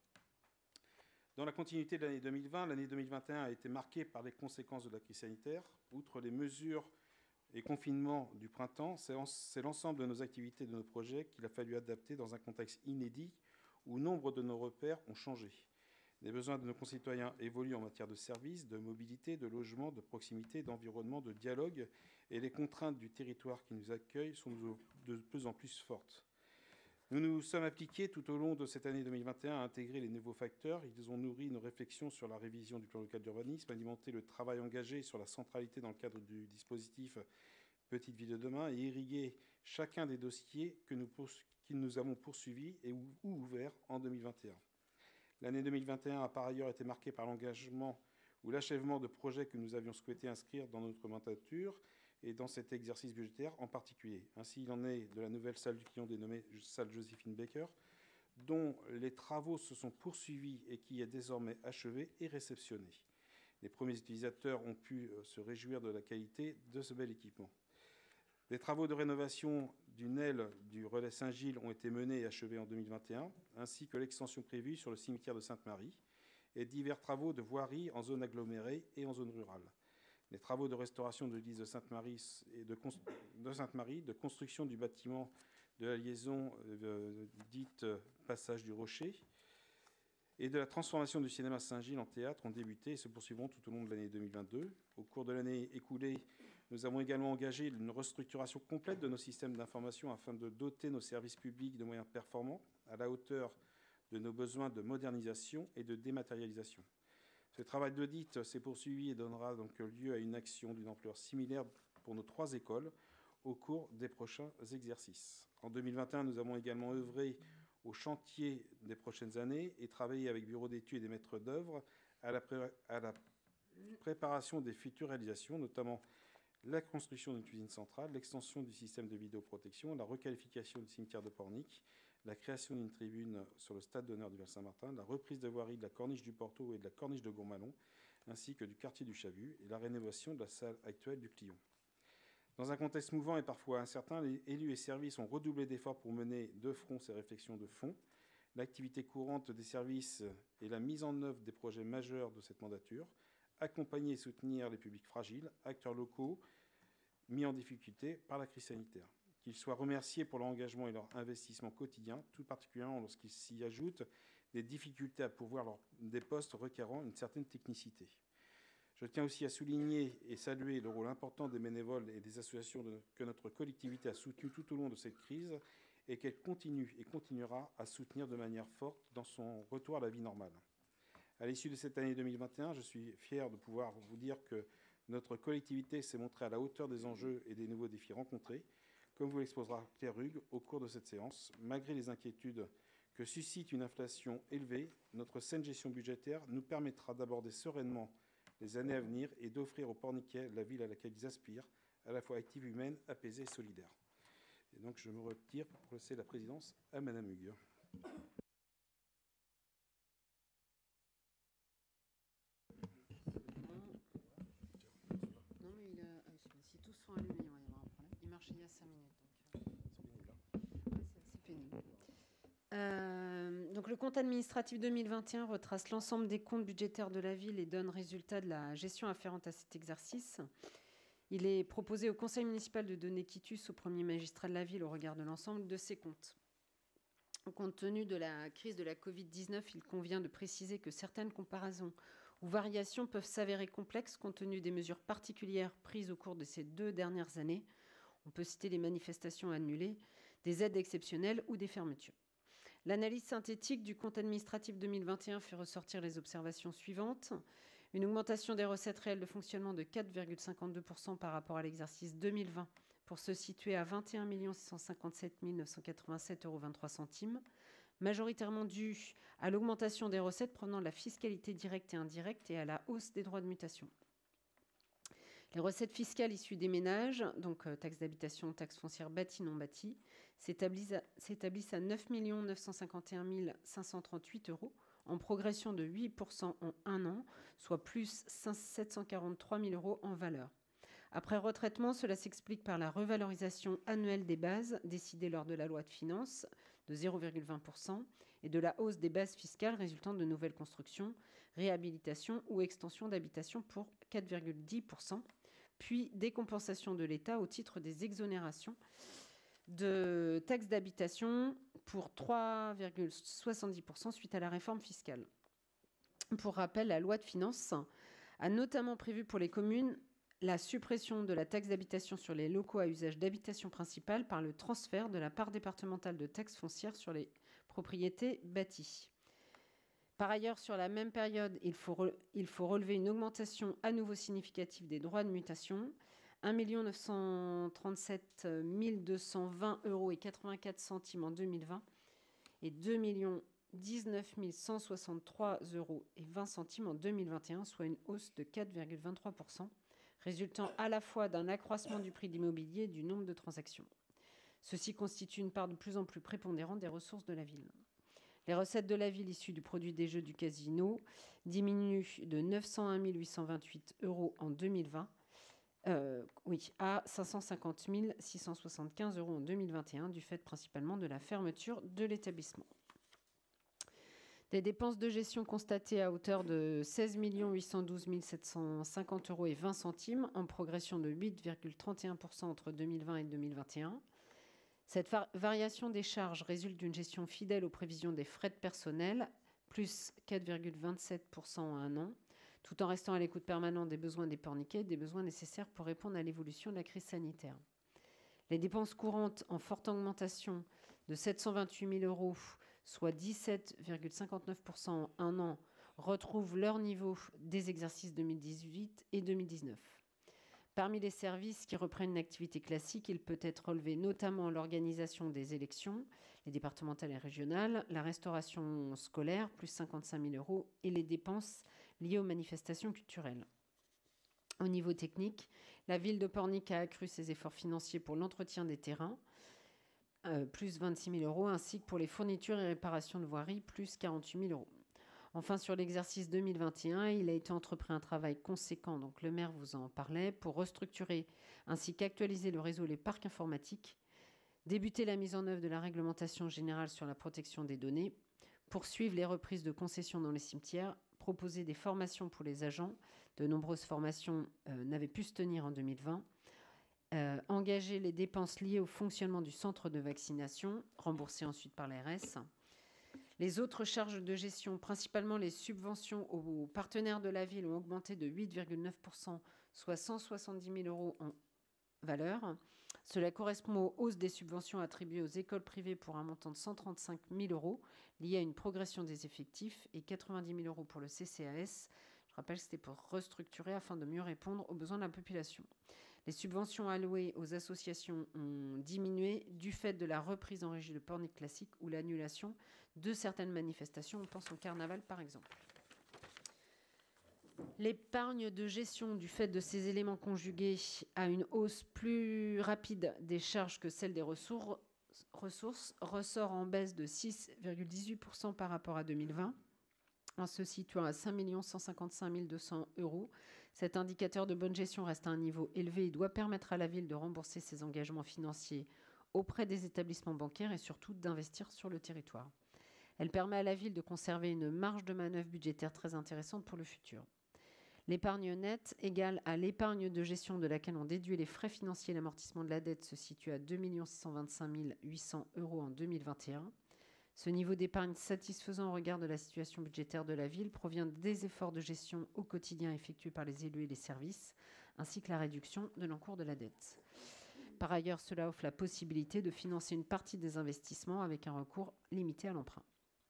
Dans la continuité de l'année deux mille vingt, l'année deux mille vingt et un a été marquée par les conséquences de la crise sanitaire. Outre les mesures et confinements du printemps, c'est l'ensemble de nos activités et de nos projets qu'il a fallu adapter dans un contexte inédit où nombre de nos repères ont changé. Les besoins de nos concitoyens évoluent en matière de services, de mobilité, de logement, de proximité, d'environnement, de dialogue, et les contraintes du territoire qui nous accueille sont de plus en plus fortes. Nous nous sommes appliqués tout au long de cette année deux mille vingt et un à intégrer les nouveaux facteurs. Ils ont nourri nos réflexions sur la révision du plan local d'urbanisme, alimenté le travail engagé sur la centralité dans le cadre du dispositif Petite Ville de demain et irrigué chacun des dossiers que nous, que nous avons poursuivis et ou, ou ouverts en deux mille vingt et un. L'année deux mille vingt et un a par ailleurs été marquée par l'engagement ou l'achèvement de projets que nous avions souhaité inscrire dans notre mandature et dans cet exercice budgétaire en particulier. Ainsi, il en est de la nouvelle salle du Quillon dénommée salle Joséphine Baker, dont les travaux se sont poursuivis et qui est désormais achevée et réceptionnée. Les premiers utilisateurs ont pu se réjouir de la qualité de ce bel équipement. Les travaux de rénovation d'une aile du relais Saint-Gilles ont été menés et achevés en deux mille vingt et un, ainsi que l'extension prévue sur le cimetière de Sainte-Marie et divers travaux de voirie en zone agglomérée et en zone rurale. Les travaux de restauration de l'église de Sainte-Marie et de, de Sainte-Marie, de construction du bâtiment de la liaison euh, dite Passage du Rocher et de la transformation du cinéma Saint-Gilles en théâtre ont débuté et se poursuivront tout au long de l'année deux mille vingt-deux. Au cours de l'année écoulée, nous avons également engagé une restructuration complète de nos systèmes d'information afin de doter nos services publics de moyens performants à la hauteur de nos besoins de modernisation et de dématérialisation. Ce travail d'audit s'est poursuivi et donnera donc lieu à une action d'une ampleur similaire pour nos trois écoles au cours des prochains exercices. En deux mille vingt et un, nous avons également œuvré au chantier des prochaines années et travaillé avec bureaux d'études et des maîtres d'œuvre à la, pré à la préparation des futures réalisations, notamment la construction d'une cuisine centrale, l'extension du système de vidéoprotection, la requalification du cimetière de Pornic, la création d'une tribune sur le stade d'honneur du Val-Saint-Martin, la reprise de voirie de la corniche du Porto et de la corniche de Gourmalon, ainsi que du quartier du Chavut, et la rénovation de la salle actuelle du Clion. Dans un contexte mouvant et parfois incertain, les élus et services ont redoublé d'efforts pour mener de front ces réflexions de fond. L'activité courante des services et la mise en œuvre des projets majeurs de cette mandature, accompagner et soutenir les publics fragiles, acteurs locaux mis en difficulté par la crise sanitaire. Qu'ils soient remerciés pour leur engagement et leur investissement quotidien, tout particulièrement lorsqu'ils s'y ajoutent des difficultés à pourvoir leur, des postes requérant une certaine technicité. Je tiens aussi à souligner et saluer le rôle important des bénévoles et des associations de, que notre collectivité a soutenu tout au long de cette crise et qu'elle continue et continuera à soutenir de manière forte dans son retour à la vie normale. À l'issue de cette année deux mille vingt et un, je suis fier de pouvoir vous dire que notre collectivité s'est montrée à la hauteur des enjeux et des nouveaux défis rencontrés, comme vous l'exposera Claire Hugues au cours de cette séance. Malgré les inquiétudes que suscite une inflation élevée, notre saine gestion budgétaire nous permettra d'aborder sereinement les années à venir et d'offrir aux Porniquais la ville à laquelle ils aspirent, à la fois active, humaine, apaisée et solidaire. Et donc je me retire pour laisser la présidence à Madame Hugues. Non, mais il a... si tous sont allumés, il va y avoir un problème. Il marchait il y a cinq minutes. Donc... C'est pénible. Ouais, c'est Euh, donc le compte administratif deux mille vingt et un retrace l'ensemble des comptes budgétaires de la ville et donne résultat de la gestion afférente à cet exercice. Il est proposé au conseil municipal de donner quitus au premier magistrat de la ville au regard de l'ensemble de ses comptes. Compte tenu de la crise de la covid dix-neuf, il convient de préciser que certaines comparaisons ou variations peuvent s'avérer complexes compte tenu des mesures particulières prises au cours de ces deux dernières années. On peut citer les manifestations annulées, des aides exceptionnelles ou des fermetures. L'analyse synthétique du compte administratif deux mille vingt et un fait ressortir les observations suivantes. Une augmentation des recettes réelles de fonctionnement de quatre virgule cinquante-deux pour cent par rapport à l'exercice deux mille vingt pour se situer à vingt et un millions six cent cinquante-sept mille neuf cent quatre-vingt-sept euros vingt-trois centimes, majoritairement due à l'augmentation des recettes provenant de la fiscalité directe et indirecte et à la hausse des droits de mutation. Les recettes fiscales issues des ménages, donc euh, taxes d'habitation, taxes foncières bâties, non bâties, s'établissent à, s'établissent à neuf millions neuf cent cinquante et un mille cinq cent trente-huit euros, en progression de huit pour cent en un an, soit plus sept cent quarante-trois mille euros en valeur. Après retraitement, cela s'explique par la revalorisation annuelle des bases décidée lors de la loi de finances de zéro virgule vingt pour cent et de la hausse des bases fiscales résultant de nouvelles constructions, réhabilitations ou extensions d'habitation pour quatre virgule dix pour cent, puis des compensations de l'État au titre des exonérations de taxes d'habitation pour trois virgule soixante-dix pour cent suite à la réforme fiscale. Pour rappel, la loi de finances a notamment prévu pour les communes la suppression de la taxe d'habitation sur les locaux à usage d'habitation principale par le transfert de la part départementale de taxes foncières sur les propriétés bâties. Par ailleurs, sur la même période, il faut, re- il faut relever une augmentation à nouveau significative des droits de mutation, un million neuf cent trente-sept mille deux cent vingt euros et quatre-vingt-quatre centimes en deux mille vingt et deux millions dix-neuf mille cent soixante-trois euros et vingt centimes en deux mille vingt et un, soit une hausse de quatre virgule vingt-trois pour cent, résultant à la fois d'un accroissement du prix de l'immobilier et du nombre de transactions. Ceci constitue une part de plus en plus prépondérante des ressources de la ville. Les recettes de la ville issues du produit des jeux du casino diminuent de neuf cent un mille huit cent vingt-huit euros en deux mille vingt euh, oui, à cinq cent cinquante mille six cent soixante-quinze euros en deux mille vingt et un, du fait principalement de la fermeture de l'établissement. Des dépenses de gestion constatées à hauteur de seize millions huit cent douze mille sept cent cinquante euros et vingt centimes, en progression de huit virgule trente et un pour cent entre deux mille vingt et deux mille vingt et un. Cette variation des charges résulte d'une gestion fidèle aux prévisions des frais de personnel, plus quatre virgule vingt-sept pour cent en un an, tout en restant à l'écoute permanente des besoins des Porniquais et des besoins nécessaires pour répondre à l'évolution de la crise sanitaire. Les dépenses courantes, en forte augmentation de sept cent vingt-huit mille euros, soit dix-sept virgule cinquante-neuf pour cent en un an, retrouvent leur niveau des exercices deux mille dix-huit et deux mille dix-neuf. Parmi les services qui reprennent une activité classique, il peut être relevé notamment l'organisation des élections, les départementales et régionales, la restauration scolaire, plus cinquante-cinq mille euros, et les dépenses liées aux manifestations culturelles. Au niveau technique, la ville de Pornic a accru ses efforts financiers pour l'entretien des terrains, euh, plus vingt-six mille euros, ainsi que pour les fournitures et réparations de voirie, plus quarante-huit mille euros. Enfin, sur l'exercice deux mille vingt et un, il a été entrepris un travail conséquent, donc le maire vous en parlait, pour restructurer ainsi qu'actualiser le réseau Les Parcs informatiques, débuter la mise en œuvre de la réglementation générale sur la protection des données, poursuivre les reprises de concessions dans les cimetières, proposer des formations pour les agents, de nombreuses formations euh, n'avaient pu se tenir en deux mille vingt, euh, engager les dépenses liées au fonctionnement du centre de vaccination, remboursées ensuite par l'A R S. Les autres charges de gestion, principalement les subventions aux partenaires de la ville, ont augmenté de huit virgule neuf pour cent, soit cent soixante-dix mille euros en valeur. Cela correspond aux hausses des subventions attribuées aux écoles privées pour un montant de cent trente-cinq mille euros lié à une progression des effectifs et quatre-vingt-dix mille euros pour le C C A S. Je rappelle que c'était pour restructurer afin de mieux répondre aux besoins de la population. Les subventions allouées aux associations ont diminué du fait de la reprise en régie de Pornic Classique ou l'annulation de certaines manifestations. On pense au carnaval par exemple. L'épargne de gestion du fait de ces éléments conjugués à une hausse plus rapide des charges que celle des ressources, ressources ressort en baisse de six virgule dix-huit pour cent par rapport à deux mille vingt, en se situant à cinq millions cent cinquante-cinq mille deux cents euros. Cet indicateur de bonne gestion reste à un niveau élevé et doit permettre à la ville de rembourser ses engagements financiers auprès des établissements bancaires et surtout d'investir sur le territoire. Elle permet à la ville de conserver une marge de manœuvre budgétaire très intéressante pour le futur. L'épargne nette égale à l'épargne de gestion de laquelle on déduit les frais financiers et l'amortissement de la dette se situe à deux millions six cent vingt-cinq mille huit cents euros en deux mille vingt et un. Ce niveau d'épargne satisfaisant au regard de la situation budgétaire de la ville provient des efforts de gestion au quotidien effectués par les élus et les services, ainsi que la réduction de l'encours de la dette. Par ailleurs, cela offre la possibilité de financer une partie des investissements avec un recours limité à l'emprunt.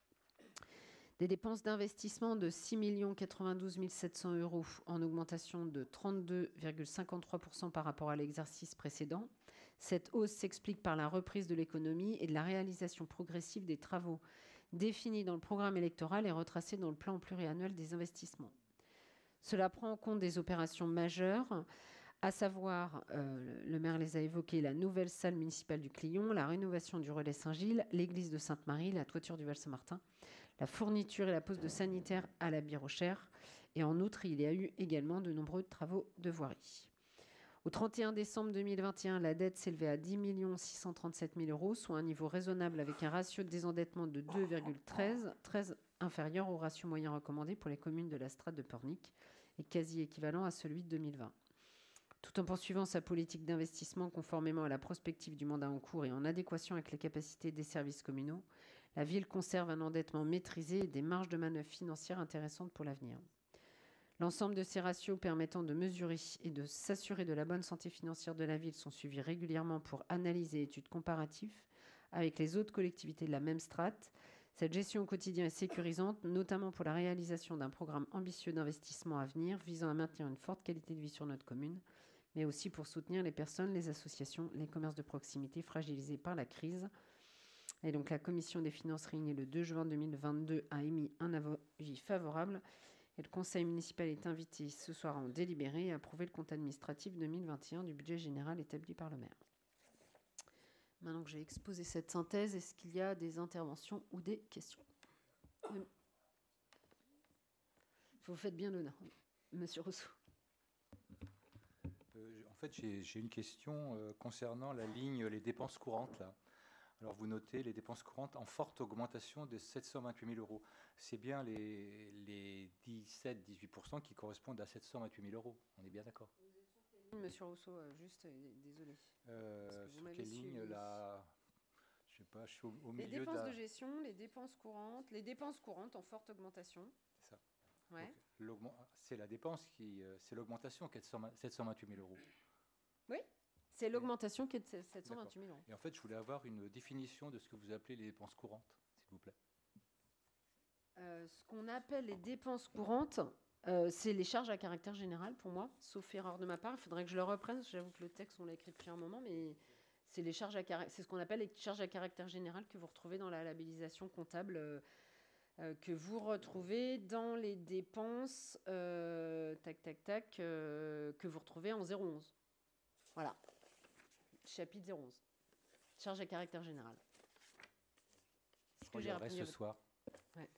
Des dépenses d'investissement de six millions quatre-vingt-douze mille sept cents euros en augmentation de trente-deux virgule cinquante-trois pour cent par rapport à l'exercice précédent. Cette hausse s'explique par la reprise de l'économie et de la réalisation progressive des travaux définis dans le programme électoral et retracés dans le plan pluriannuel des investissements. Cela prend en compte des opérations majeures, à savoir, euh, le maire les a évoquées, la nouvelle salle municipale du Clion, la rénovation du relais Saint-Gilles, l'église de Sainte-Marie, la toiture du Val-Saint-Martin, la fourniture et la pose de sanitaires à la Birochère. Et en outre, il y a eu également de nombreux travaux de voirie. Au trente et un décembre deux mille vingt et un, la dette s'élevait à dix millions six cent trente-sept mille euros, soit un niveau raisonnable avec un ratio de désendettement de deux virgule treize, très inférieur au ratio moyen recommandé pour les communes de la strate de Pornic et quasi équivalent à celui de deux mille vingt. Tout en poursuivant sa politique d'investissement conformément à la prospective du mandat en cours et en adéquation avec les capacités des services communaux, la ville conserve un endettement maîtrisé et des marges de manœuvre financières intéressantes pour l'avenir. L'ensemble de ces ratios permettant de mesurer et de s'assurer de la bonne santé financière de la ville sont suivis régulièrement pour analyser études comparatives avec les autres collectivités de la même strate. Cette gestion au quotidien est sécurisante, notamment pour la réalisation d'un programme ambitieux d'investissement à venir visant à maintenir une forte qualité de vie sur notre commune, mais aussi pour soutenir les personnes, les associations, les commerces de proximité fragilisés par la crise. Et donc la commission des finances réunie le deux juin deux mille vingt-deux a émis un avis favorable et le conseil municipal est invité ce soir à en délibérer et à approuver le compte administratif deux mille vingt et un du budget général établi par le maire. Maintenant que j'ai exposé cette synthèse, est-ce qu'il y a des interventions ou des questions? Vous faites bien l'honneur, Monsieur Rousseau. Euh, en fait, j'ai une question euh, concernant la ligne les dépenses courantes là. Alors, vous notez les dépenses courantes en forte augmentation de sept cent vingt-huit mille euros. C'est bien les, les dix-sept à dix-huit pour cent qui correspondent à sept cent vingt-huit mille euros. On est bien d'accord? Monsieur Rousseau, euh, juste, euh, désolé. Euh, sur quelle ligne là? Je sais pas, je suis au, au les milieu de dépenses la... de gestion, les dépenses courantes, les dépenses courantes en forte augmentation. C'est ça. Ouais. C'est la dépense qui, euh, c'est l'augmentation qui est de sept cent vingt-huit mille euros. Oui, c'est l'augmentation qui est de sept cent vingt-huit mille euros. Et en fait, je voulais avoir une définition de ce que vous appelez les dépenses courantes, s'il vous plaît. Euh, ce qu'on appelle les dépenses courantes, euh, c'est les charges à caractère général pour moi, sauf erreur de ma part. Il faudrait que je le reprenne. J'avoue que le texte, on l'a écrit depuis un moment, mais c'est les charges à caractère, c'est ce qu'on appelle les charges à caractère général que vous retrouvez dans la labellisation comptable, euh, euh, que vous retrouvez dans les dépenses, euh, tac, tac, tac, euh, que vous retrouvez en zéro onze. Voilà. Chapitre zéro onze. Charge à caractère général. Je regarderai ce soir. Ouais.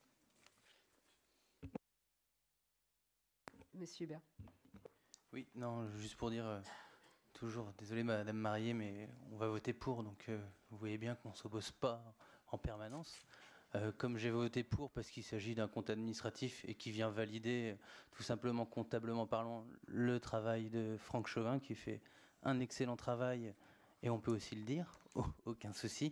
Monsieur Hubert. Oui, non, juste pour dire, euh, toujours, désolé Madame Marié, mais on va voter pour, donc euh, vous voyez bien qu'on ne s'oppose pas en permanence. Euh, comme j'ai voté pour parce qu'il s'agit d'un compte administratif et qui vient valider, tout simplement comptablement parlant, le travail de Franck Chauvin, qui fait un excellent travail, et on peut aussi le dire, aucun souci.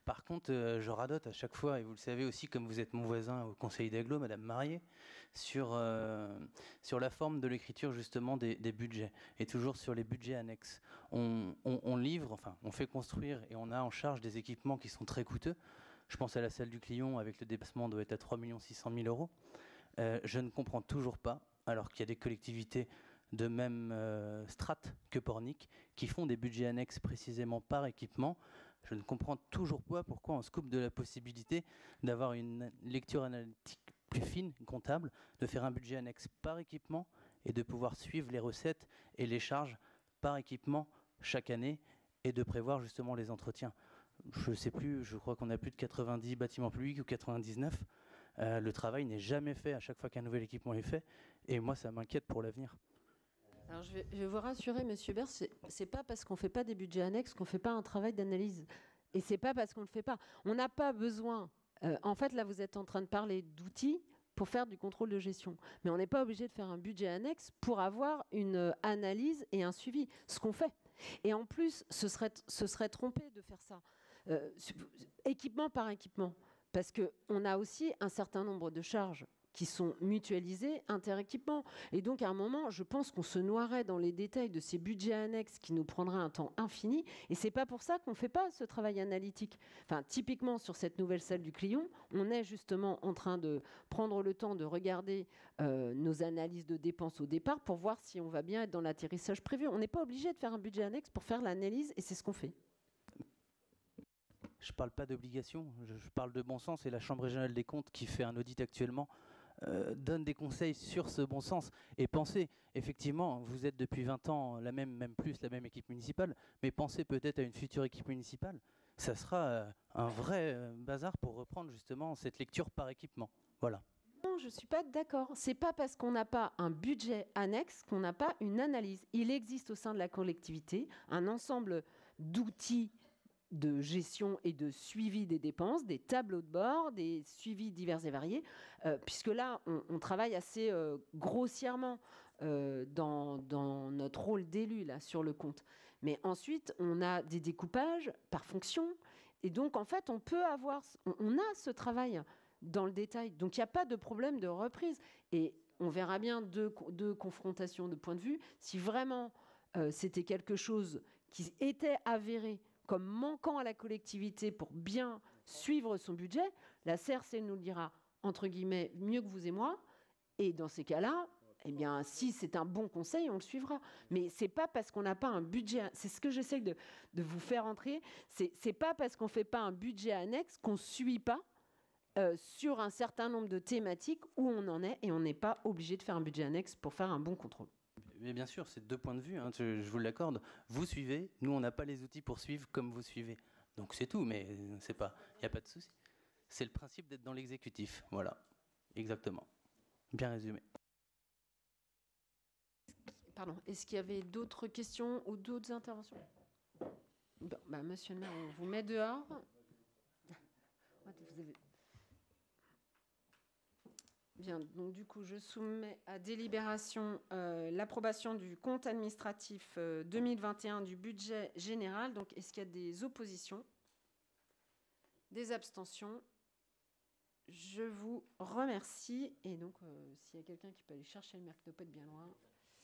Par contre, euh, je radote à chaque fois, et vous le savez aussi, comme vous êtes mon voisin au Conseil d'Agglo, Madame Marié, sur, euh, sur la forme de l'écriture justement des, des budgets, et toujours sur les budgets annexes. On, on, on livre, enfin, on fait construire, et on a en charge des équipements qui sont très coûteux. Je pense à la salle du Clion, avec le dépassement, doit être à trois millions six cent mille euros. Euh, je ne comprends toujours pas, alors qu'il y a des collectivités de même euh, strate que Pornic, qui font des budgets annexes précisément par équipement. Je ne comprends toujours pas pourquoi on se coupe de la possibilité d'avoir une lecture analytique plus fine, comptable, de faire un budget annexe par équipement et de pouvoir suivre les recettes et les charges par équipement chaque année et de prévoir justement les entretiens. Je ne sais plus, je crois qu'on a plus de quatre-vingt-dix bâtiments publics ou quatre-vingt-dix-neuf. Euh, le travail n'est jamais fait à chaque fois qu'un nouvel équipement est fait et moi ça m'inquiète pour l'avenir. Alors je vais, je vais vous rassurer, Monsieur Bers, c'est, c'est pas parce qu'on fait pas des budgets annexes qu'on fait pas un travail d'analyse. Et c'est pas parce qu'on le fait pas. On n'a pas besoin. Euh, en fait, là, vous êtes en train de parler d'outils pour faire du contrôle de gestion. Mais on n'est pas obligé de faire un budget annexe pour avoir une euh, analyse et un suivi. Ce qu'on fait. Et en plus, ce serait, ce serait trompé de faire ça. Euh, équipement par équipement. Parce qu'on a aussi un certain nombre de charges qui sont mutualisés interéquipements. Et donc, à un moment, je pense qu'on se noierait dans les détails de ces budgets annexes qui nous prendraient un temps infini. Et c'est pas pour ça qu'on ne fait pas ce travail analytique. Enfin, typiquement, sur cette nouvelle salle du Clion, on est justement en train de prendre le temps de regarder euh, nos analyses de dépenses au départ pour voir si on va bien être dans l'atterrissage prévu. On n'est pas obligé de faire un budget annexe pour faire l'analyse, et c'est ce qu'on fait. Je ne parle pas d'obligation, je, je parle de bon sens, et la Chambre régionale des comptes qui fait un audit actuellement Euh, donne des conseils sur ce bon sens. Et pensez, effectivement, vous êtes depuis vingt ans la même, même plus, la même équipe municipale, mais pensez peut-être à une future équipe municipale. Ça sera euh, un vrai euh, bazar pour reprendre justement cette lecture par équipement. Voilà. Non, je ne suis pas d'accord. Ce n'est pas parce qu'on n'a pas un budget annexe qu'on n'a pas une analyse. Il existe au sein de la collectivité un ensemble d'outils de gestion et de suivi des dépenses, des tableaux de bord, des suivis divers et variés, euh, puisque là, on, on travaille assez euh, grossièrement euh, dans, dans notre rôle d'élu là sur le compte. Mais ensuite, on a des découpages par fonction, et donc en fait, on peut avoir, on, on a ce travail dans le détail. Donc il n'y a pas de problème de reprise, et on verra bien deux, deux confrontations de points de vue. Si vraiment euh, c'était quelque chose qui était avéré comme manquant à la collectivité pour bien suivre son budget, la C R C nous le dira, entre guillemets, mieux que vous et moi. Et dans ces cas-là, eh bien, si c'est un bon conseil, on le suivra. Mais c'est pas parce qu'on n'a pas un budget, c'est ce que j'essaie de, de vous faire entrer, c'est, c'est pas parce qu'on fait pas un budget annexe qu'on suit pas euh, sur un certain nombre de thématiques où on en est, et on n'est pas obligé de faire un budget annexe pour faire un bon contrôle. Mais bien sûr, c'est deux points de vue, hein, je, je vous l'accorde. Vous suivez, nous on n'a pas les outils pour suivre comme vous suivez. Donc c'est tout, mais c'est pas, il n'y a pas de souci. C'est le principe d'être dans l'exécutif, voilà, exactement. Bien résumé. Pardon, est-ce qu'il y avait d'autres questions ou d'autres interventions? Bon, bah, monsieur le maire, on vous met dehors. Vous avez... Bien, donc du coup, je soumets à délibération euh, l'approbation du compte administratif euh, deux mille vingt et un du budget général. Donc, est-ce qu'il y a des oppositions? Des abstentions? Je vous remercie. Et donc, euh, s'il y a quelqu'un qui peut aller chercher le maire qui ne doit pas être bien loin.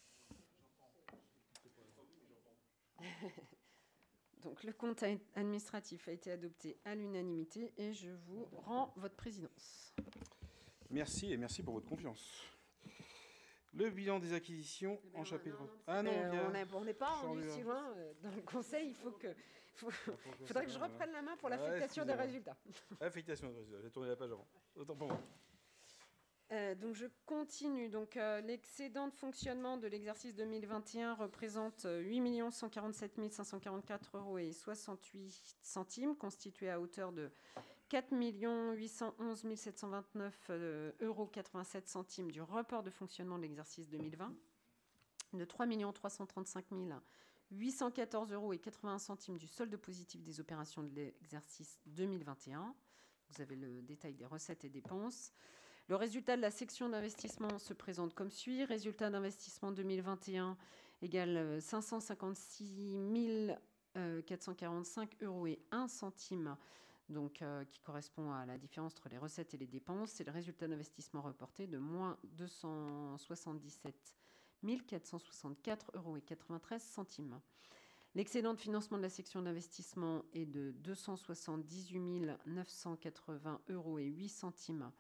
Donc, le compte administratif a été adopté à l'unanimité et je vous rends votre présidence. Merci et merci pour votre confiance. Le bilan des acquisitions en chapitre... Non, non, ah non, euh, on n'est pas rendu si loin. Euh, dans le conseil, il faut que, faut, faudrait que je reprenne la main pour l'affectation des résultats. Affectation des résultats, j'ai tourné la page avant. Autant pour moi. Euh, donc je continue. Donc euh, l'excédent de fonctionnement de l'exercice deux mille vingt et un représente huit millions cent quarante-sept mille cinq cent quarante-quatre euros et soixante-huit centimes, constitué à hauteur de quatre millions huit cent onze mille sept cent vingt-neuf euros quatre-vingt-sept centimes du report de fonctionnement de l'exercice deux mille vingt, de trois millions trois cent trente-cinq mille huit cent quatorze euros et quatre-vingts centimes du solde positif des opérations de l'exercice deux mille vingt et un. Vous avez le détail des recettes et dépenses. Le résultat de la section d'investissement se présente comme suit. Résultat d'investissement deux mille vingt et un égale cinq cent cinquante-six mille quatre cent quarante-cinq euros et un centime donc euh, qui correspond à la différence entre les recettes et les dépenses. C'est le résultat d'investissement reporté de moins deux cent soixante-dix-sept mille quatre cent soixante-quatre euros et quatre-vingt-treize centimes. L'excédent de financement de la section d'investissement est de deux cent soixante-dix-huit mille neuf cent quatre-vingts euros et huit centimes.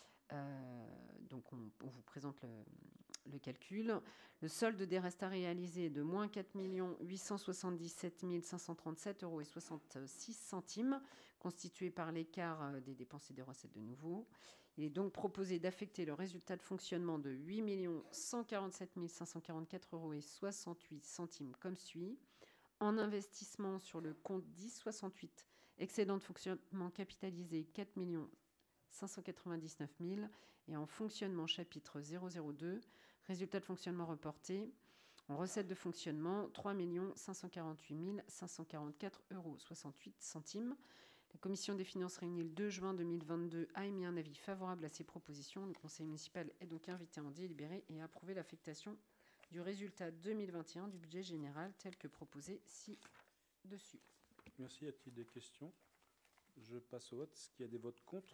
Euh, donc on, on vous présente le, le calcul. Le solde des restes à réaliser est de moins quatre millions huit cent soixante-dix-sept mille cinq cent trente-sept euros et soixante-six centimes, constitué par l'écart des dépenses et des recettes de nouveau. Il est donc proposé d'affecter le résultat de fonctionnement de huit millions cent quarante-sept mille cinq cent quarante-quatre euros et soixante-huit centimes comme suit. En investissement sur le compte dix soixante-huit, excédent de fonctionnement capitalisé quatre millions cinq cent quatre-vingt-dix-neuf mille, et en fonctionnement chapitre zéro zéro deux, résultat de fonctionnement reporté, en recette de fonctionnement trois millions cinq cent quarante-huit mille cinq cent quarante-quatre euros soixante-huit centimes. La commission des finances réunie le deux juin deux mille vingt-deux a émis un avis favorable à ces propositions. Le conseil municipal est donc invité à en délibérer et à approuver l'affectation du résultat deux mille vingt et un du budget général tel que proposé ci-dessus. Merci. Y a-t-il des questions? Je passe au vote. Est-ce qu'il y a des votes contre?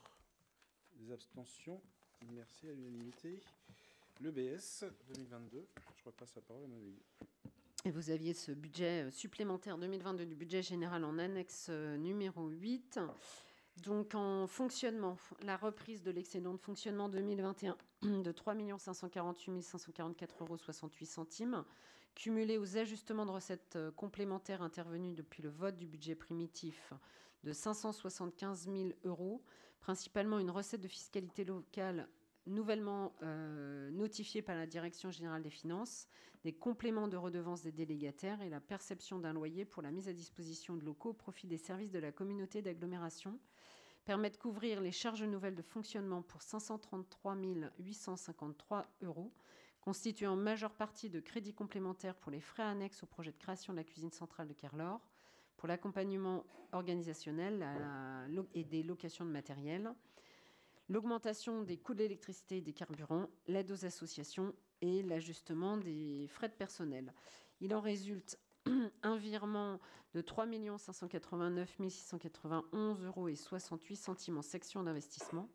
Des abstentions? Merci à l'unanimité. Le B S deux mille vingt-deux, je repasse la parole à Marie. Et vous aviez ce budget supplémentaire deux mille vingt-deux du budget général en annexe numéro huit. Donc en fonctionnement, la reprise de l'excédent de fonctionnement deux mille vingt et un de trois millions cinq cent quarante-huit mille cinq cent quarante-quatre euros soixante-huit centimes, cumulé aux ajustements de recettes complémentaires intervenus depuis le vote du budget primitif de cinq cent soixante-quinze mille euros, principalement une recette de fiscalité locale nouvellement euh, notifiée par la Direction générale des finances, des compléments de redevances des délégataires et la perception d'un loyer pour la mise à disposition de locaux au profit des services de la communauté d'agglomération, permet de couvrir les charges nouvelles de fonctionnement pour cinq cent trente-trois mille huit cent cinquante-trois euros, constitué en majeure partie de crédits complémentaires pour les frais annexes au projet de création de la cuisine centrale de Carlor, pour l'accompagnement organisationnel la, la, et des locations de matériel, l'augmentation des coûts de l'électricité et des carburants, l'aide aux associations et l'ajustement des frais de personnel. Il en résulte un virement de trois millions cinq cent quatre-vingt-neuf mille six cent quatre-vingt-onze euros et soixante-huit centimes en section d'investissement.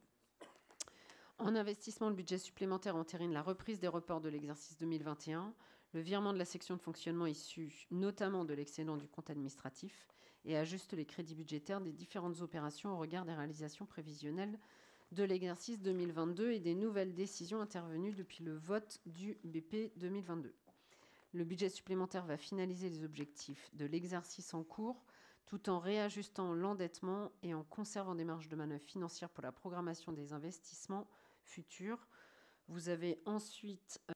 En investissement, le budget supplémentaire entérine la reprise des reports de l'exercice deux mille vingt et un, le virement de la section de fonctionnement issu notamment de l'excédent du compte administratif et ajuste les crédits budgétaires des différentes opérations au regard des réalisations prévisionnelles de l'exercice deux mille vingt-deux et des nouvelles décisions intervenues depuis le vote du B P deux mille vingt-deux. Le budget supplémentaire va finaliser les objectifs de l'exercice en cours tout en réajustant l'endettement et en conservant des marges de manœuvre financières pour la programmation des investissements futurs. Vous avez ensuite euh,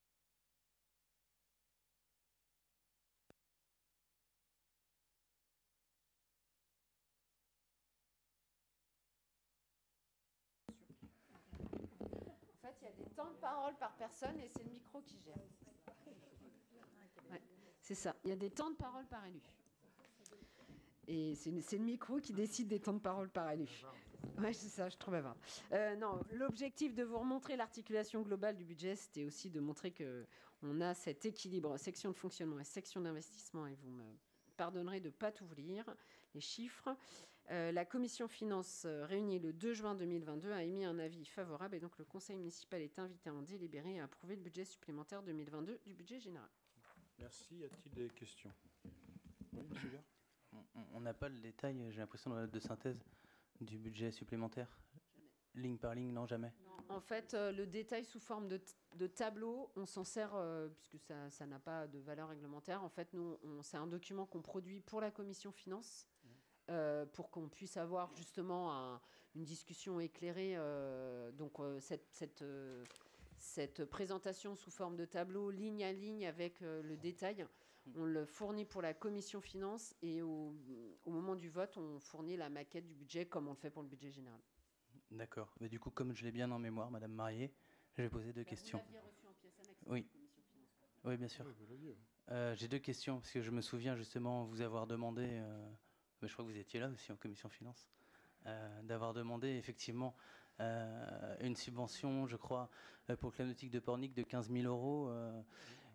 En fait, il y a des temps de parole par personne et c'est le micro qui gère. Ouais, c'est ça. Il y a des temps de parole par élu. Et c'est, c'est le micro qui décide des temps de parole par élu. Oui, c'est ça, je trouve bavard. Euh, non, l'objectif de vous remontrer l'articulation globale du budget, c'était aussi de montrer qu'on a cet équilibre section de fonctionnement et section d'investissement. Et vous me pardonnerez de ne pas tout vous lire, les chiffres. Euh, la commission finances euh, réunie le deux juin deux mille vingt-deux a émis un avis favorable et donc le conseil municipal est invité à en délibérer et à approuver le budget supplémentaire deux mille vingt-deux du budget général. Merci. Y a-t-il des questions? Oui, monsieur Gard. On n'a pas le détail, j'ai l'impression, dans la note de synthèse du budget supplémentaire. Jamais. Ligne par ligne, non, jamais. Non, en fait, euh, le détail sous forme de, t- de tableau, on s'en sert, euh, puisque ça, ça n'a pas de valeur réglementaire. En fait, nous, on, c'est un document qu'on produit pour la commission finances, mmh. euh, pour qu'on puisse avoir justement un, une discussion éclairée. Euh, donc, euh, cette, cette, euh, cette présentation sous forme de tableau, ligne à ligne, avec euh, le détail, on le fournit pour la commission finances et au, au moment du vote, on fournit la maquette du budget comme on le fait pour le budget général. D'accord. Mais du coup, comme je l'ai bien en mémoire, Madame Marié, je vais poser deux bah, questions. Vous l'aviez reçu en pièce annexe oui. de la commission finances. Oui, bien sûr. Oui, euh, j'ai deux questions, parce que je me souviens justement vous avoir demandé, euh, je crois que vous étiez là aussi en commission finances, euh, d'avoir demandé effectivement euh, une subvention, je crois, pour le club nautique de Pornic de quinze mille euros. Euh,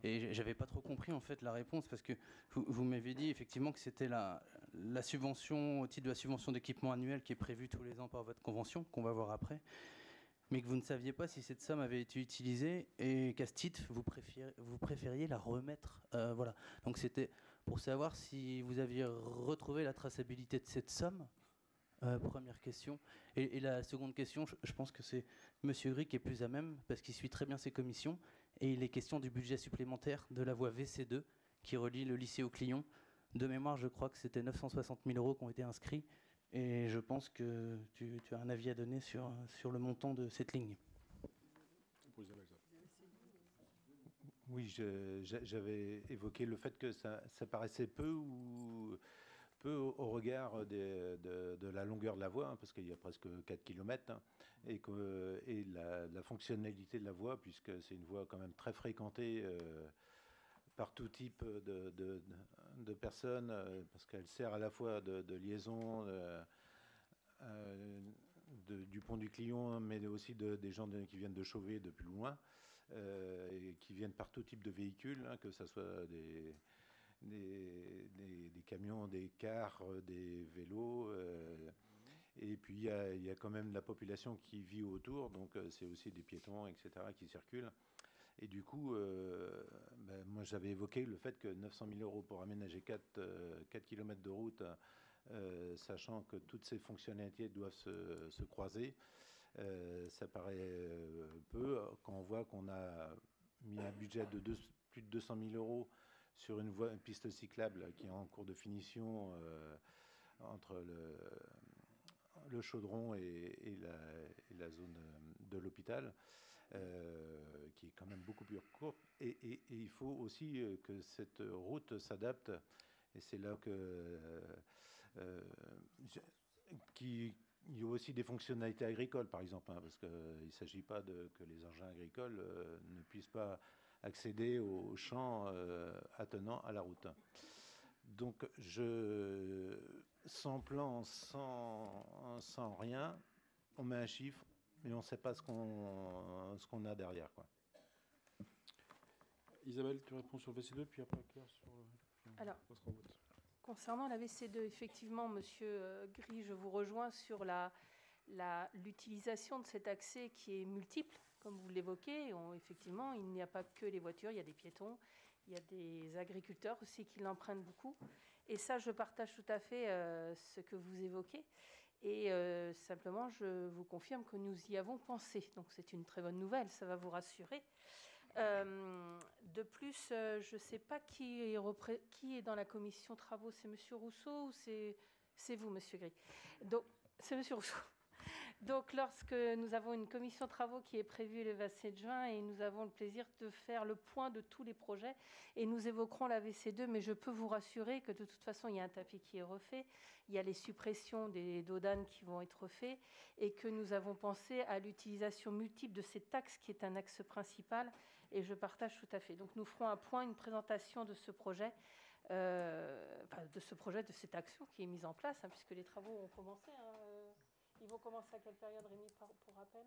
Et j'avais pas trop compris en fait la réponse parce que vous, vous m'avez dit effectivement que c'était la, la subvention au titre de la subvention d'équipement annuel qui est prévue tous les ans par votre convention, qu'on va voir après, mais que vous ne saviez pas si cette somme avait été utilisée et qu'à ce titre vous préfériez, vous préfériez la remettre. Euh, voilà. Donc c'était pour savoir si vous aviez retrouvé la traçabilité de cette somme. Euh, première question. Et, et la seconde question, je, je pense que c'est Monsieur Gris qui est plus à même parce qu'il suit très bien ses commissions. Et il est question du budget supplémentaire de la voie V C deux qui relie le lycée au Clion. De mémoire, je crois que c'était neuf cent soixante mille euros qui ont été inscrits. Et je pense que tu, tu as un avis à donner sur, sur le montant de cette ligne. Oui, je- j'a- j'avais évoqué le fait que ça, ça paraissait peu ou peu au, au regard des- de, de la longueur de la voie, hein, parce qu'il y a presque quatre kilomètres, hein, et, que, et la, la fonctionnalité de la voie, puisque c'est une voie quand même très fréquentée euh, par tout type de, de- de personnes, euh, parce qu'elle sert à la fois de, de liaison euh, euh, de- du pont du Clion, mais aussi de- des gens de- qui viennent de Chauvet de plus loin, euh, et qui viennent par tout type de véhicules, hein, que ce soit des, des, des- des camions, des cars, euh, des vélos. euh, et puis il y, a, il y a quand même la population qui vit autour, donc euh, c'est aussi des piétons, et cetera, qui circulent. Et du coup, euh, ben, moi j'avais évoqué le fait que neuf cent mille euros pour aménager quatre kilomètres de route, euh, sachant que toutes ces fonctionnalités doivent se, se croiser, euh, ça paraît euh, peu quand on voit qu'on a mis un budget de deux- plus de deux cent mille euros sur une, voie, une piste cyclable qui est en cours de finition euh, entre le, le chaudron et, et, la, et la zone de l'hôpital, euh, qui est quand même beaucoup plus courte. Et, et, et il faut aussi que cette route s'adapte, et c'est là que euh, qui il y a aussi des fonctionnalités agricoles, par exemple, hein, parce qu'il ne s'agit pas de, que les engins agricoles euh, ne puissent pas accéder aux champs euh, attenant à la route. Donc, je, sans plan, sans, sans rien, on met un chiffre, mais on ne sait pas ce qu'on ce qu'on a derrière, quoi. Isabelle, tu réponds sur le V C deux, puis après Claire sur le... Alors, ça sera en vote. Concernant la V C deux, effectivement, Monsieur Gris, je vous rejoins sur la, la, l'utilisation de cet accès qui est multiple, comme vous l'évoquez. On- Effectivement, il n'y a pas que les voitures, il y a des piétons, il y a des agriculteurs aussi qui l'empruntent beaucoup. Et ça, je partage tout à fait euh, ce que vous évoquez. Et euh, simplement, je vous confirme que nous y avons pensé. Donc c'est une très bonne nouvelle, ça va vous rassurer. Euh, de plus, euh, je ne sais pas qui est, repré- qui est dans la commission travaux. C'est Monsieur Rousseau ou c'est, c'est vous, Monsieur Gris? Donc, c'est Monsieur Rousseau. Donc, lorsque nous avons une commission travaux qui est prévue le vingt-sept juin et nous avons le plaisir de faire le point de tous les projets et nous évoquerons la V C deux, mais je peux vous rassurer que de toute façon, il y a un tapis qui est refait, il y a les suppressions des dodanes qui vont être faits et que nous avons pensé à l'utilisation multiple de cet axe qui est un axe principal et je partage tout à fait. Donc, nous ferons un point, une présentation de ce projet, euh, enfin, de ce projet, de cette action qui est mise en place, hein, puisque les travaux ont commencé. Hein, euh, Ils vont commencer à quelle période, Rémi, par- pour rappel?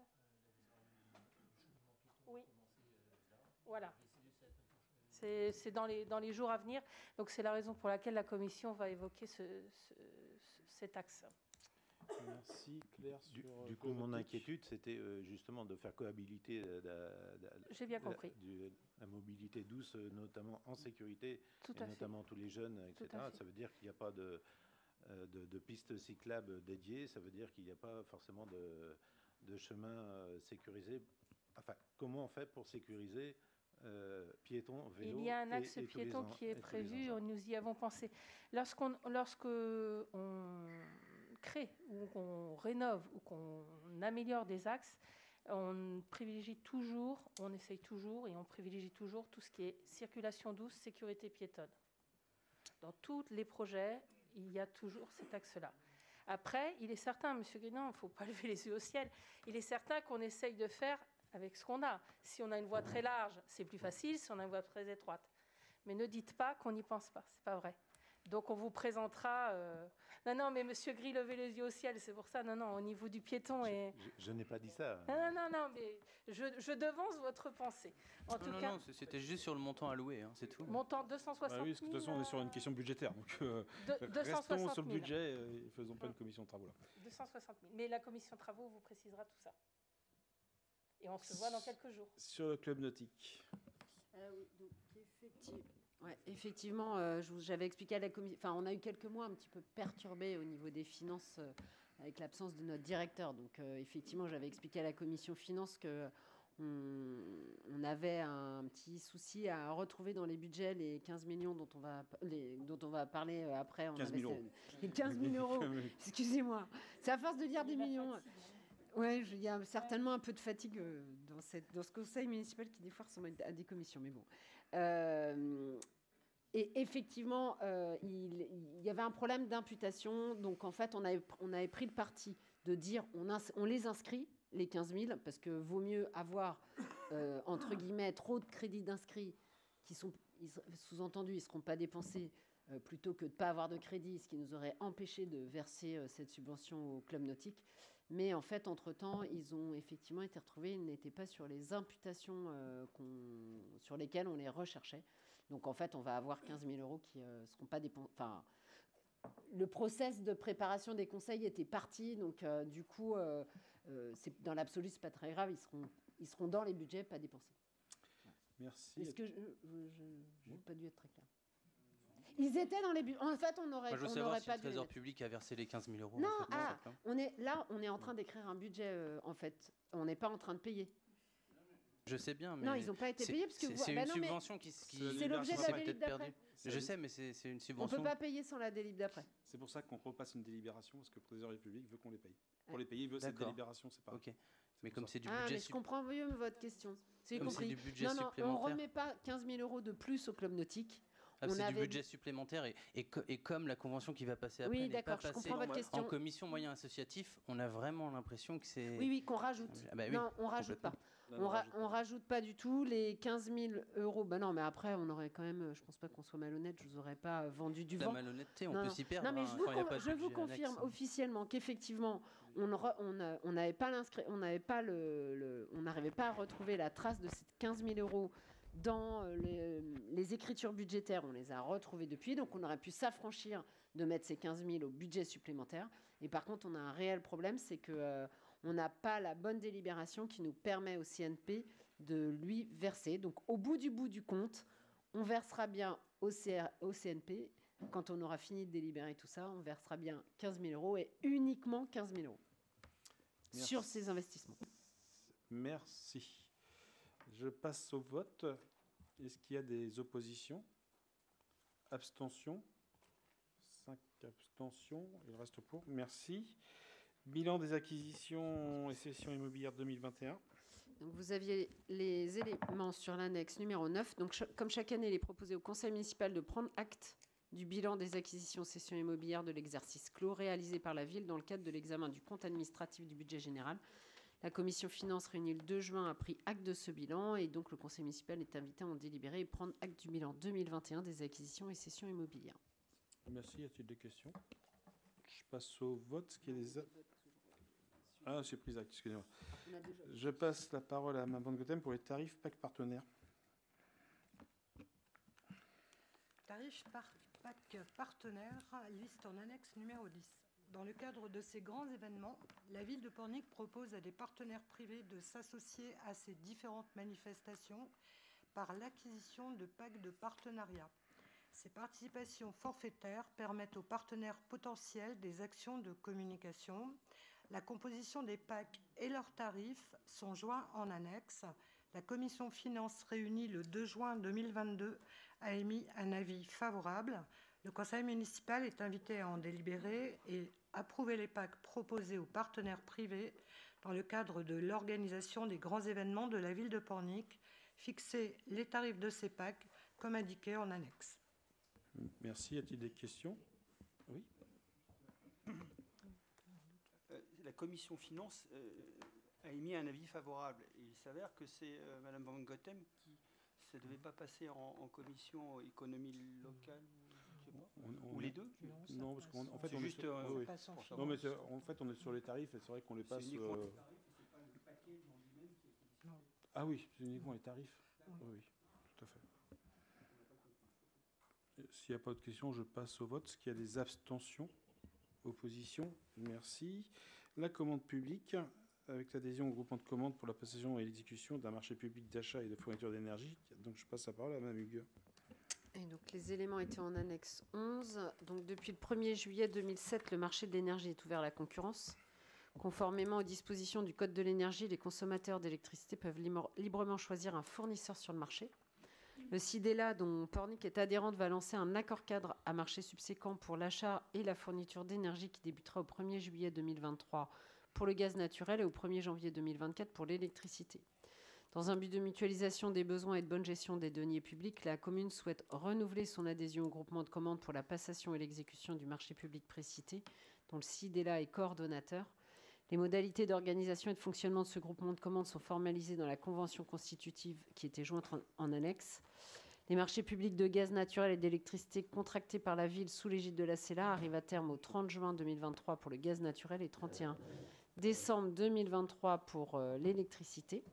Oui. Voilà. C'est c'est dans les, dans les jours à venir. Donc c'est la raison pour laquelle la Commission va évoquer ce, ce- ce- cet axe. Merci Claire. Du, sur, du euh, coup, mon Cosmotique. inquiétude, c'était euh, justement de faire cohabiter euh, la, la- J'ai bien la- compris. du- la mobilité douce, euh, notamment en sécurité, Tout et à fait. notamment tous les jeunes, Tout et cetera. à fait. Ça veut dire qu'il n'y a pas de, euh, de, de pistes cyclables dédiées, ça veut dire qu'il n'y a pas forcément de, de chemin euh, sécurisé. Enfin, comment on fait pour sécuriser euh, piétons, vélos Il y a un et- axe et tous les piéton en- qui et est tous les prévu, engins. nous y avons pensé. Lorsqu'on lorsque on crée ou qu'on rénove ou qu'on améliore des axes, on privilégie toujours, on essaye toujours et on privilégie toujours tout ce qui est circulation douce, sécurité piétonne. Dans tous les projets, il y a toujours cet axe-là. Après, il est certain, Monsieur Guénon, il ne faut pas lever les yeux au ciel, il est certain qu'on essaye de faire avec ce qu'on a. Si on a une voie très large, c'est plus facile, si on a une voie très étroite. Mais ne dites pas qu'on n'y pense pas, ce n'est pas vrai. Donc on vous présentera... euh, Non, non, mais Monsieur Gris, levez les yeux au ciel, c'est pour ça. Non, non, au niveau du piéton et... Je, je n'ai pas dit ça. Non, non, non, non, mais je, je devance votre pensée. En tout non, cas, non, c'était juste sur le montant alloué, hein, c'est tout. montant deux cent soixante Bah mille. oui, parce que de toute façon, on est sur une question budgétaire. Donc, euh, De- deux cent restons soixante sur le mille. budget et faisons pas une commission de travaux là. deux cent soixante mille. Mais la commission travaux vous précisera tout ça. Et on se voit dans quelques jours. Sur le club nautique. Euh, oui, donc effectivement, ouais, effectivement euh, je vous- j'avais expliqué à la commission. Enfin, on a eu quelques mois un petit peu perturbés au niveau des finances euh, avec l'absence de notre directeur. Donc, euh, effectivement, j'avais expliqué à la commission finances que on, on avait un petit souci à retrouver dans les budgets les quinze millions dont on va, les, dont on va parler euh, après. On quinze mille avait- euros. Les quinze mille euros. Excusez-moi. C'est à force de dire des millions. Oui, il y a certainement un peu de fatigue euh, dans, cette, dans ce conseil municipal qui, des fois, ressemble à des commissions. Mais bon. Euh, et effectivement, euh, il, il y avait un problème d'imputation. Donc, en fait, on avait, on avait pris le parti de dire on, ins- on les inscrit, les quinze mille, parce que vaut mieux avoir, euh, entre guillemets, trop de crédits d'inscrits qui sont, ils- sous-entendu, ils ne seront pas dépensés, euh, plutôt que de ne pas avoir de crédit, ce qui nous aurait empêché de verser euh, cette subvention au club nautique. Mais en fait, entre-temps, ils ont effectivement été retrouvés, ils n'étaient pas sur les imputations euh, qu'on- sur lesquelles on les recherchait. Donc en fait, on va avoir quinze mille euros qui ne euh, seront pas dépensés. Enfin, le process de préparation des conseils était parti, donc euh, du coup, euh, euh, c'est- dans l'absolu, ce n'est pas très grave, ils seront, ils seront dans les budgets, pas dépensés. Merci. Est-ce que je n'ai pas dû être très clair? Ils étaient dans les budgets. En fait, on aurait, Moi, je veux on savoir n'aurait si pas le dû les Trésor mettre. public a versé les quinze mille euros. Non, en fait, ah, en fait, hein. on est là, on est en train d'écrire un budget, euh, en fait. On n'est pas en train de payer. Je sais bien, mais Non, ils n'ont pas été c'est- payés parce que c'est vous- c'est bah une non, mais subvention qui, qui c'est l'objet de la s'est délib peut-être d'après. perdue. Je sais, mais c'est c'est une On ne subvention. peut pas payer sans la délib d'après. C'est pour ça qu'on repasse une délibération, parce que le président de la République veut qu'on les paye. Pour les payer, il veut cette D'accord. délibération, c'est pas. Ok. Mais comme c'est du Ah, budget mais je comprends mieux votre question. C'est Comme c'est compris. du budget non, non, on supplémentaire. ne remet pas quinze mille euros de plus au club nautique. Ah, On c'est du avait- budget supplémentaire et, et, co- et comme la convention qui va passer après Oui, n'est pas d'accord, je passée comprends votre en question. commission moyen associatif, on a vraiment l'impression que c'est... Oui, oui, qu'on rajoute. Ah bah oui, non, on rajoute pas. complètement. On, ra- on rajoute pas du tout les quinze mille euros. Ben non, mais après, on aurait quand même, je pense pas qu'on soit malhonnête, je vous aurais pas euh, vendu du La vent. malhonnêteté, on Non, peut non. s'y perdre, Non, mais hein, je vous, quand il y a con- pas de je vous budget confirme annexe. officiellement qu'effectivement, on n'aura- on a- on n'avait pas l'inscrit, on n'avait pas le, le- on n'arrivait pas à retrouver la trace de ces quinze mille euros dans euh, les, les écritures budgétaires. On les a retrouvés depuis, donc on aurait pu s'affranchir de mettre ces quinze mille au budget supplémentaire. Et par contre, on a un réel problème, c'est que euh, on n'a pas la bonne délibération qui nous permet au C N P de lui verser. Donc, au bout du bout du compte, on versera bien au, C R au C N P. Quand on aura fini de délibérer tout ça, on versera bien quinze mille euros et uniquement quinze mille euros Merci. sur ces investissements. Merci. Je passe au vote. Est-ce qu'il y a des oppositions? Abstentions? cinq abstentions. Il reste pour. Merci. Bilan des acquisitions et cessions immobilières deux mille vingt et un. Donc, vous aviez les éléments sur l'annexe numéro neuf. Donc, ch- comme chaque année, il est proposé au conseil municipal de prendre acte du bilan des acquisitions cessions immobilières de l'exercice clos réalisé par la ville dans le cadre de l'examen du compte administratif du budget général. La commission finances réunie le deux juin a pris acte de ce bilan et donc le conseil municipal est invité à en délibérer et prendre acte du bilan deux mille vingt et un des acquisitions et cessions immobilières. Merci. Y a-t-il des questions? Je passe au vote. Est-ce qu'il y a des... a- Ah, c'est pris acte, excusez-moi. Je passe la parole à Mme Van Gotem pour les tarifs P A C partenaires. Tarifs par P A C partenaires, liste en annexe numéro dix. Dans le cadre de ces grands événements, la ville de Pornic propose à des partenaires privés de s'associer à ces différentes manifestations par l'acquisition de packs de partenariat. Ces participations forfaitaires permettent aux partenaires potentiels des actions de communication. La composition des packs et leurs tarifs sont joints en annexe. La commission finances réunie le deux juin deux mille vingt-deux a émis un avis favorable. Le conseil municipal est invité à en délibérer et approuver les packs proposés aux partenaires privés dans le cadre de l'organisation des grands événements de la ville de Pornic, fixer les tarifs de ces packs comme indiqué en annexe. Merci. Y a-t-il des questions? Oui. Euh, La commission finances euh, a émis un avis favorable. Et il s'avère que c'est euh, Mme Van Gotem qui... Ça ne devait pas passer en, en commission économie locale. On- on Ou est- les deux? Non, non, parce qu'en en fait, C'est on juste, est sur, euh, oui, oui. ça passe en finance. Non, mais c'est- en fait, on est sur les tarifs et c'est vrai qu'on les C'est passe. uniquement euh, les Ah oui, c'est uniquement les tarifs. Oui. Oui, oui, tout à fait. Et S'il n'y a pas de questions, je passe au vote. Est-ce qu'il y a des abstentions? Opposition? Merci. La commande publique, avec l'adhésion au groupement de commandes pour la passation et l'exécution d'un marché public d'achat et de fourniture d'énergie. Donc je passe la parole à Mme Hugues. Et donc, les éléments étaient en annexe onze. Donc, depuis le premier juillet deux mille sept, le marché de l'énergie est ouvert à la concurrence. Conformément aux dispositions du Code de l'énergie, les consommateurs d'électricité peuvent libre- librement choisir un fournisseur sur le marché. Le CIDELA, dont Pornic est adhérente, va lancer un accord cadre à marché subséquent pour l'achat et la fourniture d'énergie qui débutera au premier juillet deux mille vingt-trois pour le gaz naturel et au premier janvier deux mille vingt-quatre pour l'électricité. Dans un but de mutualisation des besoins et de bonne gestion des deniers publics, la commune souhaite renouveler son adhésion au groupement de commandes pour la passation et l'exécution du marché public précité, dont le CIDELA est coordonnateur. Les modalités d'organisation et de fonctionnement de ce groupement de commandes sont formalisées dans la convention constitutive qui était jointe en, en annexe. Les marchés publics de gaz naturel et d'électricité contractés par la ville sous l'égide de la C E L A arrivent à terme au trente juin deux mille vingt-trois pour le gaz naturel et trente et un décembre deux mille vingt-trois pour euh, l'électricité.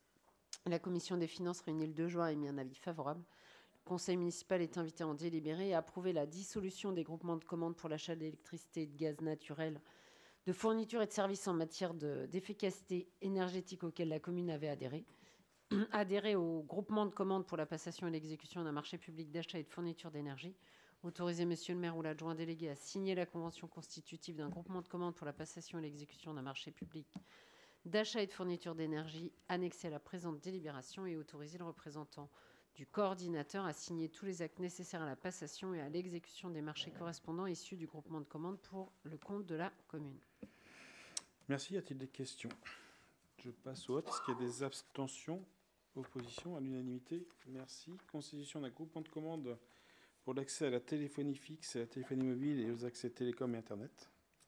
La commission des finances réunie le deux juin a émis un avis favorable. Le conseil municipal est invité à en délibérer et à approuver la dissolution des groupements de commandes pour l'achat d'électricité et de gaz naturel, de fourniture et de services en matière de- d'efficacité énergétique auxquels la commune avait adhéré. Adhérer au groupement de commandes pour la passation et l'exécution d'un marché public d'achat et de fourniture d'énergie. Autoriser monsieur le maire ou l'adjoint délégué à signer la convention constitutive d'un groupement de commandes pour la passation et l'exécution d'un marché public d'achat et de fourniture d'énergie annexé à la présente délibération et autoriser le représentant du coordinateur à signer tous les actes nécessaires à la passation et à l'exécution des marchés correspondants issus du groupement de commandes pour le compte de la commune. Merci. Y a-t-il des questions? Je passe au vote. Est-ce qu'il y a des abstentions? Opposition à l'unanimité? Merci. Constitution d'un groupement de commandes pour l'accès à la téléphonie fixe, à la téléphonie mobile et aux accès télécom et Internet.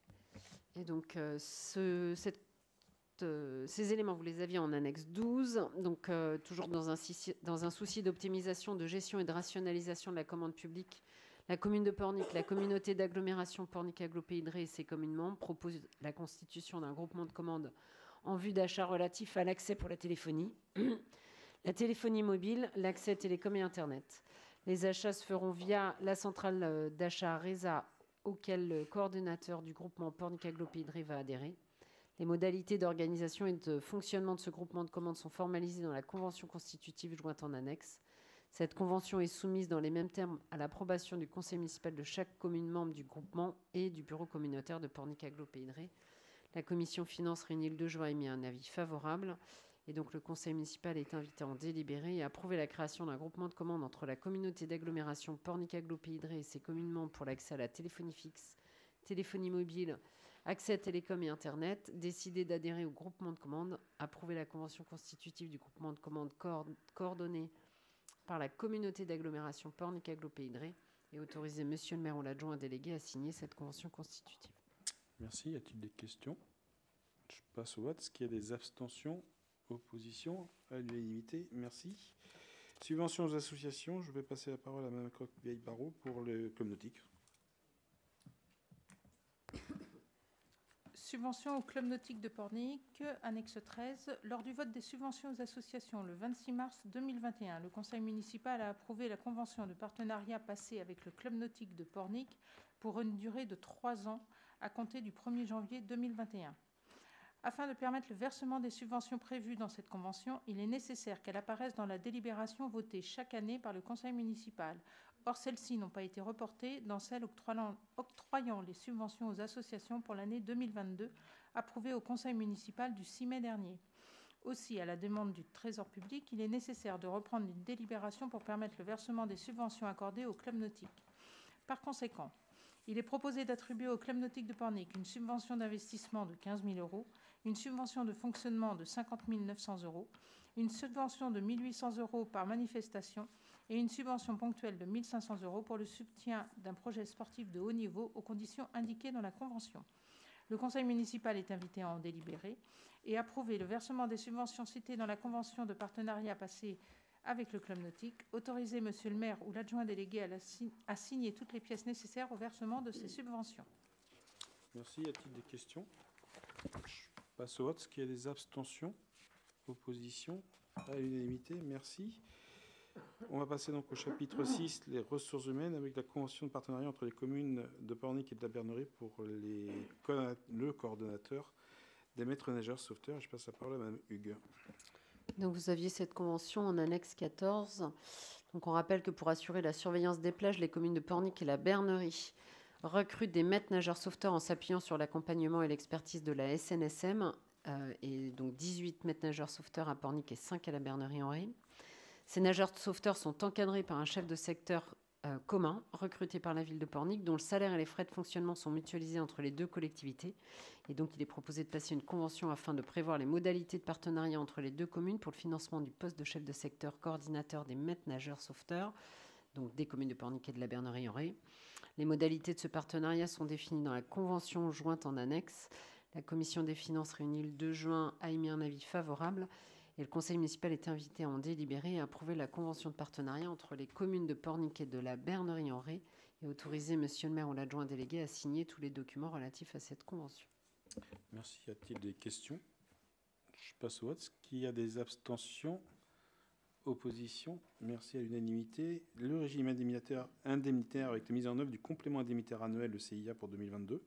Et donc, euh, ce- cette, euh, ces éléments, vous les aviez en annexe douze. Donc, euh, toujours dans un, souci- dans un souci d'optimisation, de gestion et de rationalisation de la commande publique, la commune de Pornic, la communauté d'agglomération Pornic-Aglo-Pays-de-Ré et ses communes membres proposent la constitution d'un groupement de commandes en vue d'achat relatif à l'accès pour la téléphonie, la téléphonie mobile, l'accès télécom et Internet. Les achats se feront via la centrale euh, d'achat RESA auquel le coordonnateur du groupement Pornic-Aglo-Pays-de-Ré va adhérer. Les modalités d'organisation et de fonctionnement de ce groupement de commandes sont formalisées dans la convention constitutive jointe en annexe. Cette convention est soumise dans les mêmes termes à l'approbation du conseil municipal de chaque commune membre du groupement et du bureau communautaire de Pornic-Aglo-Pays-de-Ré. La commission finances réunie le deux juin a émis un avis favorable. Et donc le conseil municipal est invité à en délibérer et à approuver la création d'un groupement de commandes entre la communauté d'agglomération Pornic-Aglo-Pays-de-Ré et ses communes membres pour l'accès à la téléphonie fixe, téléphonie mobile, accès à télécom et Internet, décider d'adhérer au groupement de commandes, approuver la convention constitutive du groupement de commandes coord- coordonné par la communauté d'agglomération Pornic-Aglo-Pays-de-Ré et autoriser monsieur le maire ou l'adjoint délégué à signer cette convention constitutive. Merci. Y a-t-il des questions? Je passe au vote. Est-ce qu'il y a des abstentions? Opposition à l'unanimité? Merci. Subventions aux associations. Je vais passer la parole à Mme Croque-Vieille-Barrault pour le club nautique. Subvention au club nautique de Pornic, annexe treize. Lors du vote des subventions aux associations le vingt-six mars deux mille vingt et un, le conseil municipal a approuvé la convention de partenariat passée avec le club nautique de Pornic pour une durée de trois ans à compter du premier janvier deux mille vingt et un. Afin de permettre le versement des subventions prévues dans cette convention, il est nécessaire qu'elle apparaisse dans la délibération votée chaque année par le conseil municipal. Or, celles-ci n'ont pas été reportées dans celle octroyant, octroyant les subventions aux associations pour l'année deux mille vingt-deux, approuvée au conseil municipal du six mai dernier. Aussi, à la demande du Trésor public, il est nécessaire de reprendre une délibération pour permettre le versement des subventions accordées au club nautique. Par conséquent, il est proposé d'attribuer au club nautique de Pornic une subvention d'investissement de quinze mille euros, une subvention de fonctionnement de cinquante mille neuf cents euros, une subvention de mille huit cents euros par manifestation et une subvention ponctuelle de mille cinq cents euros pour le soutien d'un projet sportif de haut niveau aux conditions indiquées dans la convention. Le conseil municipal est invité à en délibérer et approuver le versement des subventions citées dans la convention de partenariat passée avec le club nautique. Autoriser monsieur le maire ou l'adjoint délégué à, la si- à signer toutes les pièces nécessaires au versement de ces subventions. Merci. Y a-t-il des questions? Je passe au vote. Est-ce qu'il y a des abstentions? Opposition? À l'unanimité. Merci. On va passer donc au chapitre six, les ressources humaines, avec la convention de partenariat entre les communes de Pornic et de la Bernerie pour les, le coordonnateur des maîtres nageurs sauveteurs. Je passe la parole à Mme Hugues. Donc vous aviez cette convention en annexe quatorze. Donc on rappelle que pour assurer la surveillance des plages, les communes de Pornic et la Bernerie recrutent des maîtres nageurs sauveteurs en s'appuyant sur l'accompagnement et l'expertise de la S N S M. Euh, et donc dix-huit maîtres nageurs sauveteurs à Pornic et cinq à la Bernerie-en-Ré. Ces nageurs sauveteurs sont encadrés par un chef de secteur euh, commun, recruté par la ville de Pornic, dont le salaire et les frais de fonctionnement sont mutualisés entre les deux collectivités. Et donc, il est proposé de passer une convention afin de prévoir les modalités de partenariat entre les deux communes pour le financement du poste de chef de secteur coordinateur des maîtres nageurs sauveteurs, donc des communes de Pornic et de la Bernerie-en-Ré. Les modalités de ce partenariat sont définies dans la convention jointe en annexe. La commission des finances réunie le deux juin a émis un avis favorable et le conseil municipal est invité à en délibérer et à approuver la convention de partenariat entre les communes de Pornic et de la Bernerie-en-Ré et autoriser monsieur le maire ou l'adjoint délégué à signer tous les documents relatifs à cette convention. Merci. Y a-t-il des questions? Je passe au vote. Est-ce qu'il y a des abstentions? Opposition? Merci. À l'unanimité. Le régime indemnitaire, indemnitaire avec la mise en œuvre du complément indemnitaire annuel, le C I A, pour deux mille vingt-deux.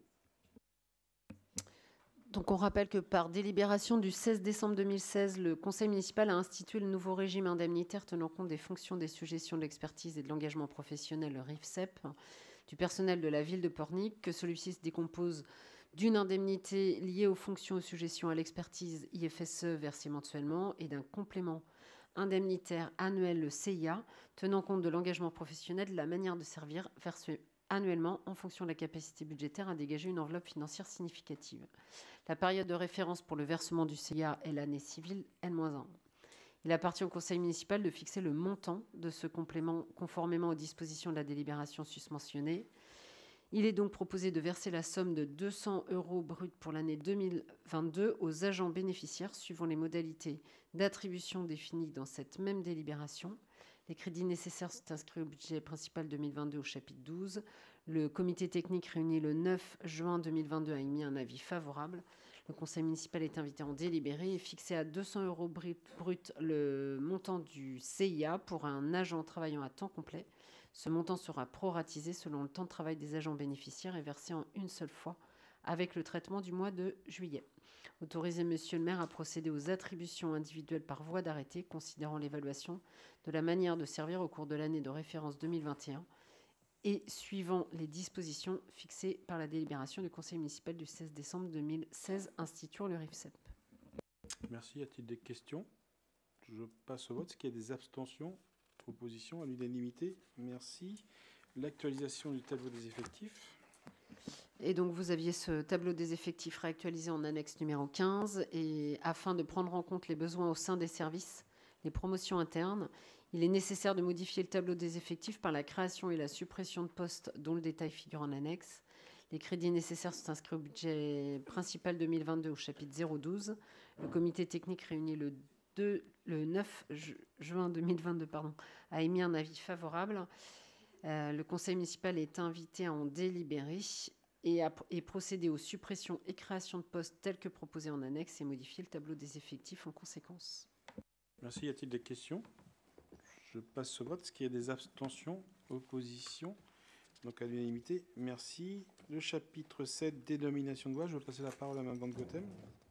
Donc on rappelle que par délibération du seize décembre deux mille seize, le conseil municipal a institué le nouveau régime indemnitaire tenant compte des fonctions des suggestions de l'expertise et de l'engagement professionnel, le R I F S E P, du personnel de la ville de Pornic, que celui-ci se décompose d'une indemnité liée aux fonctions aux suggestions à l'expertise I F S E versée mensuellement et d'un complément indemnitaire annuel, le C I A, tenant compte de l'engagement professionnel, de la manière de servir versé annuellement en fonction de la capacité budgétaire à dégager une enveloppe financière significative. La période de référence pour le versement du C I A est l'année civile N un. Il appartient au conseil municipal de fixer le montant de ce complément conformément aux dispositions de la délibération susmentionnée. Il est donc proposé de verser la somme de deux cents euros bruts pour l'année deux mille vingt-deux aux agents bénéficiaires suivant les modalités d'attribution définies dans cette même délibération. Les crédits nécessaires sont inscrits au budget principal deux mille vingt-deux au chapitre douze. Le comité technique réuni le neuf juin deux mille vingt-deux a émis un avis favorable. Le conseil municipal est invité à en délibérer et fixer à deux cents euros brut le montant du C I A pour un agent travaillant à temps complet. Ce montant sera proratisé selon le temps de travail des agents bénéficiaires et versé en une seule fois avec le traitement du mois de juillet. Autoriser monsieur le maire à procéder aux attributions individuelles par voie d'arrêté, considérant l'évaluation de la manière de servir au cours de l'année de référence deux mille vingt et un et suivant les dispositions fixées par la délibération du conseil municipal du seize décembre deux mille seize instituant le R I F S E P. Merci. Y a-t-il des questions? Je passe au vote. Est-ce qu'il y a des abstentions? Opposition? À l'unanimité. Merci. L'actualisation du tableau des effectifs. Et donc, vous aviez ce tableau des effectifs réactualisé en annexe numéro quinze. Et afin de prendre en compte les besoins au sein des services, les promotions internes, il est nécessaire de modifier le tableau des effectifs par la création et la suppression de postes dont le détail figure en annexe. Les crédits nécessaires sont inscrits au budget principal deux mille vingt-deux au chapitre zéro douze. Le comité technique réuni le, deux, le neuf juin deux mille vingt-deux pardon, a émis un avis favorable. Euh, le conseil municipal est invité à en délibérer et, à, et procéder aux suppressions et créations de postes telles que proposées en annexe et modifier le tableau des effectifs en conséquence. Merci. Y a-t-il des questions? Je passe au vote. Est-ce qu'il y a des abstentions? Opposition? Donc à l'unanimité. Merci. Le chapitre sept, dénomination de voie. Je vais passer la parole à Mme Van Gotem.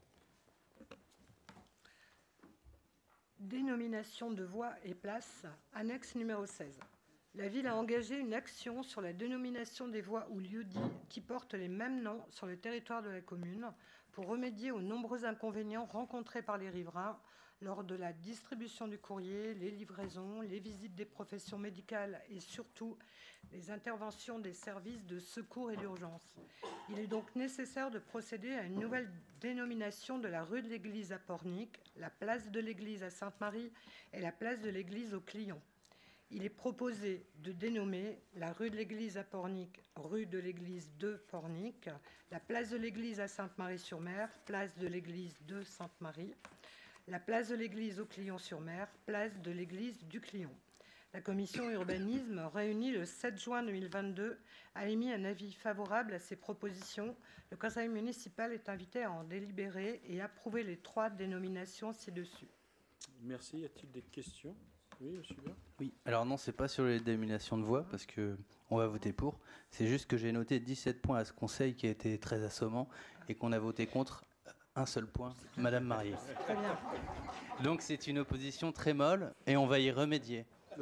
Dénomination de voies et places, annexe numéro seize. La ville a engagé une action sur la dénomination des voies ou lieux-dits qui portent les mêmes noms sur le territoire de la commune pour remédier aux nombreux inconvénients rencontrés par les riverains lors de la distribution du courrier, les livraisons, les visites des professions médicales et surtout les interventions des services de secours et d'urgence. Il est donc nécessaire de procéder à une nouvelle dénomination de la rue de l'Église à Pornic, la place de l'Église à Sainte-Marie et la place de l'Église au Clion. Il est proposé de dénommer la rue de l'Église à Pornic, rue de l'Église de Pornic, la place de l'Église à Sainte-Marie-sur-Mer, place de l'Église de Sainte-Marie, la place de l'église au Clion-sur-Mer, place de l'église du Clion. La commission urbanisme, réunie le sept juin deux mille vingt-deux, a émis un avis favorable à ces propositions. Le conseil municipal est invité à en délibérer et approuver les trois dénominations ci-dessus. Merci. Y a-t-il des questions? Oui, monsieur Bert. Oui, alors non, c'est pas sur les dénominations de voix, parce que on va voter pour. C'est juste que j'ai noté dix-sept points à ce conseil qui a été très assommant et qu'on a voté contre un seul point, Madame Marié. Très bien. Donc c'est une opposition très molle et on va y remédier.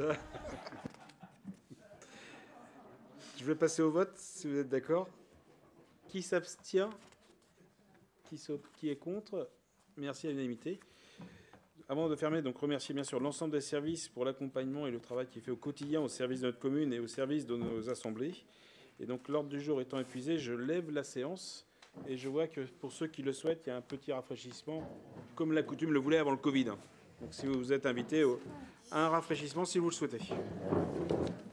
Je vais passer au vote, si vous êtes d'accord. Qui s'abstient? Qui, qui est contre? Merci à l'unanimité. Avant de fermer, donc remercier bien sûr l'ensemble des services pour l'accompagnement et le travail qui est fait au quotidien au service de notre commune et au service de nos assemblées. Et donc l'ordre du jour étant épuisé, je lève la séance et je vois que pour ceux qui le souhaitent, il y a un petit rafraîchissement, comme la coutume le voulait avant le Covid. Donc si vous êtes invité à un rafraîchissement, si vous le souhaitez.